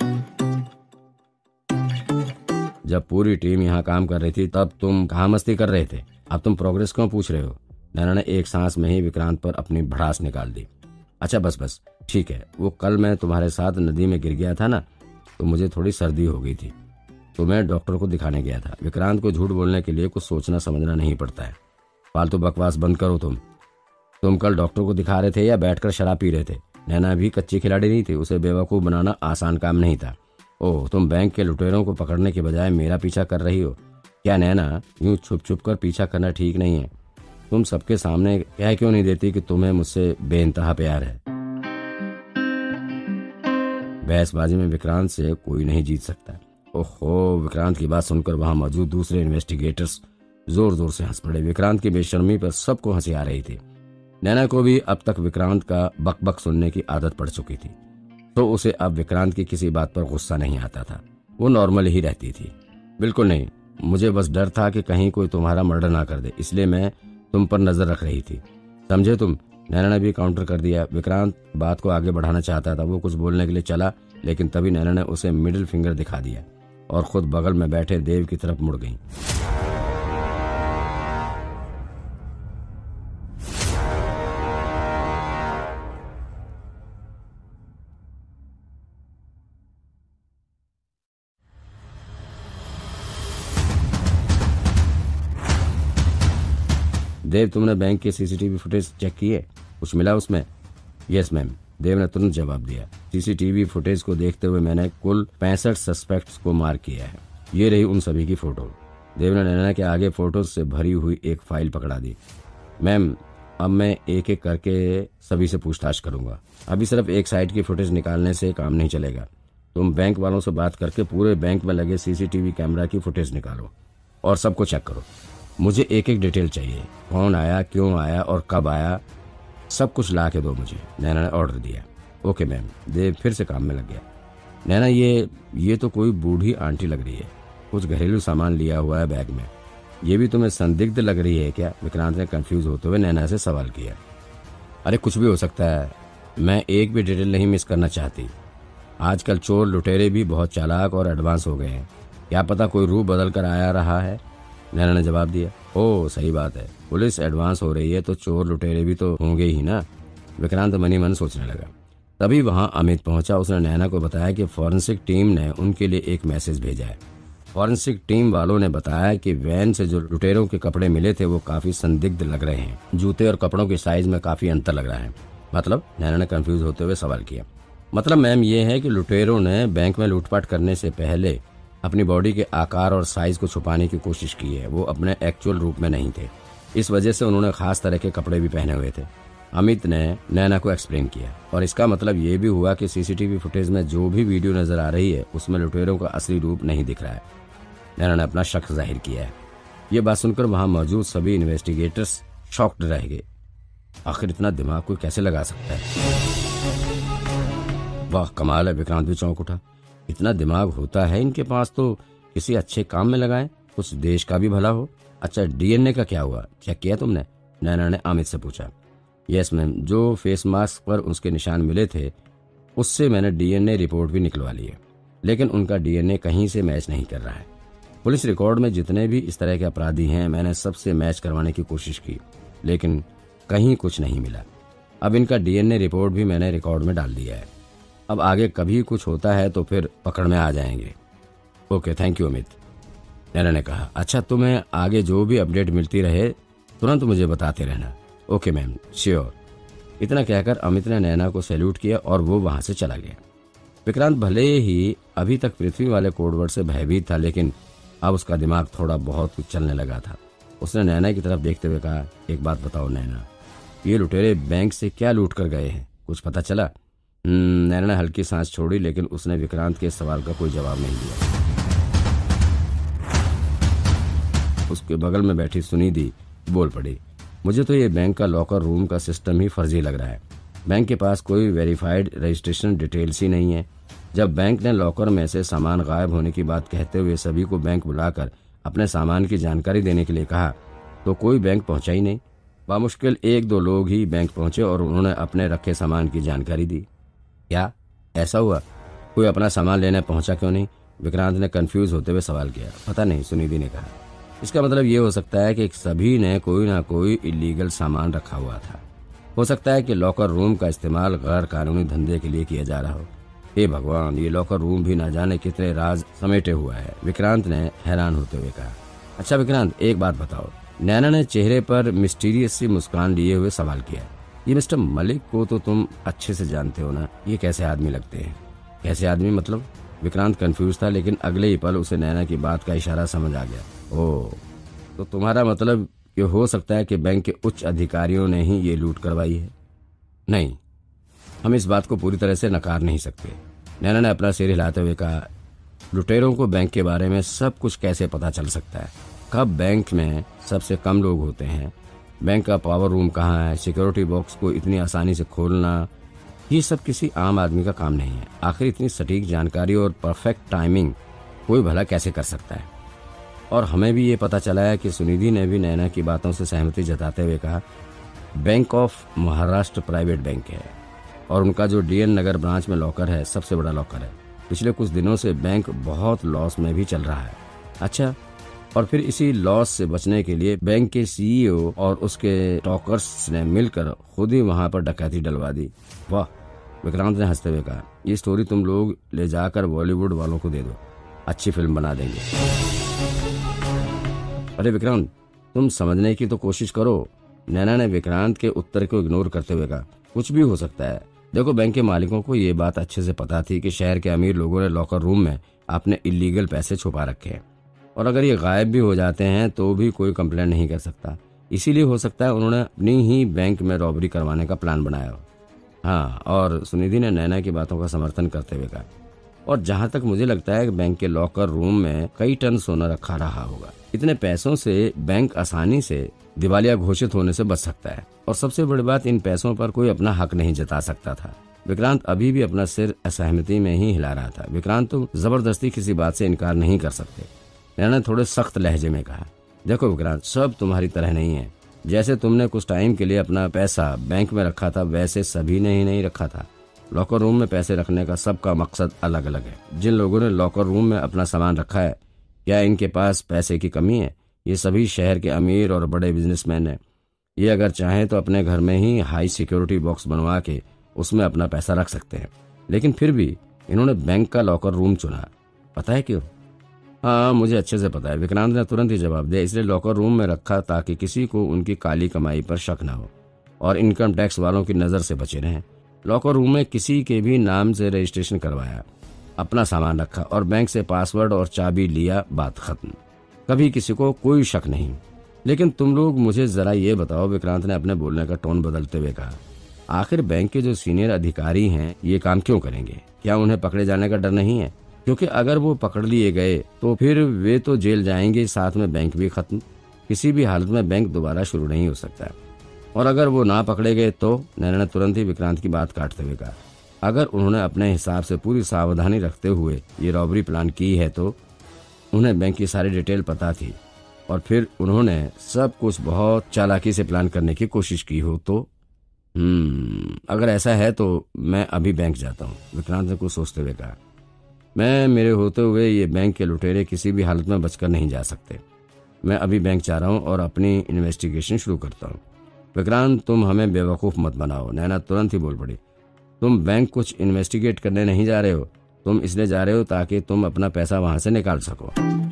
जब पूरी टीम यहाँ काम कर रही थी तब तुम कहाँ मस्ती कर रहे थे? अब तुम प्रोग्रेस क्यों पूछ रहे हो? नैना ने एक सांस में ही विक्रांत पर अपनी भड़ास निकाल दी। अच्छा बस बस ठीक है, वो कल मैं तुम्हारे साथ नदी में गिर गया था ना, तो मुझे थोड़ी सर्दी हो गई थी, तो मैं डॉक्टर को दिखाने गया था। विक्रांत को झूठ बोलने के लिए कुछ सोचना समझना नहीं पड़ता है। फालतू बकवास बंद करो। तुम कल डॉक्टर को दिखा रहे थे या बैठकर शराब पी रहे थे? नैना भी कच्ची खिलाड़ी नहीं थी, उसे बेवकूफ बनाना आसान काम नहीं था। ओह, तुम बैंक के लुटेरों को पकड़ने के बजाय मेरा पीछा कर रही हो क्या? नैना, यूं छुप छुप कर पीछा करना ठीक नहीं है। तुम सबके सामने कह क्यों नहीं देती कि तुम्हें मुझसे बेइंतहा प्यार है? बहसबाजी में विक्रांत से कोई नहीं जीत सकता। ओहो, विक्रांत की बात सुनकर वहां मौजूद दूसरे इन्वेस्टिगेटर्स जोर जोर से हंस पड़े। विक्रांत की बेशर्मी पर सबको हंसी आ रही थी। नैना को भी अब तक विक्रांत का बक बक सुनने की आदत पड़ चुकी थी, तो उसे अब विक्रांत की किसी बात पर गुस्सा नहीं आता था। वो नॉर्मल ही रहती थी। बिल्कुल नहीं, मुझे बस डर था कि कहीं कोई तुम्हारा मर्डर ना कर दे, इसलिए मैं तुम पर नजर रख रही थी, समझे तुम? नैना ने भी काउंटर कर दिया। विक्रांत बात को आगे बढ़ाना चाहता था। वो कुछ बोलने के लिए चला, लेकिन तभी नैना ने उसे मिडिल फिंगर दिखा दिया और खुद बगल में बैठे देव की तरफ मुड़ गई। देव, तुमने बैंक के सीसीटीवी फुटेज चेक किए? कुछ मिला उसमें? यस मैम, देव ने तुरंत जवाब दिया। सीसीटीवी फुटेज को देखते हुए मैंने कुल 65 सस्पेक्ट्स को मार्क किया है। ये रही उन सभी की फोटो। देव ने नैना के आगे फोटोज से भरी हुई एक फाइल पकड़ा दी। मैम, अब मैं एक एक करके सभी से पूछताछ करूंगा। अभी सिर्फ एक साइड की फुटेज निकालने से काम नहीं चलेगा। तुम बैंक वालों से बात करके पूरे बैंक में लगे सीसीटीवी कैमरा की फुटेज निकालो और सबको चेक करो। मुझे एक एक डिटेल चाहिए, कौन आया, क्यों आया और कब आया, सब कुछ ला के दो मुझे, नैना ने ऑर्डर दिया। Okay ma'am. देव फिर से काम में लग गया। नैना, ये तो कोई बूढ़ी आंटी लग रही है, कुछ घरेलू सामान लिया हुआ है बैग में, ये भी तुम्हें संदिग्ध लग रही है क्या? विक्रांत ने कंफ्यूज होते हुए नैना से सवाल किया। अरे कुछ भी हो सकता है, मैं एक भी डिटेल नहीं मिस करना चाहती। आजकल चोर लुटेरे भी बहुत चालाक और एडवांस हो गए हैं, क्या पता कोई रूप बदल कर आया रहा है, नैना ने जवाब दिया। ओह सही बात है, पुलिस एडवांस हो रही है तो चोर लुटेरे भी तो होंगे ही ना, विक्रांत मनी मन सोचने लगा। तभी वहां अमित पहुंचा। उसने नैना को बताया कि फॉरेंसिक टीम ने उनके लिए एक मैसेज भेजा है। फॉरेंसिक टीम वालों ने बताया कि वैन से जो लुटेरों के कपड़े मिले थे वो काफी संदिग्ध लग रहे हैं। जूते और कपड़ों के साइज में काफी अंतर लग रहा है। मतलब? नैना ने कंफ्यूज होते हुए सवाल किया। मतलब मैम ये है कि लुटेरों ने बैंक में लूटपाट करने से पहले अपनी बॉडी के आकार और साइज को छुपाने की कोशिश की है। वो अपने एक्चुअल रूप में नहीं थे, इस वजह से उन्होंने खास तरह के कपड़े भी पहने हुए थे, अमित ने नैना को एक्सप्लेन किया। और इसका मतलब ये भी हुआ कि सीसीटीवी फुटेज में जो भी वीडियो नजर आ रही है उसमें लुटेरों का असली रूप नहीं दिख रहा है। नैना ने अपना शक जाहिर किया है। ये बात सुनकर वहां मौजूद सभी इन्वेस्टिगेटर्स शॉक्ड रह गए। आखिर इतना दिमाग कोई कैसे लगा सकता है? वाह कमाल है, विक्रांत भी चौंक उठा। इतना दिमाग होता है इनके पास तो किसी अच्छे काम में लगाएं, कुछ देश का भी भला हो। अच्छा डीएनए का क्या हुआ, चेक किया तुमने? नैना ने अमित से पूछा। यस मैम, जो फेस मास्क पर उसके निशान मिले थे उससे मैंने डीएनए रिपोर्ट भी निकलवा ली है, लेकिन उनका डीएनए कहीं से मैच नहीं कर रहा है। पुलिस रिकॉर्ड में जितने भी इस तरह के अपराधी हैं मैंने सबसे मैच करवाने की कोशिश की, लेकिन कहीं कुछ नहीं मिला। अब इनका डीएनए रिपोर्ट भी मैंने रिकॉर्ड में डाल दिया है। अब आगे कभी कुछ होता है तो फिर पकड़ में आ जाएंगे। Okay, thank you Amit, Naina ने कहा। अच्छा, तुम्हें आगे जो भी अपडेट मिलती रहे तुरंत मुझे बताते रहना। Okay ma'am, sure. इतना कहकर अमित ने नैना को सैल्यूट किया और वो वहां से चला गया। विक्रांत भले ही अभी तक पृथ्वी वाले कोडवर्ड से भयभीत था, लेकिन अब उसका दिमाग थोड़ा बहुत कुछ चलने लगा था। उसने नैना की तरफ देखते हुए कहा, एक बात बताओ नैना, ये लुटेरे बैंक से क्या लूट कर गए हैं, कुछ पता चला? नैना ने हल्की सांस छोड़ी, लेकिन उसने विक्रांत के सवाल का कोई जवाब नहीं दिया। उसके बगल में बैठी सुनिधि बोल पड़ी, मुझे तो ये बैंक का लॉकर रूम का सिस्टम ही फर्जी लग रहा है। बैंक के पास कोई वेरीफाइड रजिस्ट्रेशन डिटेल्स ही नहीं है। जब बैंक ने लॉकर में से सामान गायब होने की बात कहते हुए सभी को बैंक बुलाकर अपने सामान की जानकारी देने के लिए कहा, तो कोई बैंक पहुंचा ही नहीं। बामुश्किल 1-2 लोग ही बैंक पहुंचे और उन्होंने अपने रखे सामान की जानकारी दी। क्या ऐसा हुआ? कोई अपना सामान लेने पहुंचा क्यों नहीं? विक्रांत ने कंफ्यूज होते हुए सवाल किया। पता नहीं, सुनिधि ने कहा। इसका मतलब ये हो सकता है कि सभी ने कोई ना कोई इलीगल सामान रखा हुआ था। हो सकता है कि लॉकर रूम का इस्तेमाल गैर कानूनी धंधे के लिए किया जा रहा हो। हे भगवान, ये लॉकर रूम भी ना जाने कितने राज समेटे हुआ है, विक्रांत ने हैरान होते हुए कहा। अच्छा विक्रांत, एक बात बताओ, नैना ने चेहरे पर मिस्टीरियस सी मुस्कान लिए हुए सवाल किया। ये मिस्टर मलिक को तो तुम अच्छे से जानते हो ना, ये कैसे आदमी लगते हैं? कैसे आदमी मतलब? विक्रांत कंफ्यूज था, लेकिन अगले ही पल उसे नैना की बात का इशारा समझ आ गया। ओह, तो तुम्हारा मतलब ये हो सकता है कि बैंक के उच्च अधिकारियों ने ही ये लूट करवाई है? नहीं, हम इस बात को पूरी तरह से नकार नहीं सकते, नैना ने अपना सिर हिलाते हुए कहा। लुटेरों को बैंक के बारे में सब कुछ कैसे पता चल सकता है? कब बैंक में सबसे कम लोग होते हैं? बैंक का पावर रूम कहाँ है? सिक्योरिटी बॉक्स को इतनी आसानी से खोलना, ये सब किसी आम आदमी का काम नहीं है। आखिर इतनी सटीक जानकारी और परफेक्ट टाइमिंग कोई भला कैसे कर सकता है? और हमें भी ये पता चला है कि सुनिधि ने भी नैना की बातों से सहमति जताते हुए कहा, bank of Maharashtra private bank है और उनका जो डीएन नगर ब्रांच में लॉकर है सबसे बड़ा लॉकर है। पिछले कुछ दिनों से बैंक बहुत लॉस में भी चल रहा है। अच्छा, और फिर इसी लॉस से बचने के लिए बैंक के सीईओ और उसके टॉकर्स ने मिलकर खुद ही वहां पर डकैती डलवा दी। वाह, विक्रांत ने हंसते हुए कहा। ये स्टोरी तुम लोग ले जाकर बॉलीवुड वालों को दे दो, अच्छी फिल्म बना देंगे। अरे विक्रांत, तुम समझने की तो कोशिश करो, नैना ने विक्रांत के उत्तर को इग्नोर करते हुए कहा। कुछ भी हो सकता है। देखो, बैंक के मालिकों को ये बात अच्छे से पता थी कि शहर के अमीर लोगों ने लॉकर रूम में अपने इलीगल पैसे छुपा रखे हैं, और अगर ये गायब भी हो जाते हैं तो भी कोई कंप्लेंट नहीं कर सकता। इसीलिए हो सकता है उन्होंने अपनी ही बैंक में रॉबरी करवाने का प्लान बनाया हो। हाँ, और सुनिधि ने नैना की बातों का समर्थन करते हुए कहा, और जहां तक मुझे लगता है कि बैंक के लॉकर रूम में कई टन सोना रखा रहा होगा। इतने पैसों से बैंक आसानी से दिवालिया घोषित होने से बच सकता है, और सबसे बड़ी बात, इन पैसों पर कोई अपना हक नहीं जता सकता था। विक्रांत अभी भी अपना सिर असहमति में ही हिला रहा था। विक्रांत तो जबरदस्ती किसी बात से इनकार नहीं कर सकते। नैना ने थोड़े सख्त लहजे में कहा, देखो विक्रांत, सब तुम्हारी तरह नहीं है। जैसे तुमने कुछ टाइम के लिए अपना पैसा बैंक में रखा था, वैसे सभी ने ही नहीं रखा था। लॉकर रूम में पैसे रखने का सबका मकसद अलग अलग है। जिन लोगों ने लॉकर रूम में अपना सामान रखा है, क्या इनके पास पैसे की कमी है? ये सभी शहर के अमीर और बड़े बिजनेसमैन हैं। ये अगर चाहें तो अपने घर में ही हाई सिक्योरिटी बॉक्स बनवा के उसमें अपना पैसा रख सकते हैं, लेकिन फिर भी इन्होंने बैंक का लॉकर रूम चुना। पता है क्यों? हाँ, मुझे अच्छे से पता है, विक्रांत ने तुरंत ही जवाब दिया। इसलिए लॉकर रूम में रखा ताकि किसी को उनकी काली कमाई पर शक न हो और इनकम टैक्स वालों की नजर से बचे रहें। लॉकर रूम में किसी के भी नाम से रजिस्ट्रेशन करवाया, अपना सामान रखा और बैंक से पासवर्ड और चाबी लिया, बात खत्म। कभी किसी को कोई शक नहीं। लेकिन तुम लोग मुझे जरा ये बताओ, विक्रांत ने अपने बोलने का टोन बदलते हुए कहा, आखिर बैंक के जो सीनियर अधिकारी हैं ये काम क्यों करेंगे? क्या उन्हें पकड़े जाने का डर नहीं है? क्योंकि अगर वो पकड़ लिए गए तो फिर वे तो जेल जाएंगे, साथ में बैंक भी खत्म। किसी भी हालत में बैंक दोबारा शुरू नहीं हो सकता। और अगर वो ना पकड़े गए तो? नैना ने तुरंत ही विक्रांत की बात काटते हुए कहा, अगर उन्होंने अपने हिसाब से पूरी सावधानी रखते हुए ये रॉबरी प्लान की है तो उन्हें बैंक की सारी डिटेल पता थी और फिर उन्होंने सब कुछ बहुत चालाकी से प्लान करने की कोशिश की हो तो? अगर ऐसा है तो मैं अभी बैंक जाता हूँ, विक्रांत ने कुछ सोचते हुए कहा। मेरे होते हुए ये बैंक के लुटेरे किसी भी हालत में बचकर नहीं जा सकते। मैं अभी बैंक जा रहा हूँ और अपनी इन्वेस्टिगेशन शुरू करता हूँ। विक्रांत, तुम हमें बेवकूफ मत बनाओ। नैना तुरंत ही बोल पड़ी। तुम बैंक कुछ इन्वेस्टिगेट करने नहीं जा रहे हो, तुम इसलिए जा रहे हो ताकि तुम अपना पैसा वहां से निकाल सको।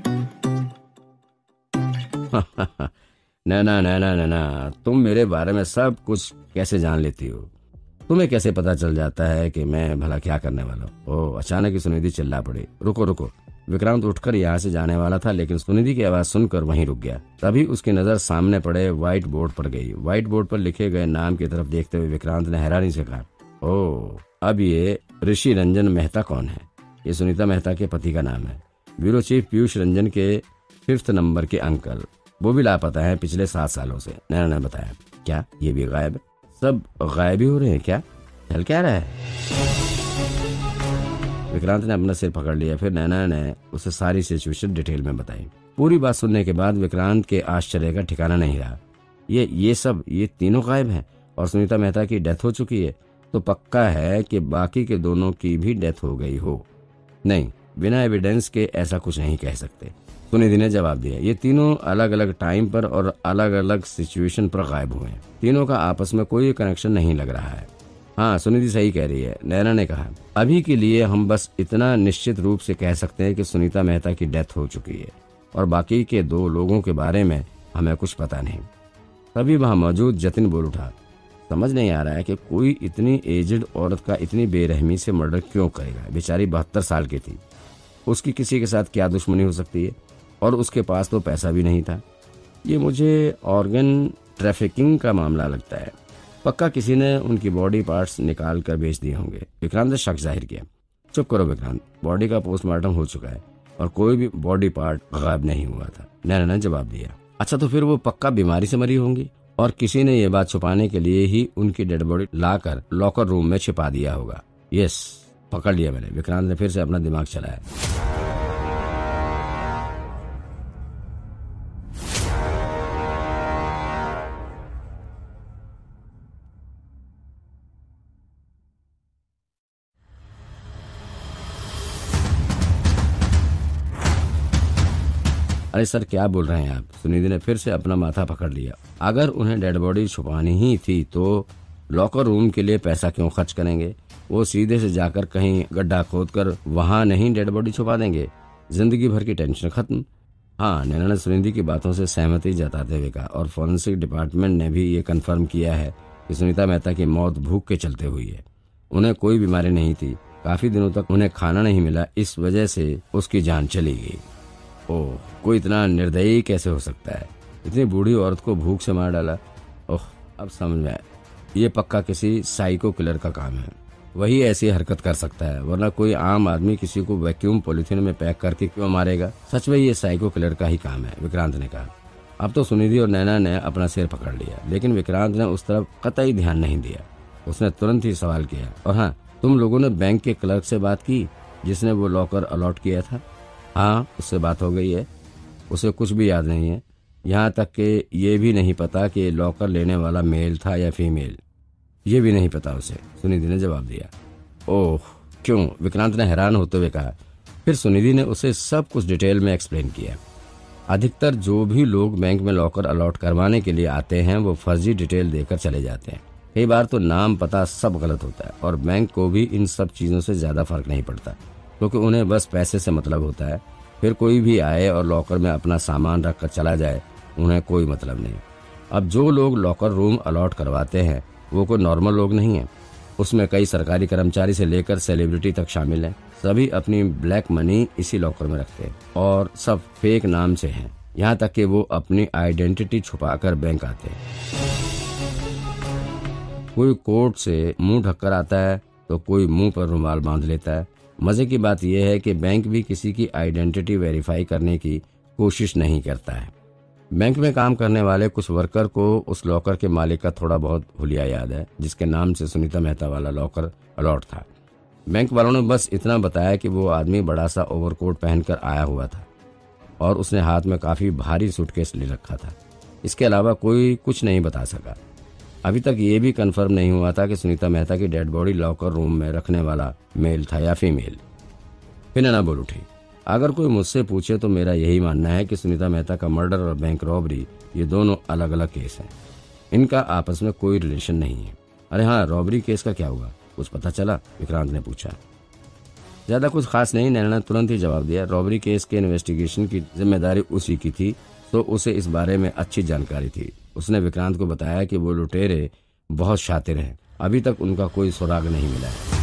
नैना नैना नैना, तुम मेरे बारे में सब कुछ कैसे जान लेती हो? तुम्हें कैसे पता चल जाता है कि मैं भला क्या करने वाला हूँ? ओह, अचानक ही सुनिधि चिल्ला पड़ी। रुको रुको। विक्रांत उठकर यहाँ से जाने वाला था, लेकिन सुनिधि की आवाज सुनकर वहीं रुक गया। तभी उसकी नजर सामने पड़े व्हाइट बोर्ड पर गई। व्हाइट बोर्ड पर लिखे गए नाम की तरफ देखते हुए विक्रांत ने हैरानी से कहा, ओह, अब ये ऋषि रंजन मेहता कौन है? ये सुनीता मेहता के पति का नाम है। ब्यूरो चीफ पीयूष रंजन के 5th नंबर के अंकल, वो भी लापता है पिछले 7 सालों से, नैना ने बताया। क्या ये भी गायब? सब गायब ही हो रहे हैं क्या? चल क्या रहा है? विक्रांत ने अपना सिर पकड़ लिया। फिर नैना ने उसे सारी सिचुएशन डिटेल में बताई। पूरी बात सुनने के बाद विक्रांत के आश्चर्य का ठिकाना नहीं रहा। ये तीनों गायब हैं और सुनीता मेहता की डेथ हो चुकी है, तो पक्का है कि बाकी के दोनों की भी डेथ हो गई हो। नहीं, बिना एविडेंस के ऐसा कुछ नहीं कह सकते, सुनिधि ने जवाब दिया। ये तीनों अलग अलग टाइम पर और अलग अलग सिचुएशन पर गायब हुए हैं। तीनों का आपस में कोई कनेक्शन नहीं लग रहा है। हाँ, सुनिधि सही कह रही है, नैना ने कहा। अभी के लिए हम बस इतना निश्चित रूप से कह सकते हैं कि सुनीता मेहता की डेथ हो चुकी है और बाकी के 2 लोगों के बारे में हमें कुछ पता नहीं। तभी वहां मौजूद जतिन बोल उठा, समझ नहीं आ रहा है कि कोई इतनी एजड औरत का इतनी बेरहमी से मर्डर क्यों करेगा? बेचारी 72 साल की थी, उसकी किसी के साथ क्या दुश्मनी हो सकती है? और उसके पास तो पैसा भी नहीं था। ये मुझे ऑर्गन ट्रैफिकिंग का मामला लगता है। पक्का किसी ने उनकी बॉडी पार्ट्स निकाल कर बेच दिए होंगे। विक्रांत ने शक जाहिर किया। चुप करो विक्रांत, बॉडी का पोस्टमार्टम हो चुका है और कोई भी बॉडी पार्ट गायब नहीं हुआ था, नैना ने जवाब दिया। अच्छा, तो फिर वो पक्का बीमारी से मरी होंगी और किसी ने ये बात छुपाने के लिए ही उनकी डेड बॉडी लाकर लॉकर रूम में छिपा दिया होगा। यस, पकड़ लिया मैंने। विक्रांत ने फिर से अपना दिमाग चलाया। अरे सर, क्या बोल रहे हैं आप? सुनिधि ने फिर से अपना माथा पकड़ लिया। अगर उन्हें डेड बॉडी छुपानी ही थी तो लॉकर रूम के लिए पैसा क्यों खर्च करेंगे? वो सीधे से जाकर कहीं गड्ढा खोदकर वहां नहीं डेड बॉडी छुपा देंगे। जिंदगी भर की टेंशन खत्म। हाँ, नैना ने सुनिधि की बातों से सहमति जताते हुए कहा। और फॉरेंसिक डिपार्टमेंट ने भी ये कन्फर्म किया है कि सुनीता मेहता की मौत भूख के चलते हुई है। उन्हें कोई बीमारी नहीं थी, काफी दिनों तक उन्हें खाना नहीं मिला, इस वजह से उसकी जान चली गई। ओह, कोई इतना निर्दयी कैसे हो सकता है? इतनी बूढ़ी औरत को भूख से मार डाला। ओह, अब समझ में आया, ये पक्का किसी साइको किलर का काम है। वही ऐसी हरकत कर सकता है, वरना कोई आम आदमी किसी को वैक्यूम पॉलिथीन में पैक करके क्यों मारेगा? सच में ये साइको किलर का ही काम है, विक्रांत ने कहा। अब तो सुनिधि और नैना ने अपना सिर पकड़ लिया, लेकिन विक्रांत ने उस तरफ कतई ध्यान नहीं दिया। उसने तुरंत ही सवाल किया, और हाँ, तुम लोगों ने बैंक के क्लर्क से बात की जिसने वो लॉकर अलॉट किया था? हाँ, उससे बात हो गई है। उसे कुछ भी याद नहीं है, यहाँ तक कि ये भी नहीं पता कि लॉकर लेने वाला मेल था या फीमेल, ये भी नहीं पता उसे, सुनिधि ने जवाब दिया। ओह, क्यों? विक्रांत ने हैरान होते हुए कहा। फिर सुनिधि ने उसे सब कुछ डिटेल में एक्सप्लेन किया। अधिकतर जो भी लोग बैंक में लॉकर अलॉट करवाने के लिए आते हैं वो फर्जी डिटेल देकर चले जाते हैं। कई बार तो नाम पता सब गलत होता है और बैंक को भी इन सब चीजों से ज्यादा फर्क नहीं पड़ता, क्योंकि उन्हें बस पैसे से मतलब होता है। फिर कोई भी आए और लॉकर में अपना सामान रख कर चला जाए, उन्हें कोई मतलब नहीं। अब जो लोग लॉकर रूम अलॉट करवाते हैं वो कोई नॉर्मल लोग नहीं है, उसमें कई सरकारी कर्मचारी से लेकर सेलिब्रिटी तक शामिल हैं। सभी अपनी ब्लैक मनी इसी लॉकर में रखते हैं और सब फेक नाम से हैं, यहाँ तक कि वो अपनी आइडेंटिटी छुपाकर बैंक आते हैं। कोई कोर्ट से मुंह ढककर आता है तो कोई मुंह पर रुमाल बांध लेता है। मजे की बात यह है कि बैंक भी किसी की आइडेंटिटी वेरीफाई करने की कोशिश नहीं करता है। बैंक में काम करने वाले कुछ वर्कर को उस लॉकर के मालिक का थोड़ा बहुत हुलिया याद है, जिसके नाम से सुनीता मेहता वाला लॉकर अलॉट था। बैंक वालों ने बस इतना बताया कि वो आदमी बड़ा सा ओवरकोट पहनकर आया हुआ था और उसने हाथ में काफी भारी सूटकेस ले रखा था। इसके अलावा कोई कुछ नहीं बता सका। अभी तक ये भी कंफर्म नहीं हुआ था कि सुनीता मेहता की डेड बॉडी लॉकर रूम में रखने वाला मेल था या फीमेल। फिर नैना बोल उठी, अगर कोई मुझसे पूछे तो मेरा यही मानना है कि सुनीता मेहता का मर्डर और बैंक रॉबरी ये दोनों अलग अलग केस हैं। इनका आपस में कोई रिलेशन नहीं है। अरे हाँ, रॉबरी केस का क्या हुआ, कुछ पता चला? विक्रांत ने पूछा। ज्यादा कुछ खास नहीं, नैना ने तुरंत ही जवाब दिया। रॉबरी केस के इन्वेस्टिगेशन की जिम्मेदारी उसी की थी, तो उसे इस बारे में अच्छी जानकारी थी। उसने विक्रांत को बताया कि वो लुटेरे बहुत शातिर हैं, अभी तक उनका कोई सुराग नहीं मिला है।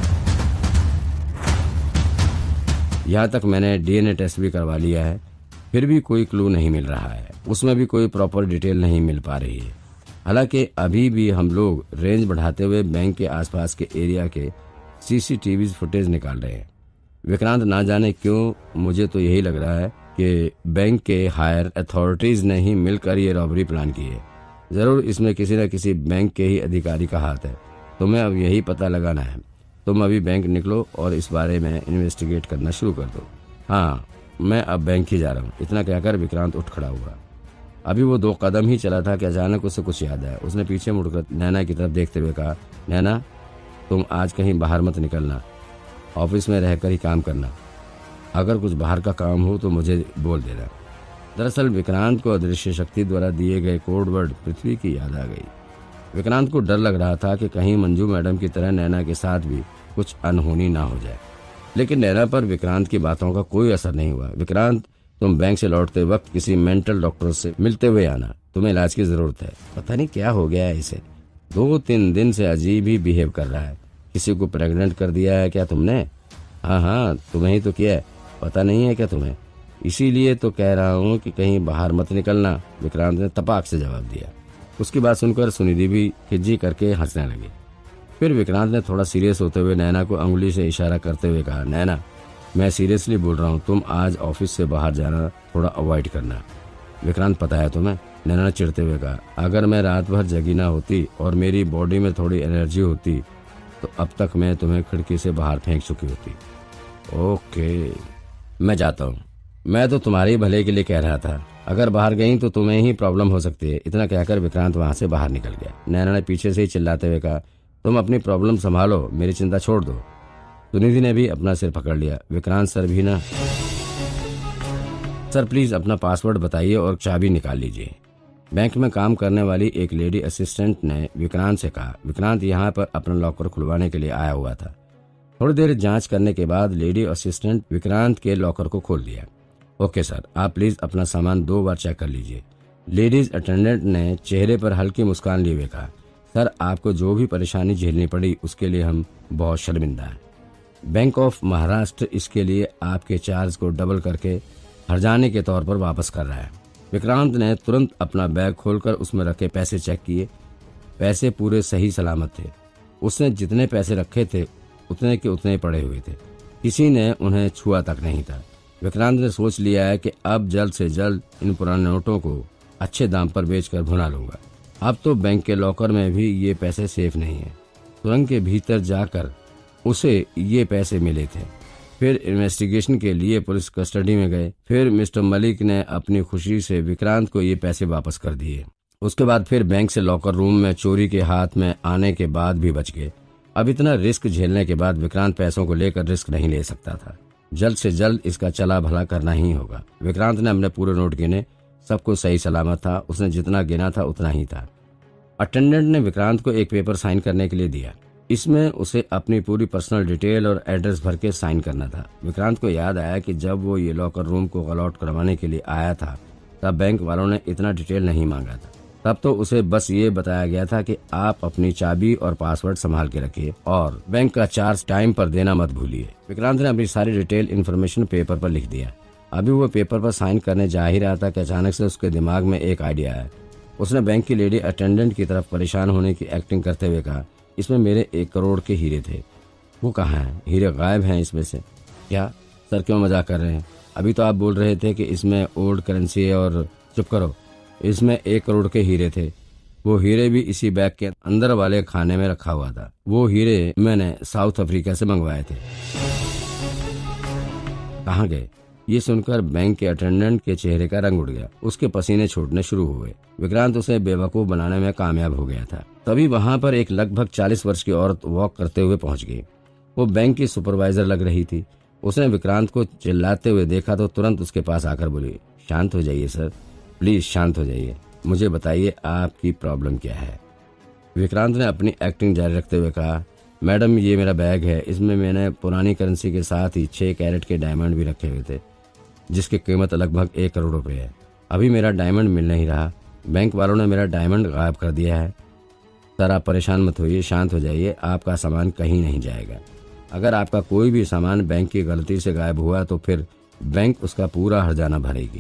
यहाँ तक मैंने डीएनए टेस्ट भी करवा लिया है, फिर भी कोई क्लू नहीं मिल रहा है, उसमें भी कोई प्रॉपर डिटेल नहीं मिल पा रही है। हालांकि अभी भी हम लोग रेंज बढ़ाते हुए बैंक के आसपास के एरिया के सीसीटीवी फुटेज निकाल रहे हैं। विक्रांत, ना जाने क्यों मुझे तो यही लग रहा है कि बैंक के हायर अथॉरिटीज ने ही मिलकर ये रॉबरी प्लान की है। जरूर इसमें किसी न किसी बैंक के ही अधिकारी का हाथ है। तुम्हें अब यही पता लगाना है। तुम अभी बैंक निकलो और इस बारे में इन्वेस्टिगेट करना शुरू कर दो। हाँ, मैं अब बैंक ही जा रहा हूँ। इतना कहकर विक्रांत उठ खड़ा हुआ। अभी वो 2 कदम ही चला था कि अचानक उसे कुछ याद आया। उसने पीछे मुड़कर नैना की तरफ देखते हुए कहा, नैना, तुम आज कहीं बाहर मत निकलना, ऑफिस में रहकर ही काम करना। अगर कुछ बाहर का काम हो तो मुझे बोल देना। दरअसल विक्रांत को अदृश्य शक्ति द्वारा दिए गए कोड वर्ड पृथ्वी की याद आ गई। विक्रांत को डर लग रहा था कि कहीं मंजू मैडम की तरह नैना के साथ भी कुछ अनहोनी ना हो जाए, लेकिन नैना पर विक्रांत की बातों का कोई असर नहीं हुआ। विक्रांत, तुम बैंक से लौटते वक्त किसी मेंटल डॉक्टर से मिलते हुए आना, तुम्हें इलाज की जरूरत है। पता नहीं क्या हो गया है इसे, 2-3 दिन से अजीब ही बिहेव कर रहा है। किसी को प्रेग्नेंट कर दिया है क्या तुमने? हाँ, तुम्हें ही तो किया है, पता नहीं है क्या तुम्हें? इसीलिए तो कह रहा हूँ कि कहीं बाहर मत निकलना, विक्रांत ने तपाक से जवाब दिया। उसकी बात सुनकर सुनिधि भी खिज्जी करके हंसने लगी। फिर विक्रांत ने थोड़ा सीरियस होते हुए नैना को अंगुली से इशारा करते हुए कहा, नैना, मैं सीरियसली बोल रहा हूँ, तुम आज ऑफिस से बाहर जाना थोड़ा अवॉइड करना। विक्रांत, पता है तुम्हें? नैना ने चिढ़ते हुए कहा, अगर मैं रात भर जगी ना होती और मेरी बॉडी में थोड़ी एनर्जी होती तो अब तक मैं तुम्हें खिड़की से बाहर फेंक चुकी होती। ओके, मैं जाता हूँ। मैं तो तुम्हारे भले के लिए कह रहा था, अगर बाहर गई तो तुम्हें ही प्रॉब्लम हो सकती है। इतना कहकर विक्रांत वहां से बाहर निकल गया। नैना ने पीछे से ही चिल्लाते हुए कहा, तुम अपनी प्रॉब्लम संभालो, मेरी चिंता छोड़ दो। सुनिधि ने भी अपना सिर पकड़ लिया। विक्रांत, सर भी ना। सर प्लीज अपना पासवर्ड बताइए और चाबी निकाल लीजिए। बैंक में काम करने वाली एक लेडी असिस्टेंट ने विक्रांत से कहा। विक्रांत यहाँ पर अपना लॉकर खुलवाने के लिए आया हुआ था। थोड़ी देर जांच करने के बाद लेडी असिस्टेंट विक्रांत के लॉकर को खोल दिया। ओके सर, आप प्लीज अपना सामान 2 बार चेक कर लीजिए। लेडीज अटेंडेंट ने चेहरे पर हल्की मुस्कान लिए हुए कहा, सर आपको जो भी परेशानी झेलनी पड़ी उसके लिए हम बहुत शर्मिंदा हैं। बैंक ऑफ महाराष्ट्र इसके लिए आपके चार्ज को डबल करके हर्जाने के तौर पर वापस कर रहा है। विक्रांत ने तुरंत अपना बैग खोलकर उसमें रखे पैसे चेक किए। पैसे पूरे सही सलामत थे। उसने जितने पैसे रखे थे उतने के उतने पड़े हुए थे, किसी ने उन्हें छुआ तक नहीं था। विक्रांत ने सोच लिया है कि अब जल्द से जल्द इन पुराने नोटों को अच्छे दाम पर बेचकर भुना लूंगा। अब तो बैंक के लॉकर में भी ये पैसे सेफ नहीं है। सुरंग के भीतर जाकर उसे ये पैसे मिले थे। फिर इन्वेस्टिगेशन के लिए पुलिस कस्टडी में गए। फिर मिस्टर मलिक ने अपनी खुशी से विक्रांत को ये पैसे वापस कर दिए। उसके बाद फिर बैंक से लॉकर रूम में चोरी के हाथ में आने के बाद भी बच गए। अब इतना रिस्क झेलने के बाद विक्रांत पैसों को लेकर रिस्क नहीं ले सकता था। जल्द से जल्द इसका चला भला करना ही होगा। विक्रांत ने अपने पूरे नोट गिने, सब कुछ सही सलामत था। उसने जितना गिना था उतना ही था। अटेंडेंट ने विक्रांत को एक पेपर साइन करने के लिए दिया। इसमें उसे अपनी पूरी पर्सनल डिटेल और एड्रेस भर के साइन करना था। विक्रांत को याद आया कि जब वो ये लॉकर रूम को अलॉट करवाने के लिए आया था तब बैंक वालों ने इतना डिटेल नहीं मांगा था। तब तो उसे बस ये बताया गया था कि आप अपनी चाबी और पासवर्ड संभाल के रखिए और बैंक का चार्ज टाइम पर देना मत भूलिए। विक्रांत ने अपनी सारी डिटेल इन्फॉर्मेशन पेपर पर लिख दिया। अभी वो पेपर पर साइन करने जा ही रहा था कि अचानक से उसके दिमाग में एक आइडिया आया। उसने बैंक की लेडी अटेंडेंट की तरफ परेशान होने की एक्टिंग करते हुए कहा, इसमें मेरे 1 करोड़ के हीरे थे। वो कहाँ हैं? हीरे गायब हैं इसमें से। क्या सर, क्यों मजाक कर रहे हैं? अभी तो आप बोल रहे थे कि इसमें ओल्ड करेंसी है और चुप करो, इसमें 1 करोड़ के हीरे थे। वो हीरे भी इसी बैग के अंदर वाले खाने में रखा हुआ था। वो हीरे मैंने साउथ अफ्रीका से मंगवाए थे। कहाँ गए? ये सुनकर बैंक के अटेंडेंट के चेहरे का रंग उड़ गया। उसके पसीने छूटने शुरू हुए। विक्रांत उसे बेवकूफ बनाने में कामयाब हो गया था। तभी वहां पर एक लगभग 40 वर्ष की औरत वॉक करते हुए पहुंच गई। वो बैंक की सुपरवाइजर लग रही थी। उसने विक्रांत को चिल्लाते हुए देखा तो तुरंत उसके पास आकर बोली, शांत हो जाइए सर, प्लीज शांत हो जाइए। मुझे बताइए आपकी प्रॉब्लम क्या है। विक्रांत ने अपनी एक्टिंग जारी रखते हुए कहा, मैडम ये मेरा बैग है, इसमें मैंने पुरानी करेंसी के साथ ही 6 कैरेट के डायमंड भी रखे हुए थे जिसकी कीमत लगभग 1 करोड़ रुपए है। अभी मेरा डायमंड मिल नहीं रहा, बैंक वालों ने मेरा डायमंड गायब कर दिया है। सर आप परेशान मत होइए, शांत हो जाइए, आपका सामान कहीं नहीं जाएगा। अगर आपका कोई भी सामान बैंक की गलती से गायब हुआ तो फिर बैंक उसका पूरा हर्जाना भरेगी।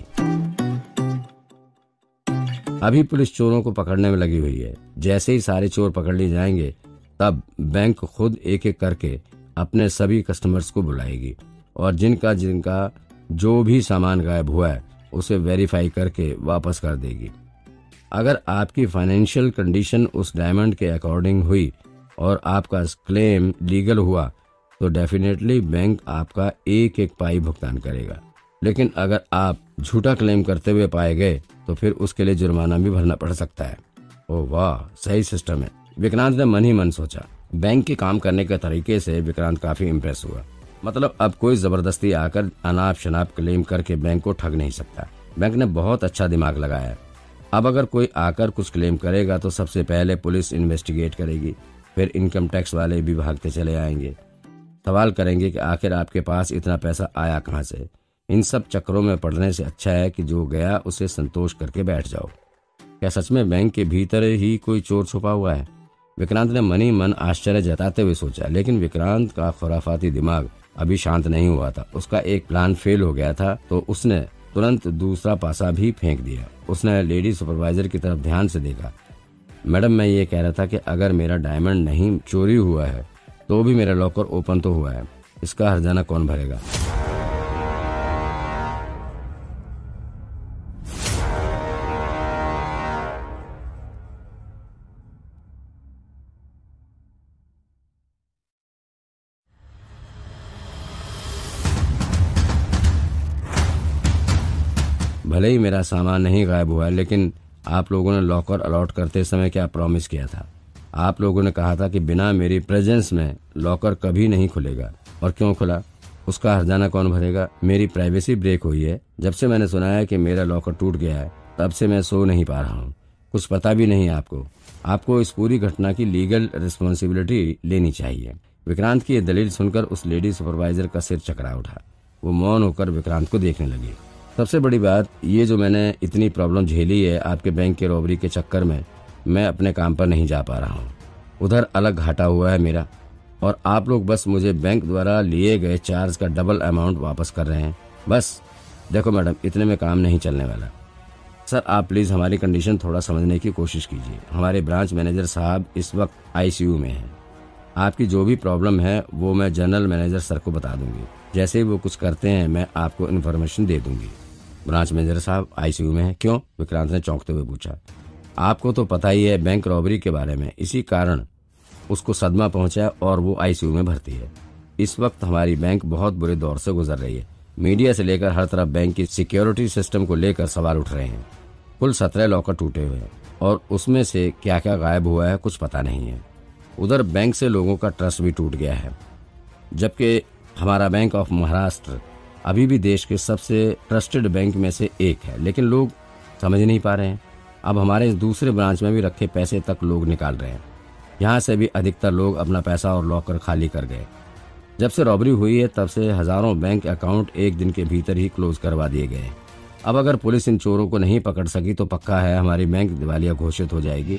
अभी पुलिस चोरों को पकड़ने में लगी हुई है, जैसे ही सारे चोर पकड़ लिए जाएंगे तब बैंक खुद एक एक करके अपने सभी कस्टमर्स को बुलाएगी और जिनका जिनका जो भी सामान गायब हुआ है उसे वेरीफाई करके वापस कर देगी। अगर आपकी फाइनेंशियल कंडीशन उस डायमंड के अकॉर्डिंग हुई और आपका क्लेम लीगल हुआ तो डेफिनेटली बैंक आपका एक एक पाई भुगतान करेगा। लेकिन अगर आप झूठा क्लेम करते हुए पाए गए तो फिर उसके लिए जुर्माना भी भरना पड़ सकता है। ओह वाह, सही सिस्टम है, विक्रांत ने मन ही मन सोचा। बैंक के काम करने के तरीके से विक्रांत काफी इम्प्रेस हुआ। मतलब अब कोई जबरदस्ती आकर अनाप शनाप क्लेम करके बैंक को ठग नहीं सकता। बैंक ने बहुत अच्छा दिमाग लगाया है। अब अगर कोई आकर कुछ क्लेम करेगा तो सबसे पहले पुलिस इन्वेस्टिगेट करेगी, फिर इनकम टैक्स वाले भी भागते चले आएंगे, सवाल करेंगे कि आखिर आपके पास इतना पैसा आया कहाँ से। इन सब चक्करों में पड़ने से अच्छा है कि जो गया उसे संतोष करके बैठ जाओ। क्या सच में बैंक के भीतर ही कोई चोर छुपा हुआ है? विक्रांत ने मन ही मन आश्चर्य जताते हुए सोचा। लेकिन विक्रांत का खुराफाती दिमाग अभी शांत नहीं हुआ था। उसका एक प्लान फेल हो गया था तो उसने तुरंत दूसरा पासा भी फेंक दिया। उसने लेडी सुपरवाइजर की तरफ ध्यान से देखा। मैडम मैं ये कह रहा था कि अगर मेरा डायमंड नहीं चोरी हुआ है तो भी मेरा लॉकर ओपन तो हुआ है, इसका हर्जाना कौन भरेगा? भले ही मेरा सामान नहीं गायब हुआ लेकिन आप लोगों ने लॉकर अलॉट करते समय क्या प्रॉमिस किया था? आप लोगों ने कहा था कि बिना मेरी प्रेजेंस में लॉकर कभी नहीं खुलेगा। और क्यों खुला, उसका हर्जाना कौन भरेगा? मेरी प्राइवेसी ब्रेक हुई है। जब से मैंने सुना है कि मेरा लॉकर टूट गया है तब से मैं सो नहीं पा रहा हूँ। कुछ पता भी नहीं आपको इस पूरी घटना की लीगल रिस्पॉन्सिबिलिटी लेनी चाहिए। विक्रांत की यह दलील सुनकर उस लेडी सुपरवाइजर का सिर चकरा उठा। वो मौन होकर विक्रांत को देखने लगी। सबसे बड़ी बात ये जो मैंने इतनी प्रॉब्लम झेली है आपके बैंक के रॉबरी के चक्कर में, मैं अपने काम पर नहीं जा पा रहा हूँ। उधर अलग घाटा हुआ है मेरा और आप लोग बस मुझे बैंक द्वारा लिए गए चार्ज का डबल अमाउंट वापस कर रहे हैं। बस देखो मैडम, इतने में काम नहीं चलने वाला। सर आप प्लीज हमारी कंडीशन थोड़ा समझने की कोशिश कीजिए। हमारे ब्रांच मैनेजर साहब इस वक्त आईसीयू में हैं। आपकी जो भी प्रॉब्लम है वो मैं जनरल मैनेजर सर को बता दूंगी। जैसे ही वो कुछ करते हैं मैं आपको इन्फॉर्मेशन दे दूंगी। ब्रांच मैनेजर साहब आईसीयू में हैं? क्यों? विक्रांत ने चौंकते हुए पूछा। आपको तो पता ही है बैंक रॉबरी के बारे में, इसी कारण उसको सदमा पहुंचा और वो आईसीयू में भर्ती है। इस वक्त हमारी बैंक बहुत बुरे दौर से गुजर रही है। मीडिया से लेकर हर तरफ बैंक की सिक्योरिटी सिस्टम को लेकर सवाल उठ रहे हैं। कुल 17 लॉकर टूटे हुए हैं और उसमें से क्या क्या गायब हुआ है कुछ पता नहीं है। उधर बैंक से लोगों का ट्रस्ट भी टूट गया है, जबकि हमारा बैंक ऑफ महाराष्ट्र अभी भी देश के सबसे ट्रस्टेड बैंक में से एक है, लेकिन लोग समझ नहीं पा रहे हैं। अब हमारे इस दूसरे ब्रांच में भी रखे पैसे तक लोग निकाल रहे हैं। यहाँ से भी अधिकतर लोग अपना पैसा और लॉकर खाली कर गए। जब से रॉबरी हुई है तब से हजारों बैंक अकाउंट एक दिन के भीतर ही क्लोज करवा दिए गए। अब अगर पुलिस इन चोरों को नहीं पकड़ सकी तो पक्का है हमारी बैंक दिवालिया घोषित हो जाएगी।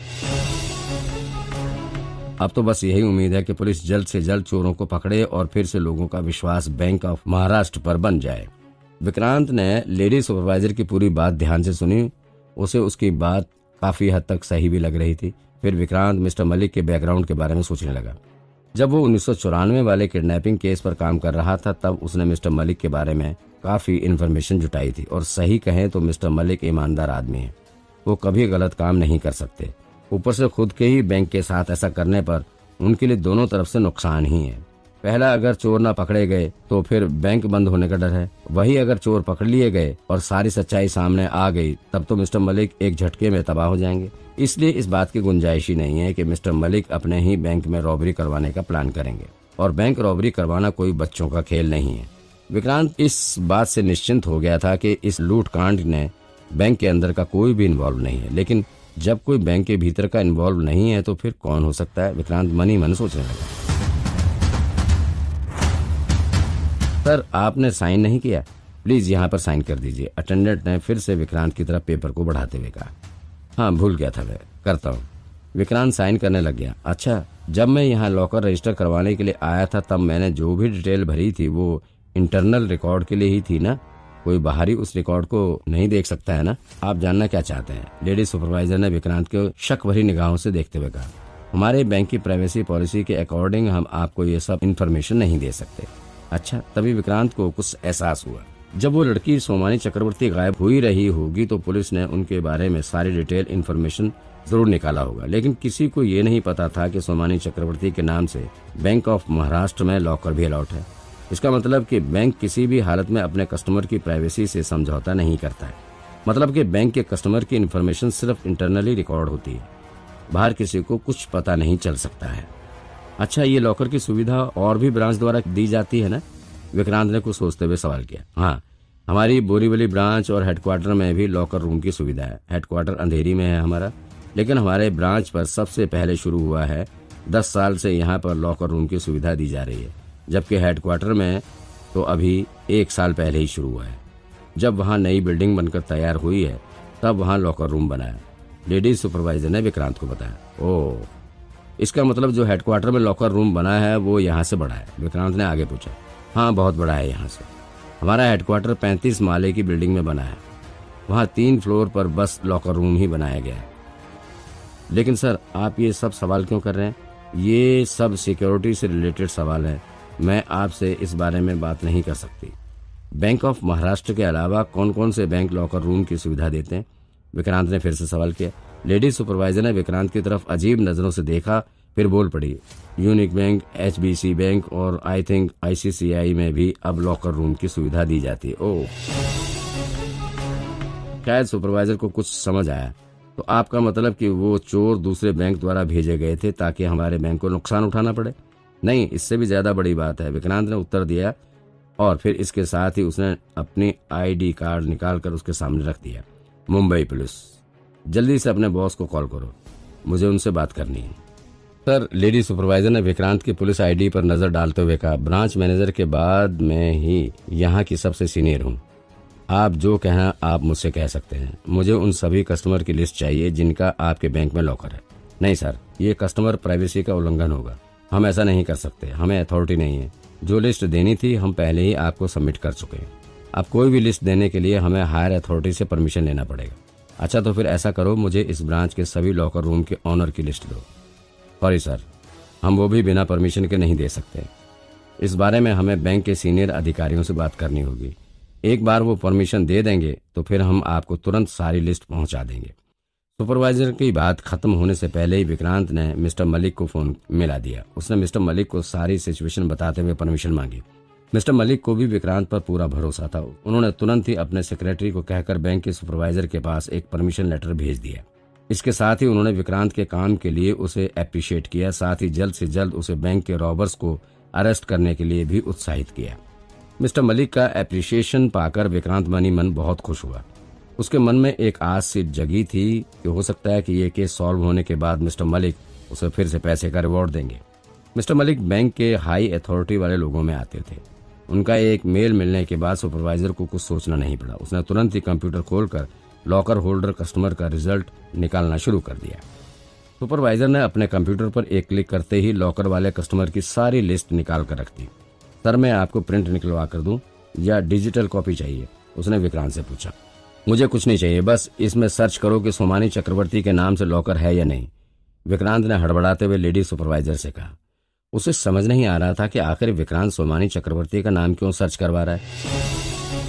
अब तो बस यही उम्मीद है कि पुलिस जल्द से जल्द चोरों को पकड़े और फिर से लोगों का विश्वास बैंक ऑफ महाराष्ट्र पर बन जाए। विक्रांत ने लेडी सुपरवाइजर की पूरी बात ध्यान से सुनी। उसे उसकी बात काफी हद तक सही भी लग रही थी। फिर विक्रांत मिस्टर मलिक के बैकग्राउंड के बारे में सोचने लगा। जब वो 1994 वाले किडनैपिंग केस पर काम कर रहा था तब उसने मिस्टर मलिक के बारे में काफी इन्फॉर्मेशन जुटाई थी। और सही कहें तो मिस्टर मलिक ईमानदार आदमी है, वो कभी गलत काम नहीं कर सकते। ऊपर से खुद के ही बैंक के साथ ऐसा करने पर उनके लिए दोनों तरफ से नुकसान ही है। पहला, अगर चोर ना पकड़े गए तो फिर बैंक बंद होने का डर है। वही अगर चोर पकड़ लिए गए और सारी सच्चाई सामने आ गई तब तो मिस्टर मलिक एक झटके में तबाह हो जाएंगे। इसलिए इस बात की गुंजाइश ही नहीं है कि मिस्टर मलिक अपने ही बैंक में रॉबरी करवाने का प्लान करेंगे। और बैंक रॉबरी करवाना कोई बच्चों का खेल नहीं है। विक्रांत इस बात से निश्चिंत हो गया था कि इस लूट कांड ने बैंक के अंदर का कोई भी इन्वॉल्व नहीं है। लेकिन जब कोई बैंक के भीतर का इन्वॉल्व नहीं है तो फिर कौन हो सकता है? विक्रांत मन ही मन सोचने लगा। सर, आपने साइन नहीं किया, प्लीज यहाँ पर साइन कर दीजिए। अटेंडेंट ने फिर से विक्रांत की तरफ पेपर को बढ़ाते हुए कहा। हाँ, भूल गया था मैं, करता हूँ। विक्रांत साइन करने लग गया। अच्छा, जब मैं यहाँ लॉकर रजिस्टर करवाने के लिए आया था तब मैंने जो भी डिटेल भरी थी वो इंटरनल रिकॉर्ड के लिए ही थी ना? कोई बाहरी उस रिकॉर्ड को नहीं देख सकता है ना? आप जानना क्या चाहते हैं? लेडी सुपरवाइजर ने विक्रांत को शक भरी निगाहों से देखते हुए कहा। हमारे बैंक की प्राइवेसी पॉलिसी के अकॉर्डिंग हम आपको ये सब इन्फॉर्मेशन नहीं दे सकते। अच्छा, तभी विक्रांत को कुछ एहसास हुआ। जब वो लड़की सोमानी चक्रवर्ती गायब हुई रही होगी तो पुलिस ने उनके बारे में सारी डिटेल इन्फॉर्मेशन जरूर निकाला होगा, लेकिन किसी को ये नहीं पता था कि सोमानी चक्रवर्ती के नाम से बैंक ऑफ महाराष्ट्र में लॉकर भी अलाउड है। इसका मतलब कि बैंक किसी भी हालत में अपने कस्टमर की प्राइवेसी से समझौता नहीं करता है। मतलब कि बैंक के कस्टमर की इन्फॉर्मेशन सिर्फ इंटरनली रिकॉर्ड होती है, बाहर किसी को कुछ पता नहीं चल सकता है। अच्छा, ये लॉकर की सुविधा और भी ब्रांच द्वारा दी जाती है ना? विक्रांत ने कुछ सोचते हुए सवाल किया। हाँ, हमारी बोरीवली ब्रांच और हेडक्वार्टर में भी लॉकर रूम की सुविधा है। हेडक्वार्टर अंधेरी में है हमारा, लेकिन हमारे ब्रांच पर सबसे पहले शुरू हुआ है। 10 साल से यहाँ पर लॉकर रूम की सुविधा दी जा रही है, जबकि हेडक्वार्टर में तो अभी 1 साल पहले ही शुरू हुआ है। जब वहाँ नई बिल्डिंग बनकर तैयार हुई है तब वहाँ लॉकर रूम बना है, लेडीज सुपरवाइजर ने विक्रांत को बताया। ओह, इसका मतलब जो हेडक्वार्टर में लॉकर रूम बना है वो यहाँ से बड़ा है? विक्रांत ने आगे पूछा। हाँ, बहुत बड़ा है यहाँ से। हमारा हेडक्वार्टर 35 माले की बिल्डिंग में बना है। वहाँ 3 फ्लोर पर बस लॉकर रूम ही बनाया गया है। लेकिन सर, आप ये सब सवाल क्यों कर रहे हैं? ये सब सिक्योरिटी से रिलेटेड सवाल है, मैं आपसे इस बारे में बात नहीं कर सकती। बैंक ऑफ महाराष्ट्र के अलावा कौन कौन से बैंक लॉकर रूम की सुविधा देते हैं? विक्रांत ने फिर से सवाल किया। लेडी सुपरवाइजर ने विक्रांत की तरफ अजीब नजरों से देखा, फिर बोल पड़ी। यूनिक बैंक, HBC बैंक और आई थिंक ICICI में भी अब लॉकर रूम की सुविधा दी जाती है। ओह, शायद सुपरवाइजर को कुछ समझ आया। तो आपका मतलब कि वो चोर दूसरे बैंक द्वारा भेजे गए थे ताकि हमारे बैंक को नुकसान उठाना पड़े? नहीं, इससे भी ज्यादा बड़ी बात है, विक्रांत ने उत्तर दिया, और फिर इसके साथ ही उसने अपनी ID कार्ड निकालकर उसके सामने रख दिया। मुंबई पुलिस, जल्दी से अपने बॉस को कॉल करो, मुझे उनसे बात करनी है। सर, लेडी सुपरवाइजर ने विक्रांत की पुलिस ID पर नजर डालते हुए कहा। ब्रांच मैनेजर के बाद मैं ही यहाँ की सबसे सीनियर हूँ। आप जो कहना आप मुझसे कह सकते हैं। मुझे उन सभी कस्टमर की लिस्ट चाहिए जिनका आपके बैंक में लॉकर है। नहीं सर, ये कस्टमर प्राइवेसी का उल्लंघन होगा, हम ऐसा नहीं कर सकते, हमें अथॉरिटी नहीं है। जो लिस्ट देनी थी हम पहले ही आपको सबमिट कर चुके हैं। अब कोई भी लिस्ट देने के लिए हमें हायर अथॉरिटी से परमिशन लेना पड़ेगा। अच्छा, तो फिर ऐसा करो, मुझे इस ब्रांच के सभी लॉकर रूम के ऑनर की लिस्ट दो। सॉरी सर, हम वो भी बिना परमिशन के नहीं दे सकते। इस बारे में हमें बैंक के सीनियर अधिकारियों से बात करनी होगी। एक बार वो परमिशन दे देंगे तो फिर हम आपको तुरंत सारी लिस्ट पहुंचा देंगे। सुपरवाइजर की बात खत्म होने से पहले ही विक्रांत ने मिस्टर मलिक को फोन मिला दिया। उसने मिस्टर मलिक को सारी सिचुएशन बताते हुए परमिशन मांगी। मिस्टर मलिक को भी विक्रांत पर पूरा भरोसा था। उन्होंने तुरंत ही अपने सेक्रेटरी को कहकर बैंक के सुपरवाइजर के पास एक परमिशन लेटर भेज दिया। इसके साथ ही उन्होंने विक्रांत के काम के लिए उसे अप्रिशिएट किया, साथ ही जल्द से जल्द उसे बैंक के रॉबर्स को अरेस्ट करने के लिए भी उत्साहित किया। मिस्टर मलिक का अप्रिशिएशन पाकर विक्रांत मन ही मन बहुत खुश हुआ। उसके मन में एक आस सी जगी थी कि हो सकता है कि ये केस सॉल्व होने के बाद मिस्टर मलिक उसे फिर से पैसे का रिवॉर्ड देंगे। मिस्टर मलिक बैंक के हाई अथॉरिटी वाले लोगों में आते थे। उनका एक मेल मिलने के बाद सुपरवाइजर को कुछ सोचना नहीं पड़ा। उसने तुरंत ही कंप्यूटर खोलकर लॉकर होल्डर कस्टमर का रिजल्ट निकालना शुरू कर दिया। सुपरवाइजर ने अपने कंप्यूटर पर एक क्लिक करते ही लॉकर वाले कस्टमर की सारी लिस्ट निकाल कर रख दी। सर, मैं आपको प्रिंट निकलवा कर दूं या डिजिटल कॉपी चाहिए? उसने विक्रांत से पूछा। मुझे कुछ नहीं चाहिए, बस इसमें सर्च करो कि सोमानी चक्रवर्ती के नाम से लॉकर है या नहीं, विक्रांत ने हड़बड़ाते हुए लेडी सुपरवाइजर से कहा। उसे समझ नहीं आ रहा था कि आखिर विक्रांत सोमानी चक्रवर्ती का नाम क्यों सर्च करवा रहा है।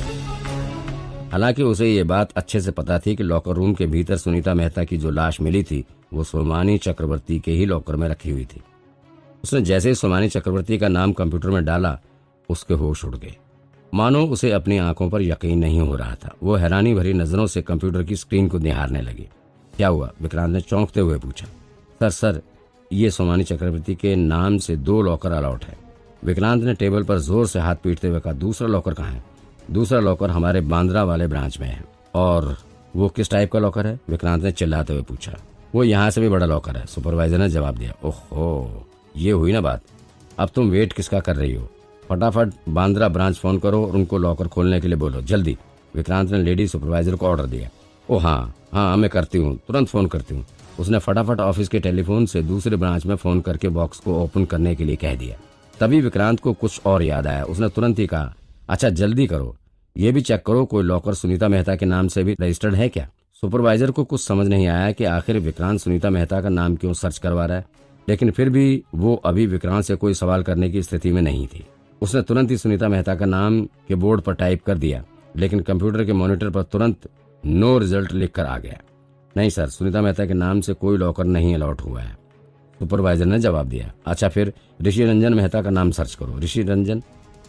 हालांकि उसे ये बात अच्छे से पता थी कि लॉकर रूम के भीतर सुनीता मेहता की जो लाश मिली थी वो सोमानी चक्रवर्ती के ही लॉकर में रखी हुई थी। उसने जैसे ही सोमानी चक्रवर्ती का नाम कंप्यूटर में डाला, उसके होश उड़ गए। मानो उसे अपनी आंखों पर यकीन नहीं हो रहा था। वो हैरानी भरी नजरों से कंप्यूटर की स्क्रीन को निहारने लगी। क्या हुआ? विक्रांत ने चौंकते हुए पूछा। सर, ये सोमानी चक्रवर्ती के नाम से 2 लॉकर अलाउट है। विक्रांत ने टेबल पर जोर से हाथ पीटते हुए कहा। दूसरा लॉकर कहाँ है? दूसरा लॉकर हमारे बांद्रा वाले ब्रांच में है। और वो किस टाइप का लॉकर है? विक्रांत ने चिल्लाते हुए पूछा। वो यहाँ से भी बड़ा लॉकर है, सुपरवाइजर ने जवाब दिया। ओहो, ये हुई ना बात। अब तुम वेट किसका कर रही हो? फटाफट बांद्रा ब्रांच फोन करो और उनको लॉकर खोलने के लिए बोलो, जल्दी। विक्रांत ने लेडी सुपरवाइजर को ऑर्डर दिया। ओ हाँ, मैं करती हूँ, तुरंत फोन करती हूँ। उसने फटाफट ऑफिस के टेलीफोन से दूसरे ब्रांच में फोन करके बॉक्स को ओपन करने के लिए कह दिया। तभी विक्रांत को कुछ और याद आया। उसने तुरंत ही कहा, अच्छा जल्दी करो, ये भी चेक करो कोई लॉकर सुनीता मेहता के नाम से भी रजिस्टर्ड है क्या? सुपरवाइजर को कुछ समझ नहीं आया कि आखिर विक्रांत सुनीता मेहता का नाम क्यों सर्च करवा रहा है, लेकिन फिर भी वो अभी विक्रांत से कोई सवाल करने की स्थिति में नहीं थी। उसने तुरंत ही सुनीता मेहता का नाम के बोर्ड पर टाइप कर दिया, लेकिन कंप्यूटर के मॉनिटर पर तुरंत नो रिजल्ट लिखकर आ गया। नहीं सर, सुनीता मेहता के नाम से कोई लॉकर नहीं अलॉट हुआ है, सुपरवाइजर ने जवाब दिया। अच्छा फिर ऋषि रंजन मेहता का नाम सर्च करो। ऋषि रंजन,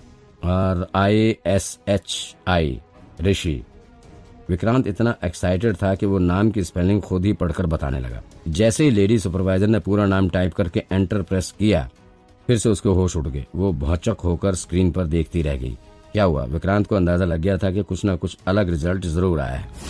RISHI, ऋषि। विक्रांत इतना एक्साइटेड था कि वो नाम की स्पेलिंग खुद ही पढ़कर बताने लगा। जैसे ही लेडी सुपरवाइजर ने पूरा नाम टाइप करके एंटर प्रेस किया, फिर से उसके होश उड़ गए। वो भौचक होकर स्क्रीन पर देखती रह गई। क्या हुआ? विक्रांत को अंदाजा लग गया था कि कुछ न कुछ अलग रिजल्ट जरूर आया है।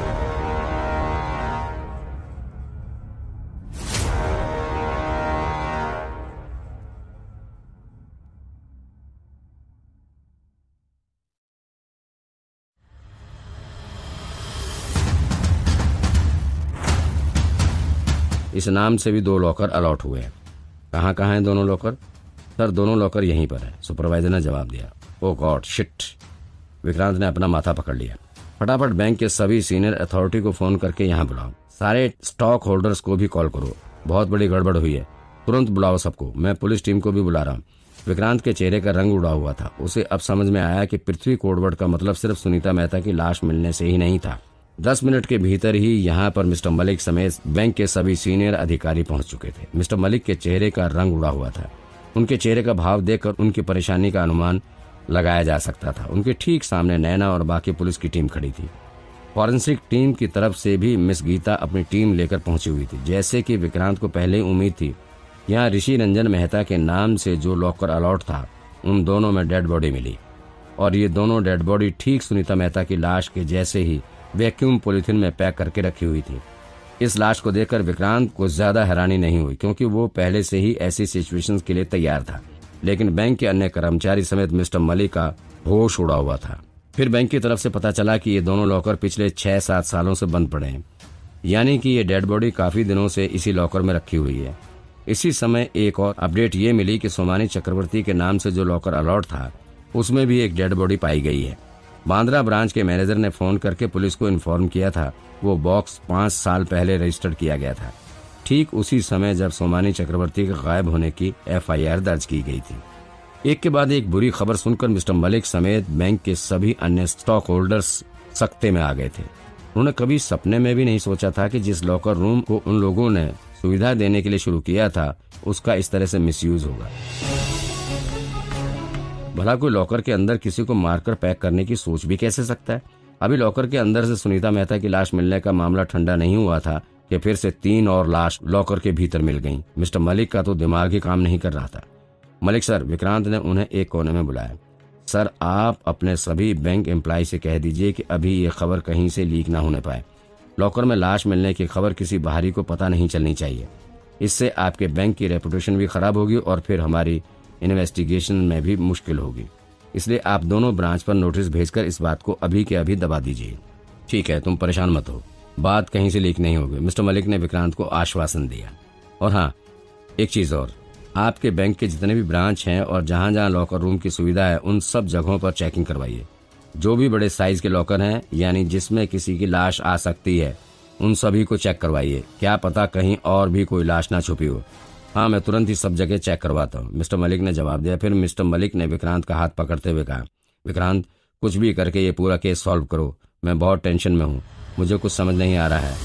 इस नाम से भी 2 लॉकर अलॉट हुए हैं। कहाँ कहाँ हैं दोनों लॉकर? सर दोनों लॉकर यहीं पर है, सुपरवाइजर ने जवाब दिया। ओ गॉड शिट, विक्रांत ने अपना माथा पकड़ लिया। फटाफट बैंक के सभी सीनियर अथॉरिटी को फोन करके यहाँ बुलाओ। सारे स्टॉक होल्डर्स को भी कॉल करो, बहुत बड़ी गड़बड़ हुई है, तुरंत बुलाओ सबको। मैं पुलिस टीम को भी बुला रहा हूँ। विक्रांत के चेहरे का रंग उड़ा हुआ था। उसे अब समझ में आया कि पृथ्वी कोडवर्ड का मतलब सिर्फ सुनीता मेहता की लाश मिलने से ही नहीं था। 10 मिनट के भीतर ही यहाँ पर मिस्टर मलिक समेत बैंक के सभी सीनियर अधिकारी पहुंच चुके थे। मिस्टर मलिक के चेहरे का रंग उड़ा हुआ था। उनके चेहरे का भाव देखकर उनकी परेशानी का अनुमान लगाया जा सकता था। उनके ठीक सामने नैना और बाकी पुलिस की टीम खड़ी थी। फॉरेंसिक टीम की तरफ से भी मिस गीता अपनी टीम लेकर पहुंची हुई थी। जैसे कि विक्रांत को पहले ही उम्मीद थी, यहाँ ऋषि रंजन मेहता के नाम से जो लॉकर अलॉट था, उन दोनों में डेड बॉडी मिली, और ये दोनों डेड बॉडी ठीक सुनीता मेहता की लाश के जैसे ही वैक्यूम पॉलिथीन में पैक करके रखी हुई थी। इस लाश को देखकर विक्रांत को ज्यादा हैरानी नहीं हुई, क्योंकि वो पहले से ही ऐसी सिचुएशंस के लिए तैयार था। लेकिन बैंक के अन्य कर्मचारी समेत मिस्टर मलिक का होश उड़ा हुआ था। फिर बैंक की तरफ से पता चला कि ये दोनों लॉकर पिछले 6-7 सालों से बंद पड़े हैं, यानी कि ये डेड बॉडी काफी दिनों से इसी लॉकर में रखी हुई है। इसी समय एक और अपडेट ये मिली कि सोमानी चक्रवर्ती के नाम से जो लॉकर अलॉट था, उसमें भी एक डेड बॉडी पाई गई है। बांद्रा ब्रांच के मैनेजर ने फोन करके पुलिस को इन्फॉर्म किया था। वो बॉक्स 5 साल पहले रजिस्टर्ड किया गया था, ठीक उसी समय जब सोमानी चक्रवर्ती के गायब होने की FIR दर्ज की गई थी। एक के बाद एक बुरी खबर सुनकर मिस्टर मलिक समेत बैंक के सभी अन्य स्टॉक होल्डर्स सख्ते में आ गए थे। उन्होंने कभी सपने में भी नहीं सोचा था कि जिस लॉकर रूम को उन लोगों ने सुविधा देने के लिए शुरू किया था, उसका इस तरह से मिसयूज होगा। भला कोई लॉकर के अंदर किसी को मारकर पैक करने की सोच भी कैसे सकता है? अभी लॉकर के अंदर से सुनीता मेहता की लाश मिलने का मामला ठंडा नहीं हुआ था कि फिर से 3 और लाश लॉकर के भीतर मिल गईं। मिस्टर मलिक का तो दिमाग ही काम नहीं कर रहा था। मलिक सर, विक्रांत ने उन्हें एक कोने में बुलाया। सर, आप अपने सभी बैंक एम्प्लॉय से कह दीजिए कि अभी ये खबर कहीं से लीक ना होने पाए। लॉकर में लाश मिलने की खबर किसी बाहरी को पता नहीं चलनी चाहिए। इससे आपके बैंक की रेपुटेशन भी खराब होगी और फिर हमारी इन्वेस्टिगेशन में भी मुश्किल होगी। इसलिए आप दोनों ब्रांच पर नोटिस भेजकर इस बात को अभी के अभी दबा दीजिए। ठीक है, तुम परेशान मत हो, बात कहीं से लीक नहीं होगी, मिस्टर मलिक ने विक्रांत को आश्वासन दिया। और हाँ, एक चीज और, आपके बैंक के जितने भी ब्रांच हैं और जहां जहां लॉकर रूम की सुविधा है, उन सब जगहों पर चेकिंग करवाइए। जो भी बड़े साइज के लॉकर हैं, यानी जिसमें किसी की लाश आ सकती है, उन सभी को चेक करवाइए। क्या पता कहीं और भी कोई लाश ना छुपी हो। हाँ, मैं तुरंत ही सब जगह चेक करवाता हूँ, मिस्टर मलिक ने जवाब दिया। फिर मिस्टर मलिक ने विक्रांत का हाथ पकड़ते हुए कहा, विक्रांत, कुछ भी करके ये पूरा केस सॉल्व करो। मैं बहुत टेंशन में हूँ, मुझे कुछ समझ नहीं आ रहा है,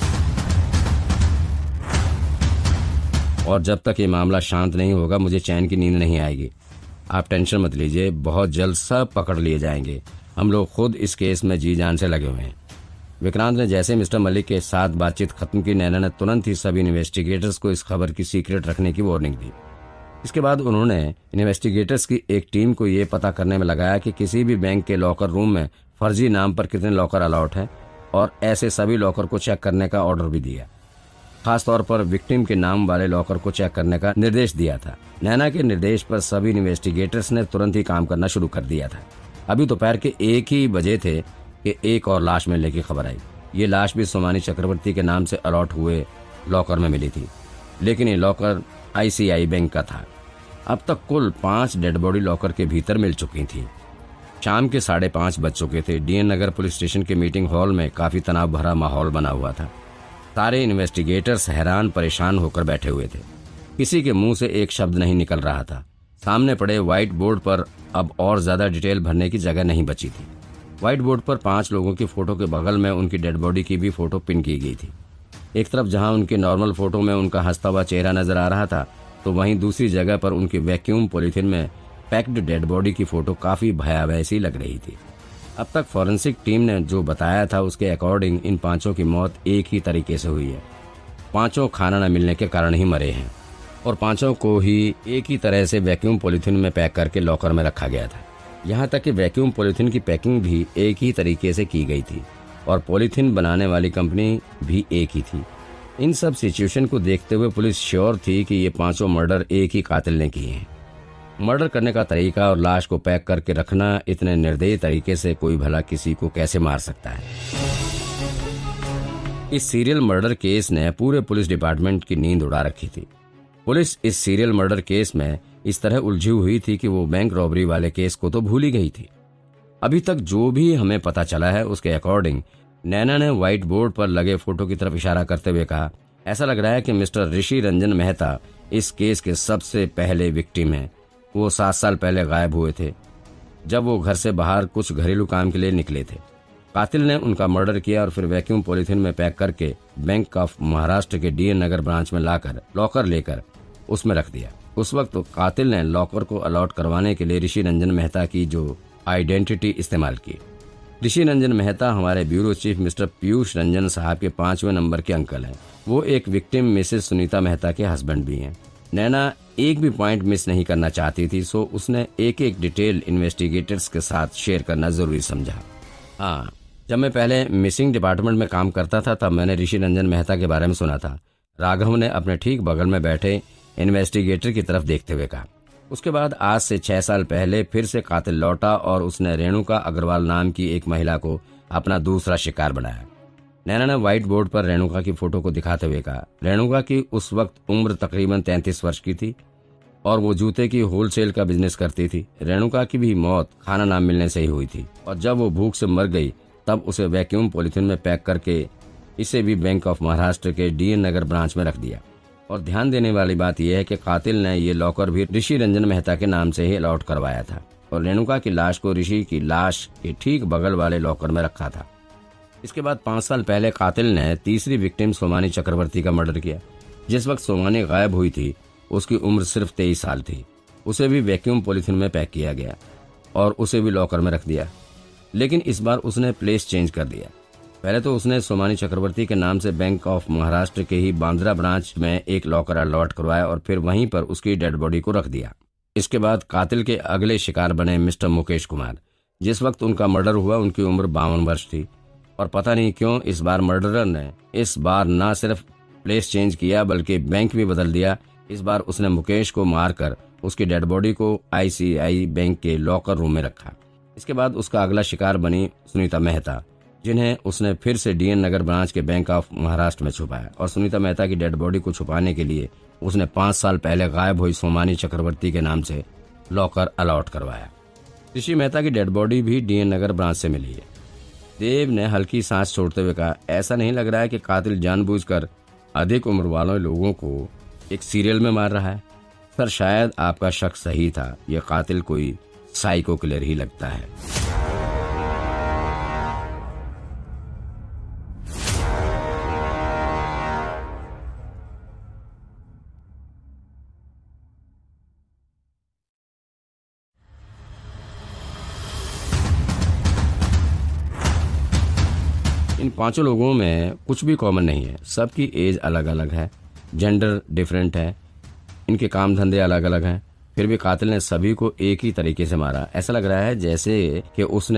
और जब तक ये मामला शांत नहीं होगा मुझे चैन की नींद नहीं आएगी। आप टेंशन मत लीजिए, बहुत जल्द सब पकड़ लिए जाएंगे। हम लोग खुद इस केस में जी जान से लगे हुए हैं। विक्रांत ने जैसे मिस्टर मलिक के साथ बातचीत खत्म की, नैना ने तुरंत ही सभी इन्वेस्टिगेटर्स को इस खबर की सीक्रेट रखने की वार्निंग दी। इसके बाद उन्होंने इन्वेस्टिगेटर्स की एक टीम को ये पता करने में लगाया कि किसी भी बैंक के लॉकर रूम में फर्जी नाम पर कितने लॉकर अलॉट हैं, और ऐसे सभी लॉकर को चेक करने का ऑर्डर भी दिया। खासतौर पर विक्टिम के नाम वाले लॉकर को चेक करने का निर्देश दिया था। नैना के निर्देश पर सभी इन्वेस्टिगेटर्स ने तुरंत ही काम करना शुरू कर दिया था। अभी दोपहर के 1 ही बजे थे कि एक और लाश मिलने की खबर आई। ये लाश भी सोमानी चक्रवर्ती के नाम से अलॉट हुए लॉकर में मिली थी, लेकिन ये लॉकर ICICI बैंक का था। अब तक कुल 5 डेड बॉडी लॉकर के भीतर मिल चुकी थी। शाम के 5:30 बज चुके थे। DN नगर पुलिस स्टेशन के मीटिंग हॉल में काफी तनाव भरा माहौल बना हुआ था। सारे इन्वेस्टिगेटर्स हैरान परेशान होकर बैठे हुए थे। किसी के मुंह से एक शब्द नहीं निकल रहा था। सामने पड़े व्हाइट बोर्ड पर अब और ज्यादा डिटेल भरने की जगह नहीं बची थी। व्हाइट बोर्ड पर 5 लोगों की फोटो के बगल में उनकी डेड बॉडी की भी फोटो पिन की गई थी। एक तरफ जहां उनके नॉर्मल फोटो में उनका हंसता हुआ चेहरा नजर आ रहा था, तो वहीं दूसरी जगह पर उनकी वैक्यूम पॉलीथिन में पैक्ड डेड बॉडी की फोटो काफी भयावह सी लग रही थी। अब तक फॉरेंसिक टीम ने जो बताया था उसके अकॉर्डिंग इन 5 की मौत एक ही तरीके से हुई है। 5 खाना न मिलने के कारण ही मरे हैं और 5 को ही एक ही तरह से वैक्यूम पॉलीथिन में पैक करके लॉकर में रखा गया था। यहाँ तक कि वैक्यूम पॉलीथिन की पैकिंग भी एक ही तरीके से की गई थी और पॉलीथिन बनाने वाली कंपनी भी एक ही थी। इन सब सिचुएशन को देखते हुए पुलिस श्योर थी कि ये 5 मर्डर एक ही कातिल ने किए हैं। मर्डर करने का तरीका और लाश को पैक करके रखना इतने निर्दयी तरीके से कोई भला किसी को कैसे मार सकता है। इस सीरियल मर्डर केस ने पूरे पुलिस डिपार्टमेंट की नींद उड़ा रखी थी। पुलिस इस सीरियल मर्डर केस में इस तरह उलझी हुई थी कि वो बैंक रॉबरी वाले केस को तो भूल ही गई थी। अभी तक जो भी हमें पता चला है उसके अकॉर्डिंग नैना ने व्हाइट बोर्ड पर लगे फोटो की तरफ इशारा करते हुए कहा, ऐसा लग रहा है कि मिस्टर ऋषि रंजन मेहता इस केस के सबसे पहले विक्टिम हैं। वो 7 साल पहले गायब हुए थे, जब वो घर से बाहर कुछ घरेलू काम के लिए निकले थे। कातिल ने उनका मर्डर किया और फिर वैक्यूम पॉलीथिन में पैक करके बैंक ऑफ महाराष्ट्र के DN नगर ब्रांच में लाकर लॉकर लेकर उसमें रख दिया। उस वक्त तो कातिल ने लॉकर को अलॉट करवाने के लिए ऋषि रंजन मेहता की जो आइडेंटिटी इस्तेमाल की। ऋषि रंजन मेहता हमारे bureau chief mister Piyush Ranjan साहब के 5वें नंबर के अंकल हैं। वो एक विक्टिम मिसेस सुनीता मेहता के हस्बैंड भी हैं। नैना एक भी पॉइंट मिस नहीं करना चाहती थी, सो उसने एक एक डिटेल इन्वेस्टिगेटर्स के साथ शेयर करना जरूरी समझा। हाँ, जब मैं पहले मिसिंग डिपार्टमेंट में काम करता था तब मैंने ऋषि रंजन मेहता के बारे में सुना था। राघव ने अपने ठीक बगल में बैठे इन्वेस्टिगेटर की तरफ देखते हुए कहा। उसके बाद आज से 6 साल पहले फिर से कातिल लौटा और उसने रेणुका अग्रवाल नाम की एक महिला को अपना दूसरा शिकार बनाया। नैना ने व्हाइट बोर्ड पर रेणुका की फोटो को दिखाते हुए कहा, रेणुका की उस वक्त उम्र तकरीबन 33 वर्ष की थी और वो जूते की होलसेल का बिजनेस करती थी। रेणुका की भी मौत खाना ना मिलने से ही हुई थी और जब वो भूख से मर गई तब उसे वैक्यूम पॉलीथिन में पैक करके इसे भी बैंक ऑफ महाराष्ट्र के DN नगर ब्रांच में रख दिया। और ध्यान देने वाली बात यह है कि कातिल ने ये लॉकर भी ऋषि रंजन मेहता के नाम से ही अलॉट करवाया था और रेणुका की लाश को ऋषि की लाश के ठीक बगल वाले लॉकर में रखा था। इसके बाद 5 साल पहले कातिल ने तीसरी विक्टिम सोमानी चक्रवर्ती का मर्डर किया। जिस वक्त सोमानी गायब हुई थी उसकी उम्र सिर्फ 23 साल थी। उसे भी वैक्यूम पॉलीथिन में पैक किया गया और उसे भी लॉकर में रख दिया, लेकिन इस बार उसने प्लेस चेंज कर दिया। पहले तो उसने सोमानी चक्रवर्ती के नाम से बैंक ऑफ महाराष्ट्र के ही बांद्रा ब्रांच में एक लॉकर अलॉट करवाया और फिर वहीं पर उसकी डेड बॉडी को रख दिया। इसके बाद कातिल के अगले शिकार बने मिस्टर मुकेश कुमार। जिस वक्त उनका मर्डर हुआ उनकी उम्र 52 वर्ष थी और पता नहीं क्यों इस बार मर्डरर ने इस बार न सिर्फ प्लेस चेंज किया बल्कि बैंक भी बदल दिया। इस बार उसने मुकेश को मारकर उसकी डेड बॉडी को ICICI बैंक के लॉकर रूम में रखा। इसके बाद उसका अगला शिकार बनी सुनीता मेहता, जिन्हें उसने फिर से DN नगर ब्रांच के बैंक ऑफ महाराष्ट्र में छुपाया और सुनीता मेहता की डेड बॉडी को छुपाने के लिए उसने 5 साल पहले गायब हुई सोमानी चक्रवर्ती के नाम से लॉकर अलॉट करवाया। ऋषि मेहता की डेड बॉडी भी DN नगर ब्रांच से मिली है। देव ने हल्की सांस छोड़ते हुए कहा, ऐसा नहीं लग रहा है कि कातिल जानबूझकर अधिक उम्र वाले लोगों को एक सीरियल में मार रहा है। सर, शायद आपका शक सही था, यह कातिल कोई साइको किलर ही लगता है। इन 5 लोगों में कुछ भी कॉमन नहीं है। सबकी एज अलग अलग है, जेंडर डिफरेंट है, इनके काम धंधे अलग अलग हैं, फिर भी कातिल ने सभी को एक ही तरीके से मारा। ऐसा लग रहा है जैसे कि उसने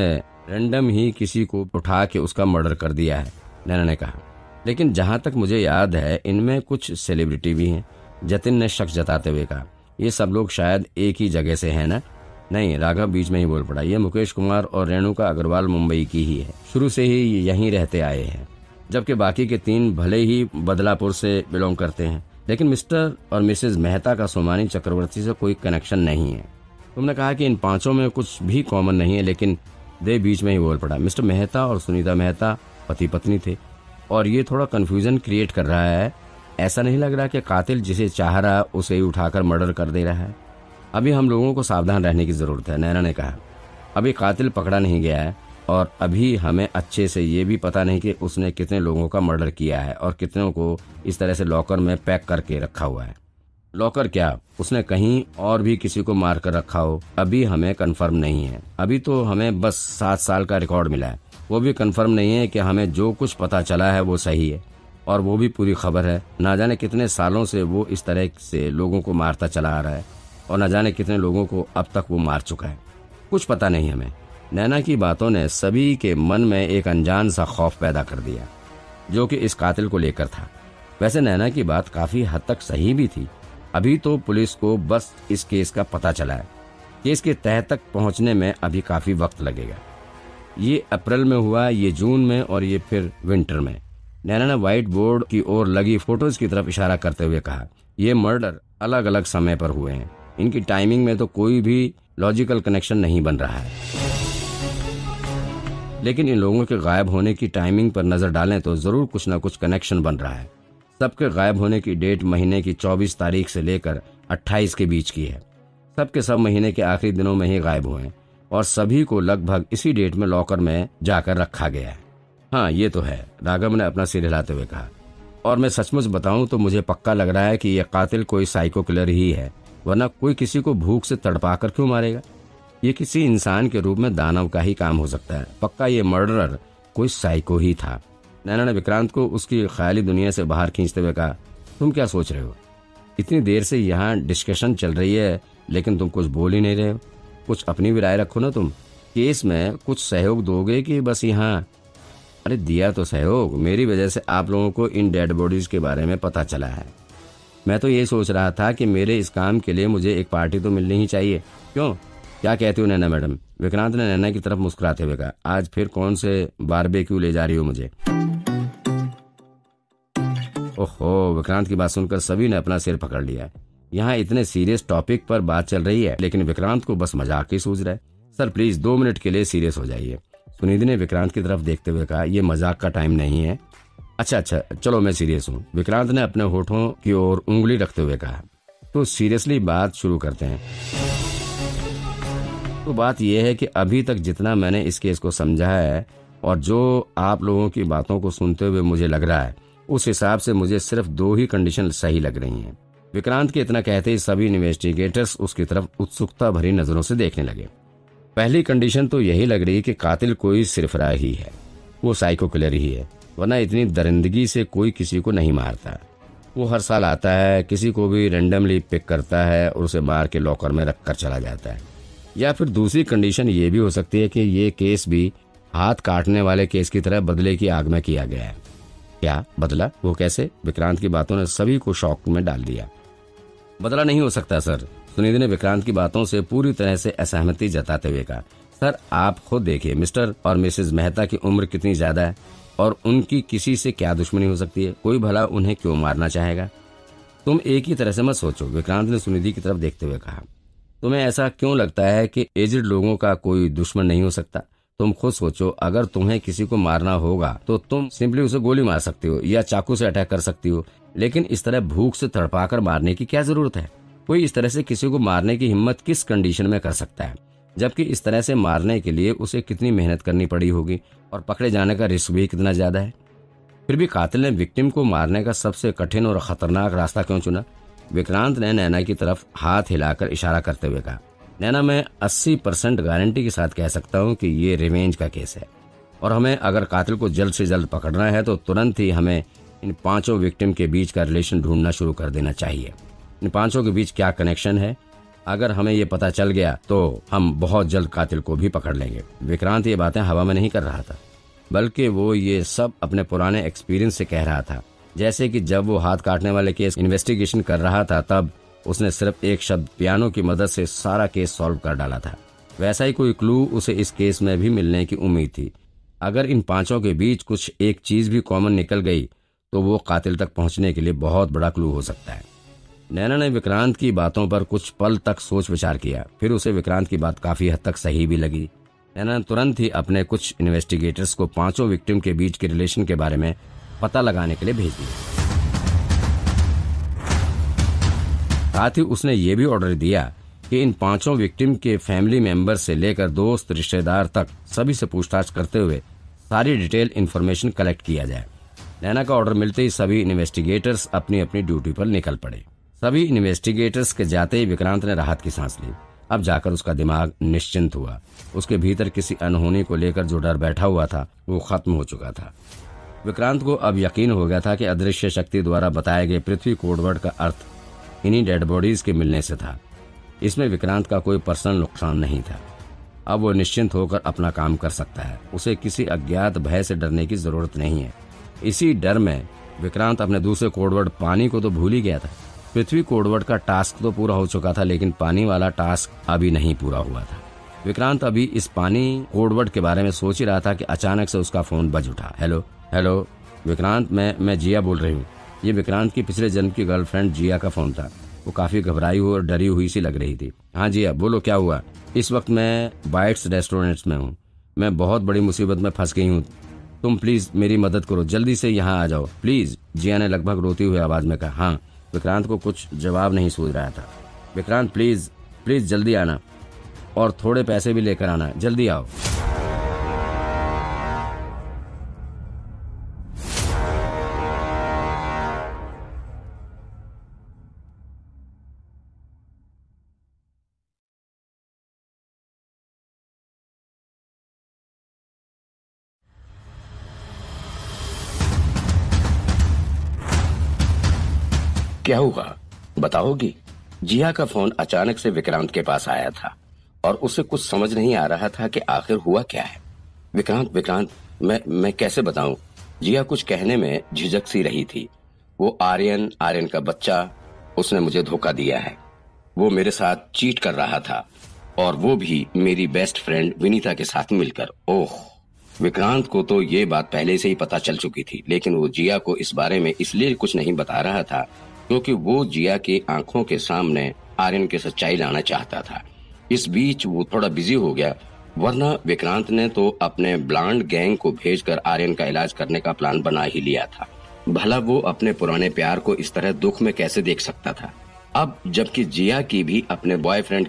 रैंडम ही किसी को उठा के उसका मर्डर कर दिया है, नैना ने कहा। लेकिन जहां तक मुझे याद है इनमें कुछ सेलिब्रिटी भी हैं, जतिन ने शक जताते हुए कहा। ये सब लोग शायद एक ही जगह से हैं ना? नहीं, राघव बीच में ही बोल पड़ा। ये मुकेश कुमार और रेणुका अग्रवाल मुंबई की ही है, शुरू से ही यहीं रहते आए हैं, जबकि बाकी के 3 भले ही बदलापुर से बिलोंग करते हैं, लेकिन मिस्टर और मिसेज मेहता का सोमानी चक्रवर्ती से कोई कनेक्शन नहीं है। तुमने कहा कि इन 5 में कुछ भी कॉमन नहीं है, लेकिन देव बीच में ही बोल पड़ा। मिस्टर मेहता और सुनीता मेहता पति पत्नी थे, और ये थोड़ा कंफ्यूजन क्रिएट कर रहा है। ऐसा नहीं लग रहा कि कातिल जिसे चाह रहा उसे ही उठाकर मर्डर कर दे रहा है? अभी हम लोगों को सावधान रहने की जरूरत है, नैना ने कहा। अभी कातिल पकड़ा नहीं गया है, और अभी हमें अच्छे से ये भी पता नहीं कि उसने कितने लोगों का मर्डर किया है और कितनों को इस तरह से लॉकर में पैक करके रखा हुआ है। लॉकर क्या, उसने कहीं और भी किसी को मार कर रखा हो, अभी हमें कंफर्म नहीं है। अभी तो हमें बस 7 साल का रिकॉर्ड मिला है, वो भी कंफर्म नहीं है कि हमें जो कुछ पता चला है वो सही है, और वो भी पूरी खबर है। ना जाने कितने सालों से वो इस तरह से लोगों को मारता चला आ रहा है, और न जाने कितने लोगों को अब तक वो मार चुका है। कुछ पता नहीं हमें। नैना की बातों ने सभी के मन में एक अनजान सा खौफ पैदा कर दिया, जो कि इस कातिल को लेकर था। वैसे नैना की बात काफी हद तक सही भी थी। अभी तो पुलिस को बस इस केस का पता चला है। केस के तह तक पहुंचने में अभी काफी वक्त लगेगा। ये अप्रैल में हुआ, ये जून में, और ये फिर विंटर में। नैना ने व्हाइट बोर्ड की ओर लगी फोटोज की तरफ इशारा करते हुए कहा, ये मर्डर अलग अलग समय पर हुए हैं। इनकी टाइमिंग में तो कोई भी लॉजिकल कनेक्शन नहीं बन रहा है, लेकिन इन लोगों के गायब होने की टाइमिंग पर नजर डालें तो जरूर कुछ न कुछ कनेक्शन बन रहा है। सबके गायब होने की डेट महीने की 24 तारीख से लेकर 28 के बीच की है। सबके सब महीने के आखिरी दिनों में ही गायब हुए, और सभी को लगभग इसी डेट में लॉकर में जाकर रखा गया है। हाँ, ये तो है, राघव ने अपना सिर हिलाते हुए कहा। और मैं सचमुच बताऊं तो मुझे पक्का लग रहा है कि यह कातिल कोई साइको किलर ही है, वरना कोई किसी को भूख से तड़पा कर क्यों मारेगा? ये किसी इंसान के रूप में दानव का ही काम हो सकता है। पक्का ये मर्डरर कोई साइको ही था। नैना ने विक्रांत को उसकी ख्याली दुनिया से बाहर खींचते हुए कहा, तुम क्या सोच रहे हो? इतनी देर से यहाँ डिस्कशन चल रही है, लेकिन तुम कुछ बोल ही नहीं रहे हो। कुछ अपनी भी राय रखो ना। तुम केस में कुछ सहयोग दोगे कि बस यहाँ? अरे दिया तो सहयोग, मेरी वजह से आप लोगों को इन डेड बॉडीज के बारे में पता चला है। मैं तो ये सोच रहा था कि मेरे इस काम के लिए मुझे एक पार्टी तो मिलनी ही चाहिए। क्यों, क्या कहती हो नैना मैडम? विक्रांत ने नैना की तरफ मुस्कुराते हुए कहा, आज फिर कौन से बारबेक्यू ले जा रही हो मुझे? ओहो, विक्रांत की बात सुनकर सभी ने अपना सिर पकड़ लिया। यहाँ इतने सीरियस टॉपिक पर बात चल रही है, लेकिन विक्रांत को बस मजाक ही सूझ रहा है। सर प्लीज 2 मिनट के लिए सीरियस हो जाइए, सुनिधि ने विक्रांत की तरफ देखते हुए कहा। ये मजाक का टाइम नहीं है। अच्छा चलो मैं सीरियस हूँ, विक्रांत ने अपने होठों की ओर उंगली रखते हुए कहा। तो सीरियसली बात शुरू करते हैं। तो बात यह है कि अभी तक जितना मैंने इस केस को समझा है, और जो आप लोगों की बातों को सुनते हुए मुझे लग रहा है, उस हिसाब से मुझे सिर्फ 2 ही कंडीशन सही लग रही हैं। विक्रांत के इतना कहते ही सभी इन्वेस्टिगेटर्स उसकी तरफ उत्सुकता भरी नजरों से देखने लगे। पहली कंडीशन तो यही लग रही है कि कातिल कोई सिरफरा ही है, वो साइको किलर ही है, वरना इतनी दरिंदगी से कोई किसी को नहीं मारता। वो हर साल आता है, किसी को भी रैंडमली पिक करता है और उसे मार के लॉकर में रख कर चला जाता है। या फिर दूसरी कंडीशन ये भी हो सकती है कि ये केस भी हाथ काटने वाले केस की तरह बदले की आग में किया गया है। क्या बदला? वो कैसे? विक्रांत की बातों ने सभी को शॉक में डाल दिया। बदला नहीं हो सकता सर, सुनिधि ने विक्रांत की बातों से पूरी तरह से असहमति जताते हुए कहा। सर आप खुद देखिए, मिस्टर और मिसेज मेहता की उम्र कितनी ज्यादा है, और उनकी किसी से क्या दुश्मनी हो सकती है? कोई भला उन्हें क्यों मारना चाहेगा? तुम एक ही तरह से मत सोचो, विक्रांत ने सुनिधि की तरफ देखते हुए कहा। तुम्हें ऐसा क्यों लगता है कि एजेड लोगों का कोई दुश्मन नहीं हो सकता? तुम खुद सोचो, अगर तुम्हें किसी को मारना होगा तो तुम सिंपली उसे गोली मार सकती हो या चाकू से अटैक कर सकती हो, लेकिन इस तरह भूख से तड़पाकर मारने की क्या जरूरत है? कोई इस तरह से किसी को मारने की हिम्मत किस कंडीशन में कर सकता है? जबकि इस तरह से मारने के लिए उसे कितनी मेहनत करनी पड़ी होगी, और पकड़े जाने का रिस्क भी कितना ज्यादा है। फिर भी कातिल ने विक्टिम को मारने का सबसे कठिन और खतरनाक रास्ता क्यों चुना? विक्रांत ने नैना की तरफ हाथ हिलाकर इशारा करते हुए कहा। नैना, मैं 80% गारंटी के साथ कह सकता हूँ कि ये रिवेंज का केस है, और हमें अगर कातिल को जल्द से जल्द पकड़ना है तो तुरंत ही हमें इन 5 विक्टिम के बीच का रिलेशन ढूंढना शुरू कर देना चाहिए। इन 5 के बीच क्या कनेक्शन है, अगर हमें ये पता चल गया तो हम बहुत जल्द कातिल को भी पकड़ लेंगे। विक्रांत ये बातें हवा में नहीं कर रहा था, बल्कि वो ये सब अपने पुराने एक्सपीरियंस से कह रहा था। जैसे कि जब वो हाथ काटने वाले केस इन्वेस्टिगेशन कर रहा था, तब उसने सिर्फ एक शब्द पियानो की मदद से सारा केस सॉल्व कर डाला था। वैसा ही कोई क्लू उसे इस केस में भी मिलने की उम्मीद थी। अगर इन पांचों के बीच कुछ एक चीज भी कॉमन निकल गई तो वो कातिल तक पहुंचने के लिए बहुत बड़ा क्लू हो सकता है। नैना ने विक्रांत की बातों पर कुछ पल तक सोच विचार किया। फिर उसे विक्रांत की बात काफी हद तक सही भी लगी। नैना ने तुरंत ही अपने कुछ इन्वेस्टिगेटर्स को पांचों विक्टिम के बीच के रिलेशन के बारे में पता लगाने के लिए भेज दिया। साथ ही उसने ये भी ऑर्डर दिया कि इन पांचों विक्टिम के फैमिली मेंबर से लेकर दोस्त रिश्तेदार तक सभी से पूछताछ करते हुए सारी डिटेल इन्फॉर्मेशन कलेक्ट किया जाए। नैना का ऑर्डर मिलते ही सभी इन्वेस्टिगेटर्स अपनी अपनी ड्यूटी पर निकल पड़े। सभी इन्वेस्टिगेटर्स के जाते ही विक्रांत ने राहत की सांस ली। अब जाकर उसका दिमाग निश्चिंत हुआ। उसके भीतर किसी अनहोनी को लेकर जो डर बैठा हुआ था वो खत्म हो चुका था। विक्रांत को अब यकीन हो गया था कि अदृश्य शक्ति द्वारा बताए गए पृथ्वी कोडवर्ड का अर्थ इन्हीं डेड बॉडीज के मिलने से था। इसमें विक्रांत का कोई पर्सनल नुकसान नहीं था। अब वो निश्चिंत होकर अपना काम कर सकता है। उसे किसी अज्ञात भय से डरने की जरूरत नहीं है। इसी डर में विक्रांत अपने दूसरे कोडवर्ड पानी को तो भूल ही गया था। पृथ्वी कोडवर्ड का टास्क तो पूरा हो चुका था, लेकिन पानी वाला टास्क अभी नहीं पूरा हुआ था। विक्रांत अभी इस पानी कोडवर्ड के बारे में सोच ही रहा था कि अचानक से उसका फोन बज उठा। हेलो हेलो विक्रांत, मैं जिया बोल रही हूँ। ये विक्रांत की पिछले जन्म की गर्लफ्रेंड जिया का फोन था। वो काफी घबराई हुई और डरी हुई सी लग रही थी। हाँ जिया बोलो, क्या हुआ? इस वक्त मैं बाइट्स रेस्टोरेंट्स में हूँ। मैं बहुत बड़ी मुसीबत में फंस गई हूँ। तुम प्लीज मेरी मदद करो, जल्दी से यहाँ आ जाओ प्लीज, जिया ने लगभग रोती हुई आवाज में कहा। हाँ, विक्रांत को कुछ जवाब नहीं सूझ रहा था। विक्रांत प्लीज प्लीज जल्दी आना, और थोड़े पैसे भी लेकर आना, जल्दी आओ। क्या हुआ बताओगी? जिया का फोन अचानक से विक्रांत के पास आया था और उसे कुछ समझ नहीं आ रहा था कि आखिर हुआ क्या है। विक्रांत मैं कैसे बताऊं? जिया कुछ कहने में झिझक सी रही थी। वो आर्यन का बच्चा, उसने मुझे धोखा दिया है। वो मेरे साथ चीट कर रहा था, और वो भी मेरी बेस्ट फ्रेंड विनीता के साथ मिलकर। ओह, विक्रांत को तो ये बात पहले से ही पता चल चुकी थी, लेकिन वो जिया को इस बारे में इसलिए कुछ नहीं बता रहा था क्योंकि वो जिया की आंखों के सामने आर्यन की सच्चाई लाना चाहता था। इस बीच वो थोड़ा बिजी हो गया, वरना विक्रांत ने तो अपने ब्लांड गैंग को भेजकर आर्यन का इलाज करने का प्लान बना ही लिया था। भला वो अपने पुराने प्यार को इस तरह दुख में कैसे देख सकता था? अब जबकि जिया को भी अपने बॉयफ्रेंड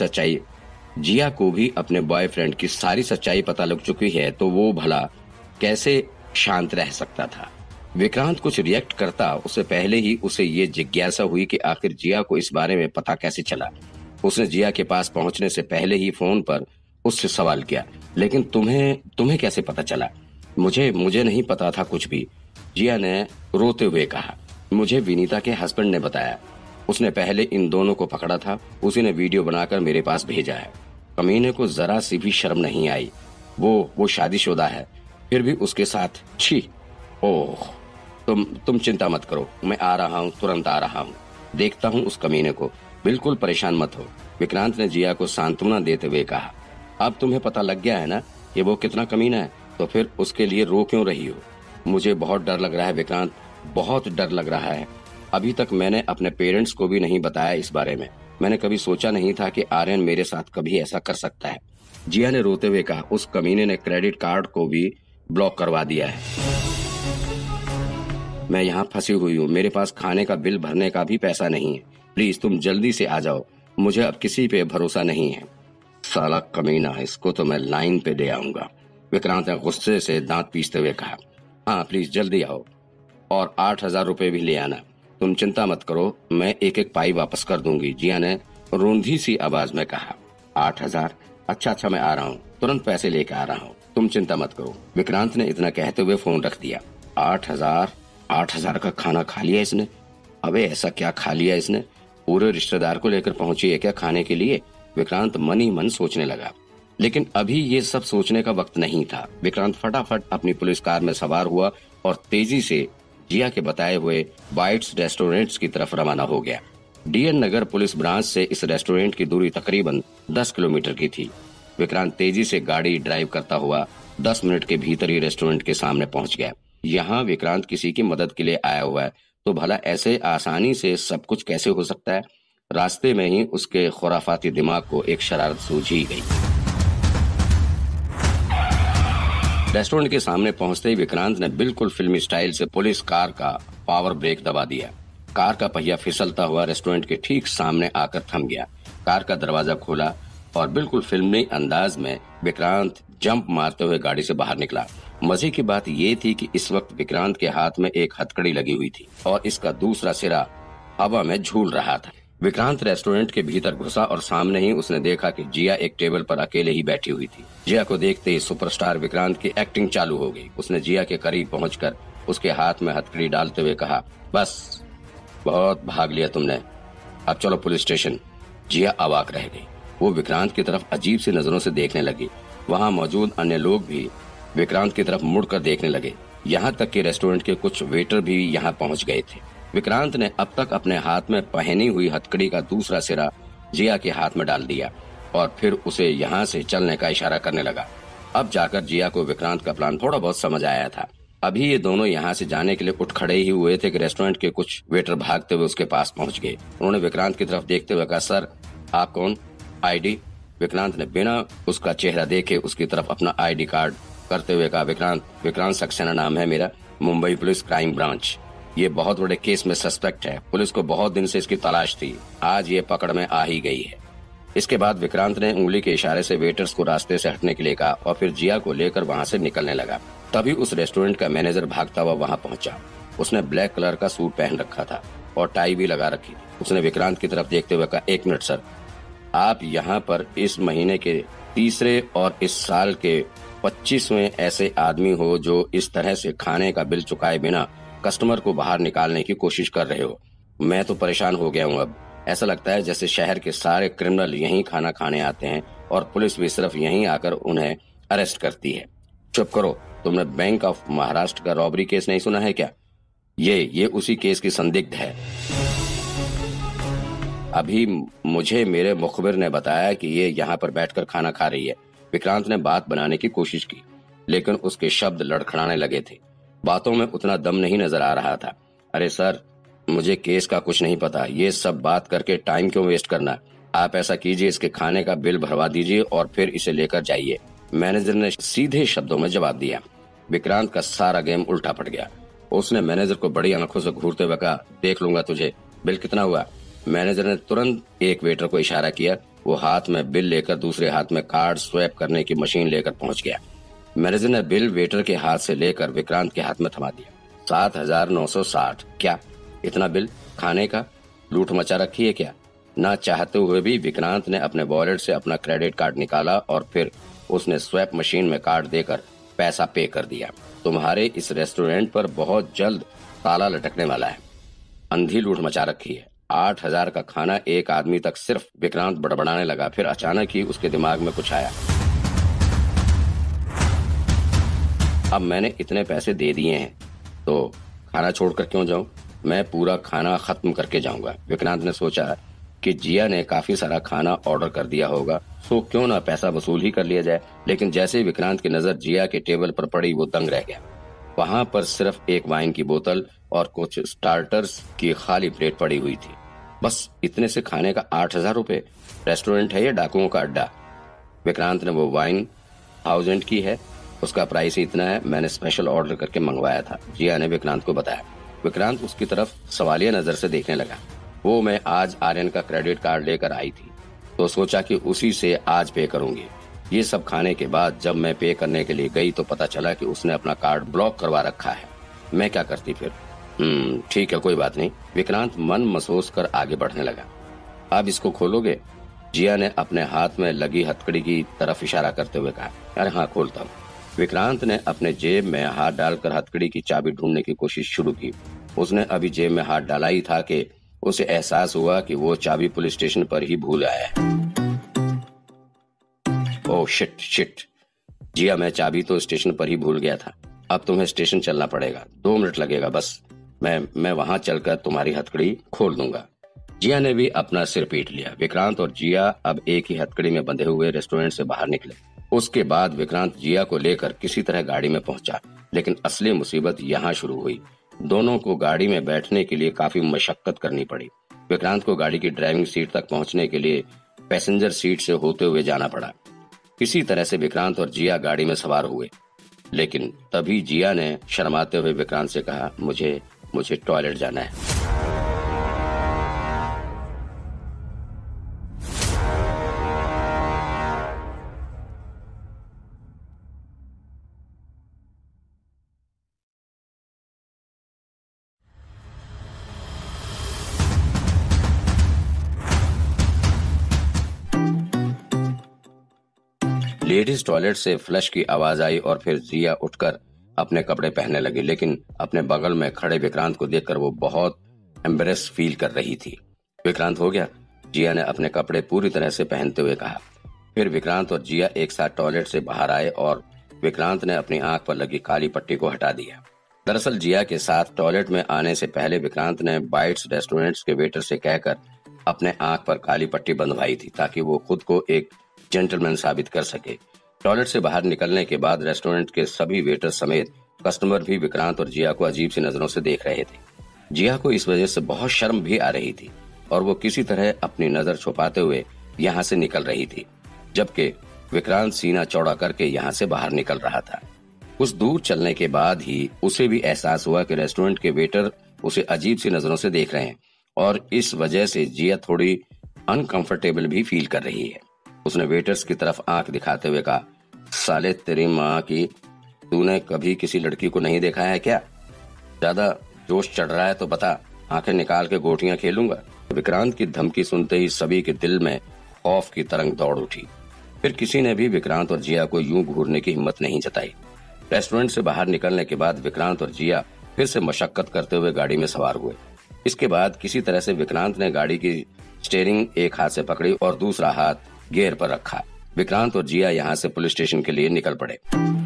की सारी सच्चाई पता लग चुकी है, तो वो भला कैसे शांत रह सकता था? विक्रांत कुछ रिएक्ट करता उससे पहले ही उसे ये जिज्ञासा हुई कि आखिर जिया को इस बारे में पता कैसे चला। उसने जिया के पास पहुंचने से पहले ही फोन पर उससे सवाल किया, लेकिन तुम्हें कैसे पता चला? मुझे नहीं पता था कुछ भी, जिया ने रोते हुए कहा। मुझे विनीता के हस्बैंड ने बताया। उसने पहले इन दोनों को पकड़ा था, उसी ने वीडियो बनाकर मेरे पास भेजा है। कमीने को जरा सी भी शर्म नहीं आई। वो शादीशुदा है, फिर भी उसके साथ। छी! ओह, तुम चिंता मत करो, मैं आ रहा हूँ, तुरंत आ रहा हूँ। देखता हूँ उस कमीने को, बिल्कुल परेशान मत हो, विक्रांत ने जिया को सांत्वना देते हुए कहा। अब तुम्हें पता लग गया है ना कि वो कितना कमीना है, तो फिर उसके लिए रो क्यों रही हो? मुझे बहुत डर लग रहा है विक्रांत, बहुत डर लग रहा है। अभी तक मैंने अपने पेरेंट्स को भी नहीं बताया इस बारे में। मैंने कभी सोचा नहीं था कि आर्यन मेरे साथ कभी ऐसा कर सकता है, जिया ने रोते हुए कहा। उस कमीने ने क्रेडिट कार्ड को भी ब्लॉक करवा दिया है। मैं यहाँ फंसी हुई हूँ, मेरे पास खाने का बिल भरने का भी पैसा नहीं है। प्लीज तुम जल्दी से आ जाओ, मुझे अब किसी पे भरोसा नहीं है। साला कमीना, इसको तो मैं लाइन पे दे आऊंगा, विक्रांत ने गुस्से से दांत पीसते हुए कहा। हाँ प्लीज जल्दी आओ, और 8,000 रुपए भी ले आना। तुम चिंता मत करो, मैं एक एक पाई वापस कर दूंगी, जिया ने रूंधी सी आवाज में कहा। 8,000? अच्छा मैं आ रहा हूँ, तुरंत पैसे लेकर आ रहा हूँ, तुम चिंता मत करो। विक्रांत ने इतना कहते हुए फोन रख दिया। 8,000 का खाना खा लिया इसने? अबे ऐसा क्या खा लिया इसने? पूरे रिश्तेदार को लेकर पहुंची है क्या खाने के लिए? विक्रांत मन ही मन सोचने लगा। लेकिन अभी ये सब सोचने का वक्त नहीं था। विक्रांत फटाफट अपनी पुलिस कार में सवार हुआ और तेजी से जिया के बताए हुए बाइट्स रेस्टोरेंट्स की तरफ रवाना हो गया। डीएन नगर पुलिस ब्रांच से इस रेस्टोरेंट की दूरी तकरीबन 10 किलोमीटर की थी। विक्रांत तेजी से गाड़ी ड्राइव करता हुआ 10 मिनट के भीतर ही रेस्टोरेंट के सामने पहुंच गया। यहाँ विक्रांत किसी की मदद के लिए आया हुआ है, तो भला ऐसे आसानी से सब कुछ कैसे हो सकता है? रास्ते में ही उसके खुराफाती दिमाग को एक शरारत सूझी गई। रेस्टोरेंट के सामने पहुंचते ही विक्रांत ने बिल्कुल फिल्मी स्टाइल से पुलिस कार का पावर ब्रेक दबा दिया। कार का पहिया फिसलता हुआ रेस्टोरेंट के ठीक सामने आकर थम गया। कार का दरवाजा खोला और बिल्कुल फिल्मी अंदाज में विक्रांत जंप मारते हुए गाड़ी से बाहर निकला। मजे की बात ये थी कि इस वक्त विक्रांत के हाथ में एक हथकड़ी लगी हुई थी और इसका दूसरा सिरा हवा में झूल रहा था। विक्रांत रेस्टोरेंट के भीतर घुसा और सामने ही उसने देखा कि जिया एक टेबल पर अकेले ही बैठी हुई थी। जिया को देखते ही सुपरस्टार विक्रांत की एक्टिंग चालू हो गई। उसने जिया के करीब पहुंचकर उसके हाथ में हथकड़ी डालते हुए कहा, बस बहुत भाग लिया तुमने, अब चलो पुलिस स्टेशन। जिया अवाक रह गई। वो विक्रांत की तरफ अजीब सी नजरों से देखने लगी। वहाँ मौजूद अन्य लोग भी विक्रांत की तरफ मुड़कर देखने लगे। यहाँ तक कि रेस्टोरेंट के कुछ वेटर भी यहाँ पहुँच गए थे। विक्रांत ने अब तक अपने हाथ में पहनी हुई हथकड़ी का दूसरा सिरा जिया के हाथ में डाल दिया और फिर उसे यहाँ से चलने का इशारा करने लगा। अब जाकर जिया को विक्रांत का प्लान थोड़ा बहुत समझ आया था। अभी ये दोनों यहाँ से जाने के लिए उठ खड़े ही हुए थे कि रेस्टोरेंट के कुछ वेटर भागते हुए उसके पास पहुँच गए। उन्होंने विक्रांत की तरफ देखते हुए कहा, सर आप कौन? आईडी? विक्रांत ने बिना उसका चेहरा देखे उसकी तरफ अपना आईडी कार्ड करते हुए कहा, विक्रांत सक्सेना नाम है मेरा, मुंबई पुलिस क्राइम ब्रांच। ये बहुत बड़े केस में सस्पेक्ट है। पुलिस को बहुत दिन से इसकी तलाश थी, आज ये पकड़ में आ ही गई है। इसके बाद विक्रांत ने उंगली के इशारे से वेटर्स को रास्ते से हटने के लिए कहा और फिर जिया को लेकर वहाँ से निकलने लगा। तभी उस रेस्टोरेंट का मैनेजर भागता हुआ वहाँ पहुंचा। उसने ब्लैक कलर का सूट पहन रखा था और टाई भी लगा रखी थी। उसने विक्रांत की तरफ देखते हुए कहा, 1 मिनट सर, आप यहाँ पर इस महीने के तीसरे और इस साल के 25वें ऐसे आदमी हो जो इस तरह से खाने का बिल चुकाए बिना कस्टमर को बाहर निकालने की कोशिश कर रहे हो। मैं तो परेशान हो गया हूँ। अब ऐसा लगता है जैसे शहर के सारे क्रिमिनल यहीं खाना खाने आते हैं और पुलिस भी सिर्फ यहीं आकर उन्हें अरेस्ट करती है। चुप करो, तुमने बैंक ऑफ महाराष्ट्र का रॉबरी केस नहीं सुना है क्या? ये उसी केस की संदिग्ध है। अभी मुझे मेरे मुखबिर ने बताया कि ये यहाँ पर बैठकर खाना खा रही है। विक्रांत ने बात बनाने की कोशिश की, लेकिन उसके शब्द लड़खड़ाने लगे थे। बातों में उतना दम नहीं नजर आ रहा था। अरे सर, मुझे केस का कुछ नहीं पता, ये सब बात करके टाइम क्यों वेस्ट करना? आप ऐसा कीजिए, इसके खाने का बिल भरवा दीजिए और फिर इसे लेकर जाइए। मैनेजर ने सीधे शब्दों में जवाब दिया। विक्रांत का सारा गेम उल्टा पड़ गया। उसने मैनेजर को बड़ी आंखों से घूरते हुए कहा, देख लूंगा तुझे, बिल कितना हुआ? मैनेजर ने तुरंत एक वेटर को इशारा किया। वो हाथ में बिल लेकर दूसरे हाथ में कार्ड स्वैप करने की मशीन लेकर पहुंच गया। मैनेजर ने बिल वेटर के हाथ से लेकर विक्रांत के हाथ में थमा दिया। 7,960। क्या इतना बिल? खाने का लूट मचा रखी है क्या? ना चाहते हुए भी विक्रांत ने अपने वॉलेट से अपना क्रेडिट कार्ड निकाला और फिर उसने स्वैप मशीन में कार्ड देकर पैसा पे कर दिया। तुम्हारे इस रेस्टोरेंट पर बहुत जल्द ताला लटकने वाला है। अंधी लूट मचा रखी है। 8,000 का खाना एक आदमी तक। सिर्फ विक्रांत बड़बड़ाने लगा। फिर अचानक ही उसके दिमाग में कुछ आया। अब मैंने इतने पैसे दे दिए हैं तो खाना छोड़कर क्यों जाऊं? मैं पूरा खाना खत्म करके जाऊंगा। विक्रांत ने सोचा कि जिया ने काफी सारा खाना ऑर्डर कर दिया होगा, तो क्यों ना पैसा वसूल ही कर लिया जाए। लेकिन जैसे ही विक्रांत की नजर जिया के टेबल पर पड़ी, वो दंग रह गया। वहाँ पर सिर्फ एक वाइन की बोतल और कुछ स्टार्टर्स की खाली प्लेट पड़ी हुई थी। बस इतने से खाने का 8,000 रुपए? रेस्टोरेंट है या डाकुओं का अड्डा? विक्रांत ने वो वाइन 1000 की है, उसका प्राइस ही इतना है, मैंने स्पेशल ऑर्डर करके मंगवाया था, जिया ने विक्रांत को बताया। विक्रांत उसकी तरफ सवालिया नजर से देखने लगा। वो मैं आज आर्यन का क्रेडिट कार्ड लेकर आई थी, तो सोचा कि उसी से आज पे करूंगी। ये सब खाने के बाद जब मैं पे करने के लिए गई तो पता चला कि उसने अपना कार्ड ब्लॉक करवा रखा है। मैं क्या करती फिर? ठीक है, कोई बात नहीं। विक्रांत मन महसूस कर आगे बढ़ने लगा। अब इसको खोलोगे? जिया ने अपने हाथ में लगी हथकड़ी की तरफ इशारा करते हुए कहा। अरे हाँ, खोलता हूँ। विक्रांत ने अपने जेब में हाथ डालकर हथकड़ी की चाबी ढूंढने की कोशिश शुरू की। उसने अभी जेब में हाथ डाला ही था कि उसे एहसास हुआ कि वो चाबी पुलिस स्टेशन पर ही भूल आया है। ओह शिट शिट, जिया मैं चाबी तो स्टेशन पर ही भूल गया था। अब तुम्हें स्टेशन चलना पड़ेगा, 2 मिनट लगेगा बस। मैं वहां चलकर तुम्हारी हथकड़ी खोल दूंगा। जिया ने भी अपना सिर पीट लिया। विक्रांत और जिया अब एक ही हथकड़ी में बंधे हुए रेस्टोरेंट से बाहर निकले। उसके बाद विक्रांत जिया को लेकर किसी तरह गाड़ी में पहुंचा, लेकिन असली मुसीबत यहाँ शुरू हुई। दोनों को गाड़ी में बैठने के लिए काफी मशक्कत करनी पड़ी। विक्रांत को गाड़ी की ड्राइविंग सीट तक पहुंचने के लिए पैसेंजर सीट से होते हुए जाना पड़ा। किसी तरह से विक्रांत और जिया गाड़ी में सवार हुए, लेकिन तभी जिया ने शर्माते हुए विक्रांत से कहा, मुझे टॉयलेट जाना है। लेडीज टॉयलेट से फ्लश की आवाज आई और फिर जिया उठकर अपने कपड़े पहनने लगी, लेकिन अपने बगल में खड़े विक्रांत को देखकर वो बहुत एम्बेरेस फील कर रही थी। विक्रांत हो गया, जिया ने अपने कपड़े पूरी तरह से पहनते हुए कहा। फिर विक्रांत और जिया एक साथ टॉयलेट से बाहर आए और विक्रांत ने अपनी आंख पर लगी काली पट्टी को हटा दिया। दरअसल जिया के साथ टॉयलेट में आने से पहले विक्रांत ने बाइट्स रेस्टोरेंट्स के वेटर से कहकर अपने आंख पर काली पट्टी बंधवाई थी, ताकि वो खुद को एक जेंटलमैन साबित कर सके। टॉयलेट से बाहर निकलने के बाद रेस्टोरेंट के सभी वेटर समेत कस्टमर भी विक्रांत और जिया को अजीब सी नजरों से देख रहे थे। जिया को इस वजह से बहुत शर्म भी आ रही थी और वो किसी तरह अपनी नजर छुपाते हुए यहाँ से निकल रही थी, जबकि विक्रांत सीना चौड़ा करके यहाँ से बाहर निकल रहा था। कुछ दूर चलने के बाद ही उसे भी एहसास हुआ कि रेस्टोरेंट के वेटर उसे अजीब सी नजरों से देख रहे हैं और इस वजह से जिया थोड़ी अनकंफर्टेबल भी फील कर रही है। उसने वेटर्स की तरफ आंख दिखाते हुए कहा, साले तेरी माँ की, तूने कभी किसी लड़की को नहीं देखा है क्या? ज्यादा जोश चढ़ रहा है तो बता, आंखें निकाल के गोटियां खेलूंगा। विक्रांत की धमकी सुनते ही सभी के दिल में खौफ की तरंग दौड़ उठी। फिर किसी ने भी विक्रांत और जिया को यूं घूरने की हिम्मत नहीं जताई। रेस्टोरेंट से बाहर निकलने के बाद विक्रांत और जिया फिर से मशक्कत करते हुए गाड़ी में सवार हुए। इसके बाद किसी तरह से विक्रांत ने गाड़ी की स्टीयरिंग एक हाथ से पकड़ी और दूसरा हाथ गियर पर रखा। विक्रांत और जिया यहाँ से पुलिस स्टेशन के लिए निकल पड़े।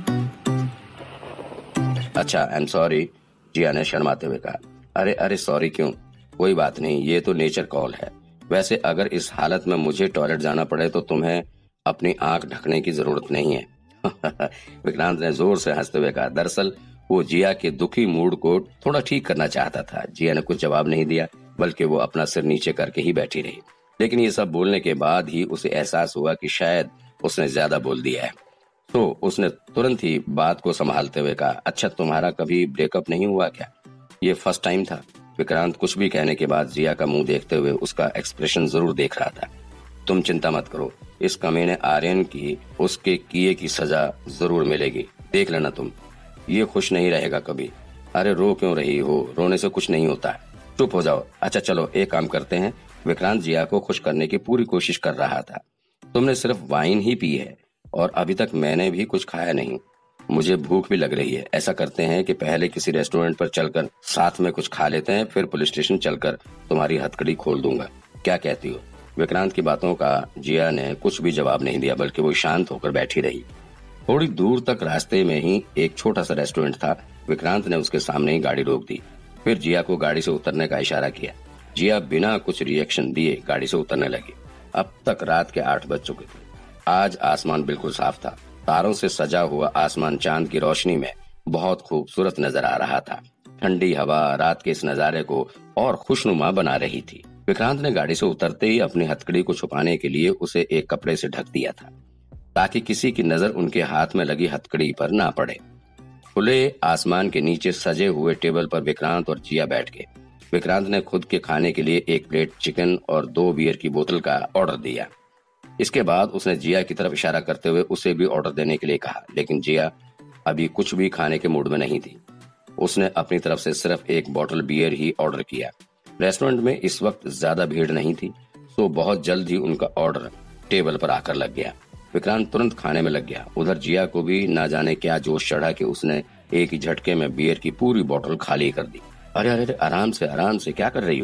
अच्छा, आई एम सॉरी, जिया ने शर्माते हुए कहा। अरे सॉरी क्यों, कोई बात नहीं, ये तो नेचर कॉल है। वैसे अगर इस हालत में मुझे टॉयलेट जाना पड़े तो तुम्हें अपनी आंख ढकने की जरूरत नहीं है। विक्रांत ने जोर से हंसते हुए कहा। दरअसल वो जिया के दुखी मूड को थोड़ा ठीक करना चाहता था। जिया ने कुछ जवाब नहीं दिया, बल्कि वो अपना सिर नीचे करके ही बैठी रही। लेकिन ये सब बोलने के बाद ही उसे एहसास हुआ कि शायद उसने ज्यादा बोल दिया है, तो उसने तुरंत ही बात को संभालते हुए कहा, अच्छा तुम्हारा कभी ब्रेकअप नहीं हुआ क्या? ये फर्स्ट टाइम था। विक्रांत कुछ भी कहने के बाद जिया का मुंह देखते हुए उसका एक्सप्रेशन जरूर देख रहा था। तुम चिंता मत करो, इस कमीने आर्यन की उसके किए की सजा जरूर मिलेगी, देख लेना तुम। ये खुश नहीं रहेगा कभी। अरे रो क्यों रही हो, रोने से कुछ नहीं होता, चुप हो जाओ। अच्छा चलो एक काम करते हैं। विक्रांत जिया को खुश करने की पूरी कोशिश कर रहा था। तुमने सिर्फ वाइन ही पी है और अभी तक मैंने भी कुछ खाया नहीं, मुझे भूख भी लग रही है। ऐसा करते हैं कि पहले किसी रेस्टोरेंट पर चलकर साथ में कुछ खा लेते हैं, फिर पुलिस स्टेशन चलकर तुम्हारी हथकड़ी खोल दूंगा, क्या कहती हो? विक्रांत की बातों का जिया ने कुछ भी जवाब नहीं दिया, बल्कि वो शांत होकर बैठी रही। थोड़ी दूर तक रास्ते में ही एक छोटा सा रेस्टोरेंट था। विक्रांत ने उसके सामने ही गाड़ी रोक दी, फिर जिया को गाड़ी से उतरने का इशारा किया। जिया बिना कुछ रिएक्शन दिए गाड़ी से उतरने लगी। अब तक रात के 8 बज चुके थे। आज आसमान बिल्कुल साफ था। तारों से सजा हुआ आसमान चांद की रोशनी में बहुत खूबसूरत नजर आ रहा था। ठंडी हवा रात के इस नजारे को और खुशनुमा बना रही थी। विक्रांत ने गाड़ी से उतरते ही अपनी हथकड़ी को छुपाने के लिए उसे एक कपड़े से ढक दिया था, ताकि किसी की नजर उनके हाथ में लगी हथकड़ी पर ना पड़े। खुले आसमान के नीचे सजे हुए टेबल पर विक्रांत और जिया बैठ गए। विक्रांत ने खुद के खाने के लिए 1 प्लेट चिकन और 2 बियर की बोतल का ऑर्डर दिया। इसके बाद उसने जिया की तरफ इशारा करते हुए उसे भी ऑर्डर देने के लिए कहा, लेकिन जिया अभी कुछ भी खाने के मूड में नहीं थी। उसने अपनी तरफ से सिर्फ 1 बोतल बियर ही ऑर्डर किया। रेस्टोरेंट में इस वक्त ज्यादा भीड़ नहीं थी, तो बहुत जल्द ही उनका ऑर्डर टेबल पर आकर लग गया। विक्रांत तुरंत खाने में लग गया। उधर जिया को भी ना जाने क्या जोश चढ़ा कि उसने एक ही झटके में बियर की पूरी बोतल खाली कर दी। अरे आराम से क्या कर रही हो?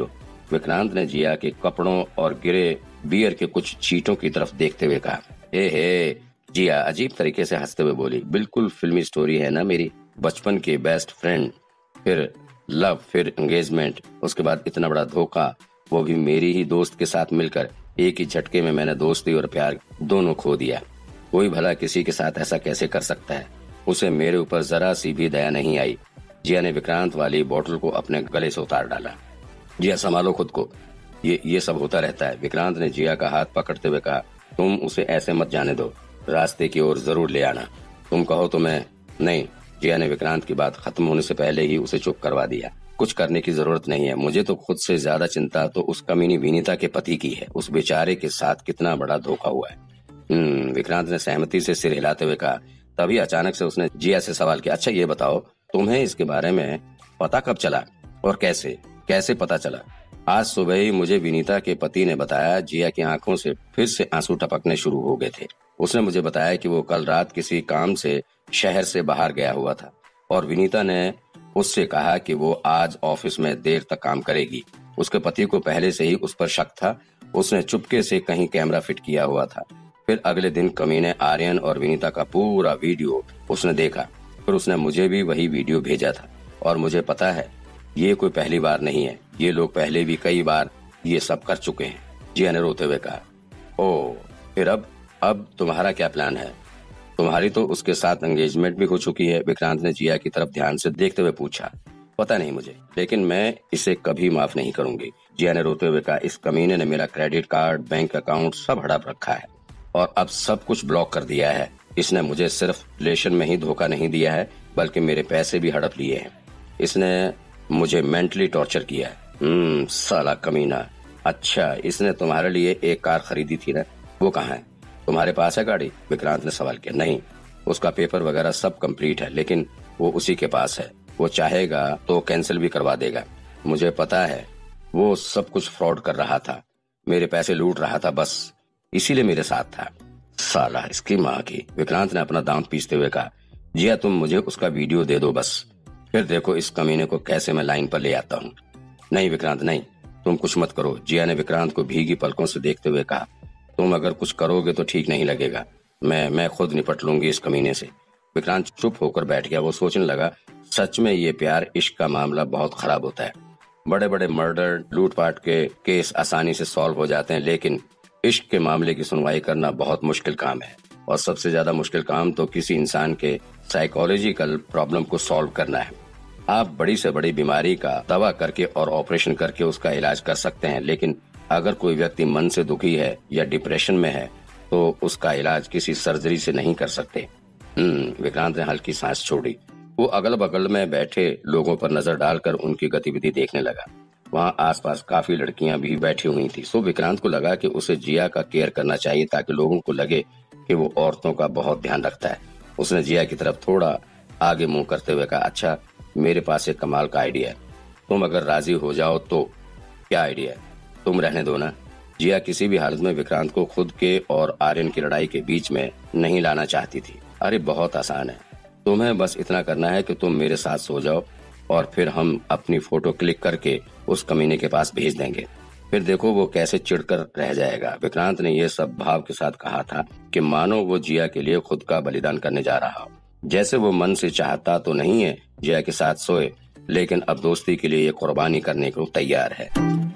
विक्रांत ने जिया के कपड़ों और गिरे बियर के कुछ चीटों की तरफ देखते हुए कहा। हे जिया अजीब तरीके से हंसते हुए बोली, बिल्कुल फिल्मी स्टोरी है ना मेरी, बचपन के बेस्ट फ्रेंड, फिर लव, फिर एंगेजमेंट, उसके बाद इतना बड़ा धोखा, वो भी मेरी ही दोस्त के साथ मिलकर। एक ही झटके में मैंने दोस्ती और प्यार दोनों खो दिया। कोई भला किसी के साथ ऐसा कैसे कर सकता है? उसे मेरे ऊपर जरा सी भी दया नहीं आई। जिया ने विक्रांत वाली बोतल को अपने गले से उतार डाला। जिया संभालो खुद को, ये सब होता रहता है। विक्रांत ने जिया का हाथ पकड़ते हुए कहा, तुम उसे ऐसे मत जाने दो, रास्ते की ओर जरूर ले आना। तुम कहो तो मैं नहीं। जिया ने विक्रांत की बात खत्म होने से पहले ही उसे चुप करवा दिया। कुछ करने की जरूरत नहीं है, मुझे तो खुद से ज्यादा चिंता तो उस कमीनी विनीता के पति की है। उस बेचारे के साथ कितना बड़ा धोखा हुआ है। विक्रांत ने सहमति से सिर हिलाते हुए कहा। तभी अचानक से उसने जिया से सवाल किया, अच्छा ये बताओ, तुम्हें इसके बारे में पता कब चला और कैसे पता चला? आज सुबह ही मुझे विनीता के पति ने बताया। जिया की आंखों से फिर से आंसू टपकने शुरू हो गए थे। उसने मुझे बताया कि वो कल रात किसी काम से शहर से बाहर गया हुआ था और विनीता ने उससे कहा कि वो आज ऑफिस में देर तक काम करेगी। उसके पति को पहले से ही उस पर शक था। उसने चुपके से कहीं कैमरा फिट किया हुआ था। फिर अगले दिन कमीने आर्यन और विनीता का पूरा वीडियो उसने देखा। फिर उसने मुझे भी वही वीडियो भेजा था। और मुझे पता है ये कोई पहली बार नहीं है, ये लोग पहले भी कई बार ये सब कर चुके हैं। जिया ने रोते हुए कहा। ओ, फिर अब तुम्हारा क्या प्लान है? तुम्हारी तो उसके साथ एंगेजमेंट भी हो चुकी है। विक्रांत ने जिया की तरफ ध्यान से देखते हुए पूछा। पता नहीं मुझे, लेकिन मैं इसे कभी माफ नहीं करूंगी। जिया ने रोते हुए कहा, इस कमीने ने मेरा क्रेडिट कार्ड, बैंक अकाउंट सब हड़प रखा है और अब सब कुछ ब्लॉक कर दिया है। इसने मुझे सिर्फ रिलेशन में ही धोखा नहीं दिया है, बल्कि मेरे पैसे भी हड़प लिए हैं। इसने मुझे मेंटली टॉर्चर किया है। साला कमीना। अच्छा, इसने तुम्हारे लिए एक कार खरीदी थी ना, वो कहाँ है? तुम्हारे पास है गाड़ी? विक्रांत ने सवाल किया। नहीं, उसका पेपर वगैरह सब कंप्लीट है, लेकिन वो उसी के पास है। वो चाहेगा तो कैंसिल भी करवा देगा। मुझे पता है वो सब कुछ फ्रॉड कर रहा था, मेरे पैसे लूट रहा था, बस इसीलिए मेरे साथ था। साला इसकी माँ की। विक्रांत ने अपना दांत पीसते हुए कहा। जिया तुम मुझे उसका वीडियो दे दो बस, फिर देखो इस कमीने को कैसे मैं लाइन पर ले आता हूँ। नहीं विक्रांत नहीं, तुम कुछ मत करो। जिया ने विक्रांत को भीगी पलकों से देखते हुए कहा। तुम अगर कुछ करोगे तो ठीक नहीं लगेगा। मैं खुद निपट लूंगी इस कमीने से। विक्रांत चुप होकर बैठ गया। वो सोचने लगा, सच में ये प्यार इश्क का मामला बहुत खराब होता है। बड़े बड़े मर्डर, लूटपाट के केस आसानी से सॉल्व हो जाते हैं, लेकिन इश्क के मामले की सुनवाई करना बहुत मुश्किल काम है। और सबसे ज्यादा मुश्किल काम तो किसी इंसान के साइकोलॉजिकल प्रॉब्लम को सॉल्व करना है। आप बड़ी से बड़ी बीमारी का दवा करके और ऑपरेशन करके उसका इलाज कर सकते हैं, लेकिन अगर कोई व्यक्ति मन से दुखी है या डिप्रेशन में है तो उसका इलाज किसी सर्जरी से नहीं कर सकते। विक्रांत ने हल्की सांस छोड़ी। वो अगल बगल में बैठे लोगों पर नजर डालकर उनकी गतिविधि देखने लगा। वहाँ आसपास काफी लड़कियां भी बैठी हुई थी। सो विक्रांत को लगा कि उसे जिया का केयर करना चाहिए, ताकि लोगों को लगे कि वो औरतों का बहुत ध्यान रखता है। उसने जिया की तरफ थोड़ा आगे मुंह करते हुए कहा, अच्छा मेरे पास एक कमाल का आइडिया है, तुम अगर राजी हो जाओ तो। क्या आइडिया है? तुम रहने दो ना। जिया किसी भी हालत में विक्रांत को खुद के और आर्यन की लड़ाई के बीच में नहीं लाना चाहती थी। अरे बहुत आसान है, तुम्हें बस इतना करना है कि तुम मेरे साथ सो जाओ और फिर हम अपनी फोटो क्लिक करके उस कमीने के पास भेज देंगे। फिर देखो वो कैसे चिढ़कर रह जाएगा। विक्रांत ने ये सब भाव के साथ कहा था कि मानो वो जिया के लिए खुद का बलिदान करने जा रहा हो। जैसे वो मन से चाहता तो नहीं है जिया के साथ सोए, लेकिन अब दोस्ती के लिए ये कुर्बानी करने को तैयार है।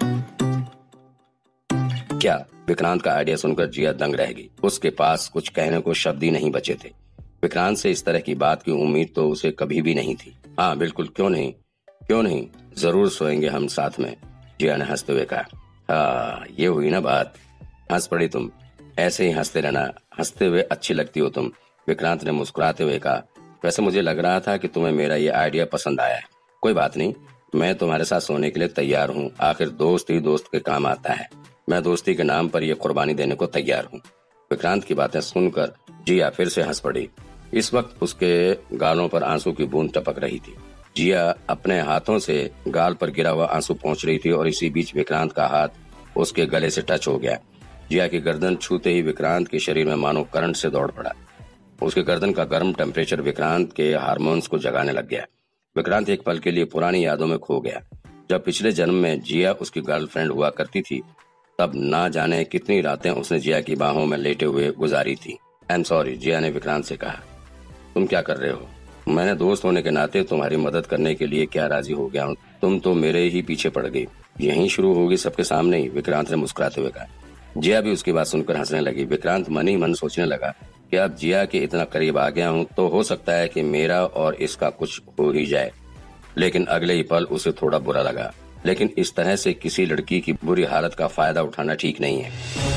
क्या? विक्रांत का आइडिया सुनकर जिया दंग रह गई। उसके पास कुछ कहने को शब्द ही नहीं बचे थे। विक्रांत से इस तरह की बात की उम्मीद तो उसे कभी भी नहीं थी। हाँ बिल्कुल, क्यों नहीं, जरूर सोएंगे हम साथ में, जिया ने हंसते हुए कहा। हाँ ये हुई ना बात, हंस पड़ी तुम। ऐसे ही हंसते रहना, हंसते हुए अच्छी लगती हो तुम। विक्रांत ने मुस्कुराते हुए कहा, वैसे मुझे लग रहा था कि तुम्हें मेरा ये आइडिया पसंद आया है। कोई बात नहीं, मैं तुम्हारे साथ सोने के लिए तैयार हूँ। आखिर दोस्त ही दोस्त के काम आता है। मैं दोस्ती के नाम पर यह कुर्बानी देने को तैयार हूँ। विक्रांत की बातें सुनकर जिया फिर से हंस पड़ी। इस वक्त उसके गालों पर आंसू की बूंद टपक रही थी। जिया अपने हाथों से गाल पर गिरा हुआ आंसू पहुंच रही थी और इसी बीच विक्रांत का हाथ उसके गले से टच हो गया। जिया की गर्दन छूते ही विक्रांत के शरीर में मानो करंट से दौड़ पड़ा। उसके गर्दन का गर्म टेम्परेचर विक्रांत के हार्मोन्स को जगाने लग गया। विक्रांत एक पल के लिए पुरानी यादों में खो गया। जब पिछले जन्म में जिया उसकी गर्लफ्रेंड हुआ करती थी, तब ना जाने कितनी रातें उसने जिया की बाहों में लेटे हुए गुजारी थी। आई एम सॉरी, जिया ने विक्रांत से कहा। तुम क्या कर रहे हो? मैंने दोस्त होने के नाते तुम्हारी मदद करने के लिए क्या राजी हो गया हूँ। तुम तो मेरे ही पीछे पड़ गई। यहीं शुरू होगी सबके सामने ही, विक्रांत ने मुस्कुराते हुए कहा। जिया भी उसकी बात सुनकर हंसने लगी। विक्रांत मन ही मन सोचने लगा कि अब जिया के इतना करीब आ गया हूँ तो हो सकता है कि मेरा और इसका कुछ हो ही जाए। लेकिन अगले ही पल उसे थोड़ा बुरा लगा। लेकिन इस तरह से किसी लड़की की बुरी हालत का फायदा उठाना ठीक नहीं है।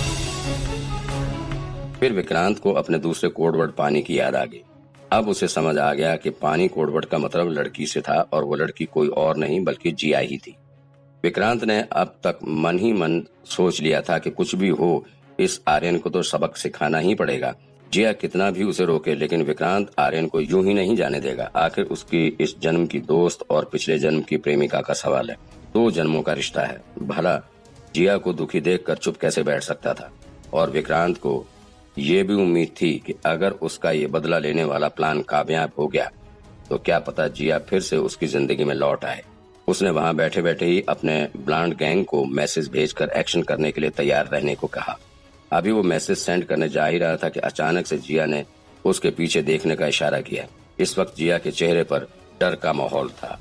फिर विक्रांत को अपने दूसरे कोडवर्ड पानी की याद आ गई। अब उसे समझ आ गया कि पानी कोडवर्ड का मतलब लड़की से था और वो लड़की कोई और नहीं बल्कि जिया ही थी। विक्रांत ने अब तक मन ही मन सोच लिया था कि कुछ भी हो, इस आर्यन को तो सबक सिखाना ही पड़ेगा। जिया कितना भी उसे रोके, लेकिन विक्रांत आर्यन को यूं ही नहीं जाने देगा। आखिर उसकी इस जन्म की दोस्त और पिछले जन्म की प्रेमिका का सवाल है। 2 जन्मों का रिश्ता है। भला जिया को दुखी देखकर चुप कैसे बैठ सकता था? और विक्रांत को ये भी उम्मीद थी कि अगर उसका ये बदला लेने वाला प्लान कामयाब हो गया तो क्या पता जिया फिर से उसकी जिंदगी में लौट आए। उसने वहां बैठे बैठे ही अपने ब्लांड गैंग को मैसेज भेजकर एक्शन करने के लिए तैयार रहने को कहा। अभी वो मैसेज सेंड करने जा ही रहा था कि अचानक से जिया ने उसके पीछे देखने का इशारा किया। इस वक्त जिया के चेहरे पर डर का माहौल था।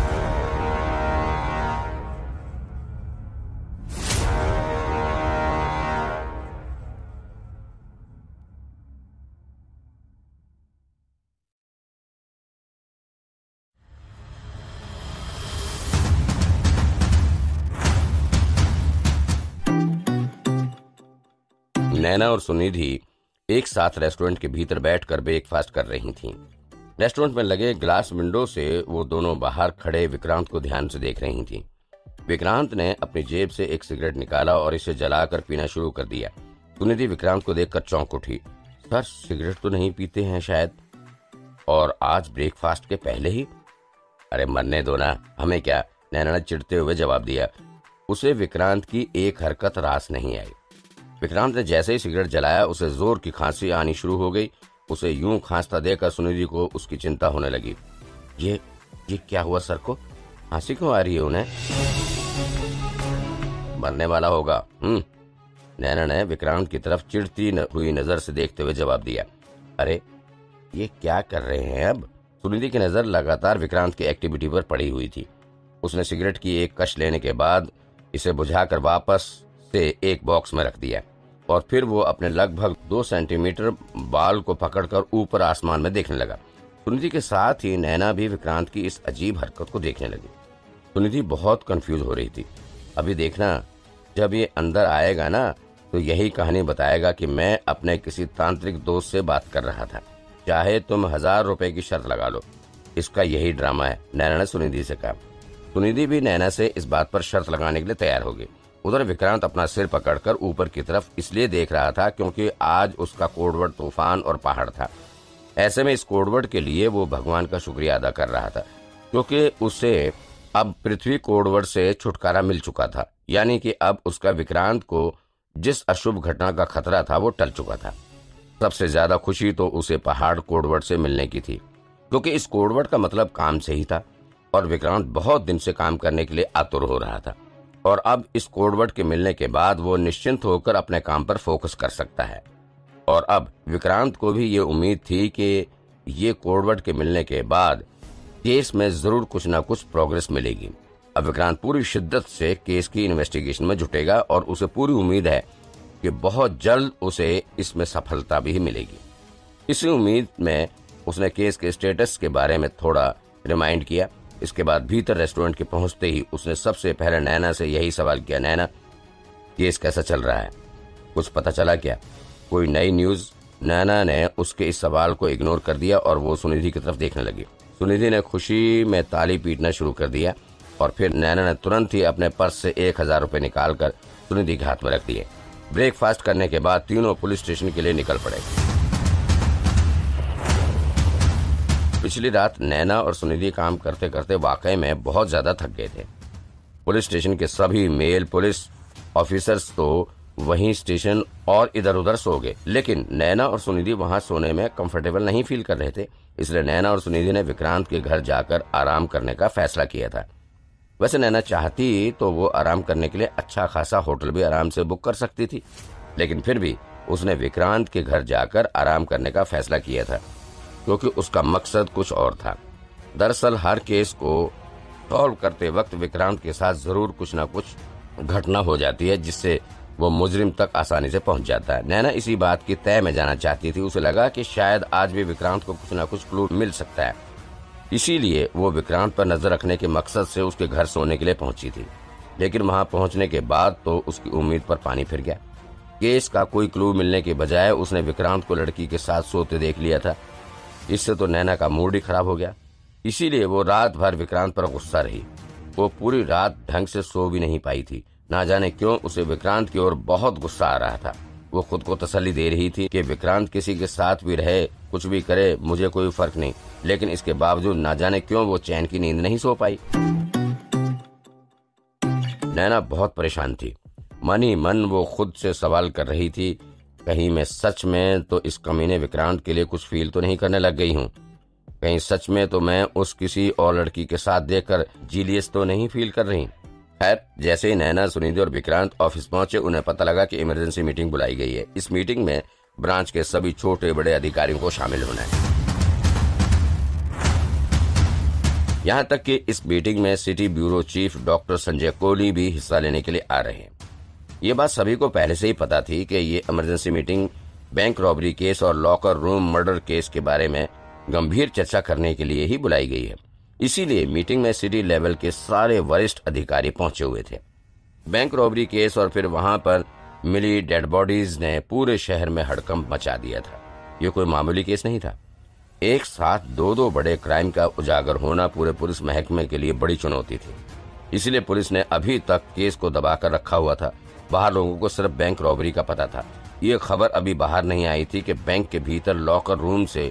नैना और सुनिधि एक साथ रेस्टोरेंट के भीतर बैठकर ब्रेकफास्ट कर रही थीं। रेस्टोरेंट में लगे ग्लास विंडो से वो दोनों बाहर खड़े विक्रांत को ध्यान से देख रही थीं। विक्रांत ने अपनी जेब से एक सिगरेट निकाला और इसे जलाकर पीना शुरू कर दिया। सुनिधि विक्रांत को देखकर चौंक उठी। सर, सिगरेट तो नहीं पीते हैं शायद, और आज ब्रेकफास्ट के पहले ही? अरे मरने दो ना, हमें क्या, नैना ने चिढ़ते हुए जवाब दिया। उसे विक्रांत की एक हरकत रास नहीं आई। विक्रांत ने जैसे ही सिगरेट जलाया उसे जोर की खांसी आनी शुरू हो गई। उसे यूं खांसता देखकर सुनिधि को उसकी चिंता होने लगी। ये क्या हुआ सर को? खांसी क्यों आ रही है उन्हें? मरने वाला होगा। नैना ने विक्रांत की तरफ चिढ़ती हुई नजर से देखते हुए जवाब दिया। अरे ये क्या कर रहे हैं अब? सुनिधि की नजर लगातार विक्रांत की एक्टिविटी पर पड़ी हुई थी। उसने सिगरेट की एक कश लेने के बाद इसे बुझाकर वापस से एक बॉक्स में रख दिया और फिर वो अपने लगभग 2 सेंटीमीटर बाल को पकड़कर ऊपर आसमान में देखने लगा। सुनिधि के साथ ही नैना भी विक्रांत की इस अजीब हरकत को देखने लगी। सुनिधि बहुत कंफ्यूज हो रही थी। अभी देखना, जब ये अंदर आएगा ना तो यही कहानी बताएगा कि मैं अपने किसी तांत्रिक दोस्त से बात कर रहा था, चाहे तुम 1000 रुपए की शर्त लगा लो। इसका यही ड्रामा है, नैना ने सुनिधि से कहा। सुनिधि भी नैना से इस बात पर शर्त लगाने के लिए तैयार हो गई। उधर विक्रांत अपना सिर पकड़कर ऊपर की तरफ इसलिए देख रहा था क्योंकि आज उसका कोडवर्ड तूफान और पहाड़ था। ऐसे में इस कोडवर्ड के लिए वो भगवान का शुक्रिया अदा कर रहा था क्योंकि उसे अब पृथ्वी कोडवर्ड से छुटकारा मिल चुका था। यानी कि अब उसका विक्रांत को जिस अशुभ घटना का खतरा था वो टल चुका था। सबसे ज्यादा खुशी तो उसे पहाड़ कोडवर्ड से मिलने की थी क्योंकि इस कोडवर्ड का मतलब काम से ही था और विक्रांत बहुत दिन से काम करने के लिए आतुर हो रहा था। और अब इस कोडवर्ड के मिलने के बाद वो निश्चिंत होकर अपने काम पर फोकस कर सकता है। और अब विक्रांत को भी ये उम्मीद थी कि ये कोडवर्ड के मिलने के बाद केस में जरूर कुछ ना कुछ प्रोग्रेस मिलेगी। अब विक्रांत पूरी शिद्दत से केस की इन्वेस्टिगेशन में जुटेगा और उसे पूरी उम्मीद है कि बहुत जल्द उसे इसमें सफलता भी मिलेगी। इसी उम्मीद में उसने केस के स्टेटस के बारे में थोड़ा रिमाइंड किया। इसके बाद भीतर रेस्टोरेंट के पहुंचते ही उसने सबसे पहले नैना से यही सवाल किया। नैना, केस कैसा चल रहा है? कुछ पता चला क्या? कोई नई न्यूज? नैना ने उसके इस सवाल को इग्नोर कर दिया और वो सुनिधि की तरफ देखने लगी। सुनिधि ने खुशी में ताली पीटना शुरू कर दिया और फिर नैना ने तुरंत ही अपने पर्स से 1000 रुपए निकालकर सुनिधि के हाथ में रख दिए। ब्रेकफास्ट करने के बाद तीनों पुलिस स्टेशन के लिए निकल पड़े। पिछली रात नैना और सुनिधि काम करते करते वाकई में बहुत ज्यादा थक गए थे। पुलिस स्टेशन के सभी मेल पुलिस ऑफिसर्स तो वहीं स्टेशन और इधर उधर सो गए, लेकिन नैना और सुनिधि वहां सोने में कंफर्टेबल नहीं फील कर रहे थे। इसलिए नैना और सुनिधि ने विक्रांत के घर जाकर आराम करने का फैसला किया था। वैसे नैना चाहती तो वो आराम करने के लिए अच्छा खासा होटल भी आराम से बुक कर सकती थी, लेकिन फिर भी उसने विक्रांत के घर जाकर आराम करने का फैसला किया था, क्योंकि उसका मकसद कुछ और था। दरअसल हर केस को सॉल्व करते वक्त विक्रांत के साथ जरूर कुछ न कुछ घटना हो जाती है, जिससे वो मुजरिम तक आसानी से पहुंच जाता है। नैना इसी बात की तय में जाना चाहती थी। उसे लगा कि शायद आज भी विक्रांत को कुछ न कुछ क्लू मिल सकता है, इसीलिए वो विक्रांत पर नजर रखने के मकसद से उसके घर सोने के लिए पहुंची थी। लेकिन वहां पहुंचने के बाद तो उसकी उम्मीद पर पानी फिर गया। केस का कोई क्लू मिलने के बजाय उसने विक्रांत को लड़की के साथ सोते देख लिया था। इससे तो नैना का मूड ही खराब हो गया, इसीलिए वो रात भर विक्रांत पर गुस्सा रही। वो पूरी रात ढंग से सो भी नहीं पाई थी। ना जाने क्यों उसे विक्रांत की ओर बहुत गुस्सा आ रहा था। वो खुद को तसल्ली दे रही थी कि विक्रांत किसी के साथ भी रहे, कुछ भी करे, मुझे कोई फर्क नहीं, लेकिन इसके बावजूद ना जाने क्यों वो चैन की नींद नहीं सो पाई। नैना बहुत परेशान थी। मन ही मन वो खुद से सवाल कर रही थी, कहीं मैं सच में तो इस कमीने विक्रांत के लिए कुछ फील तो नहीं करने लग गई हूँ? कहीं सच में तो मैं उस किसी और लड़की के साथ देखकर जीलियस तो नहीं फील कर रही? खैर, जैसे ही नैना, सुनिधि और विक्रांत ऑफिस पहुंचे, उन्हें पता लगा कि इमरजेंसी मीटिंग बुलाई गई है। इस मीटिंग में ब्रांच के सभी छोटे बड़े अधिकारियों को शामिल होना है। यहाँ तक कि इस मीटिंग में city bureau chief doctor Sanjay Kohli भी हिस्सा लेने के लिए आ रहे हैं। ये बात सभी को पहले से ही पता थी कि ये emergency meeting bank robbery case और लॉकर रूम मर्डर केस के बारे में गंभीर चर्चा करने के लिए ही बुलाई गई है। इसीलिए मीटिंग में सिटी लेवल के सारे वरिष्ठ अधिकारी पहुंचे हुए थे। बैंक रॉबरी केस और फिर वहां पर मिली डेड बॉडीज ने पूरे शहर में हड़कंप मचा दिया था। ये कोई मामूली केस नहीं था। एक साथ दो बड़े क्राइम का उजागर होना पूरे पुलिस महकमे के लिए बड़ी चुनौती थी। इसलिए पुलिस ने अभी तक केस को दबाकर रखा हुआ था। बाहर लोगों को सिर्फ बैंक रॉबरी का पता था। ये खबर अभी बाहर नहीं आई थी कि बैंक के भीतर लॉकर रूम से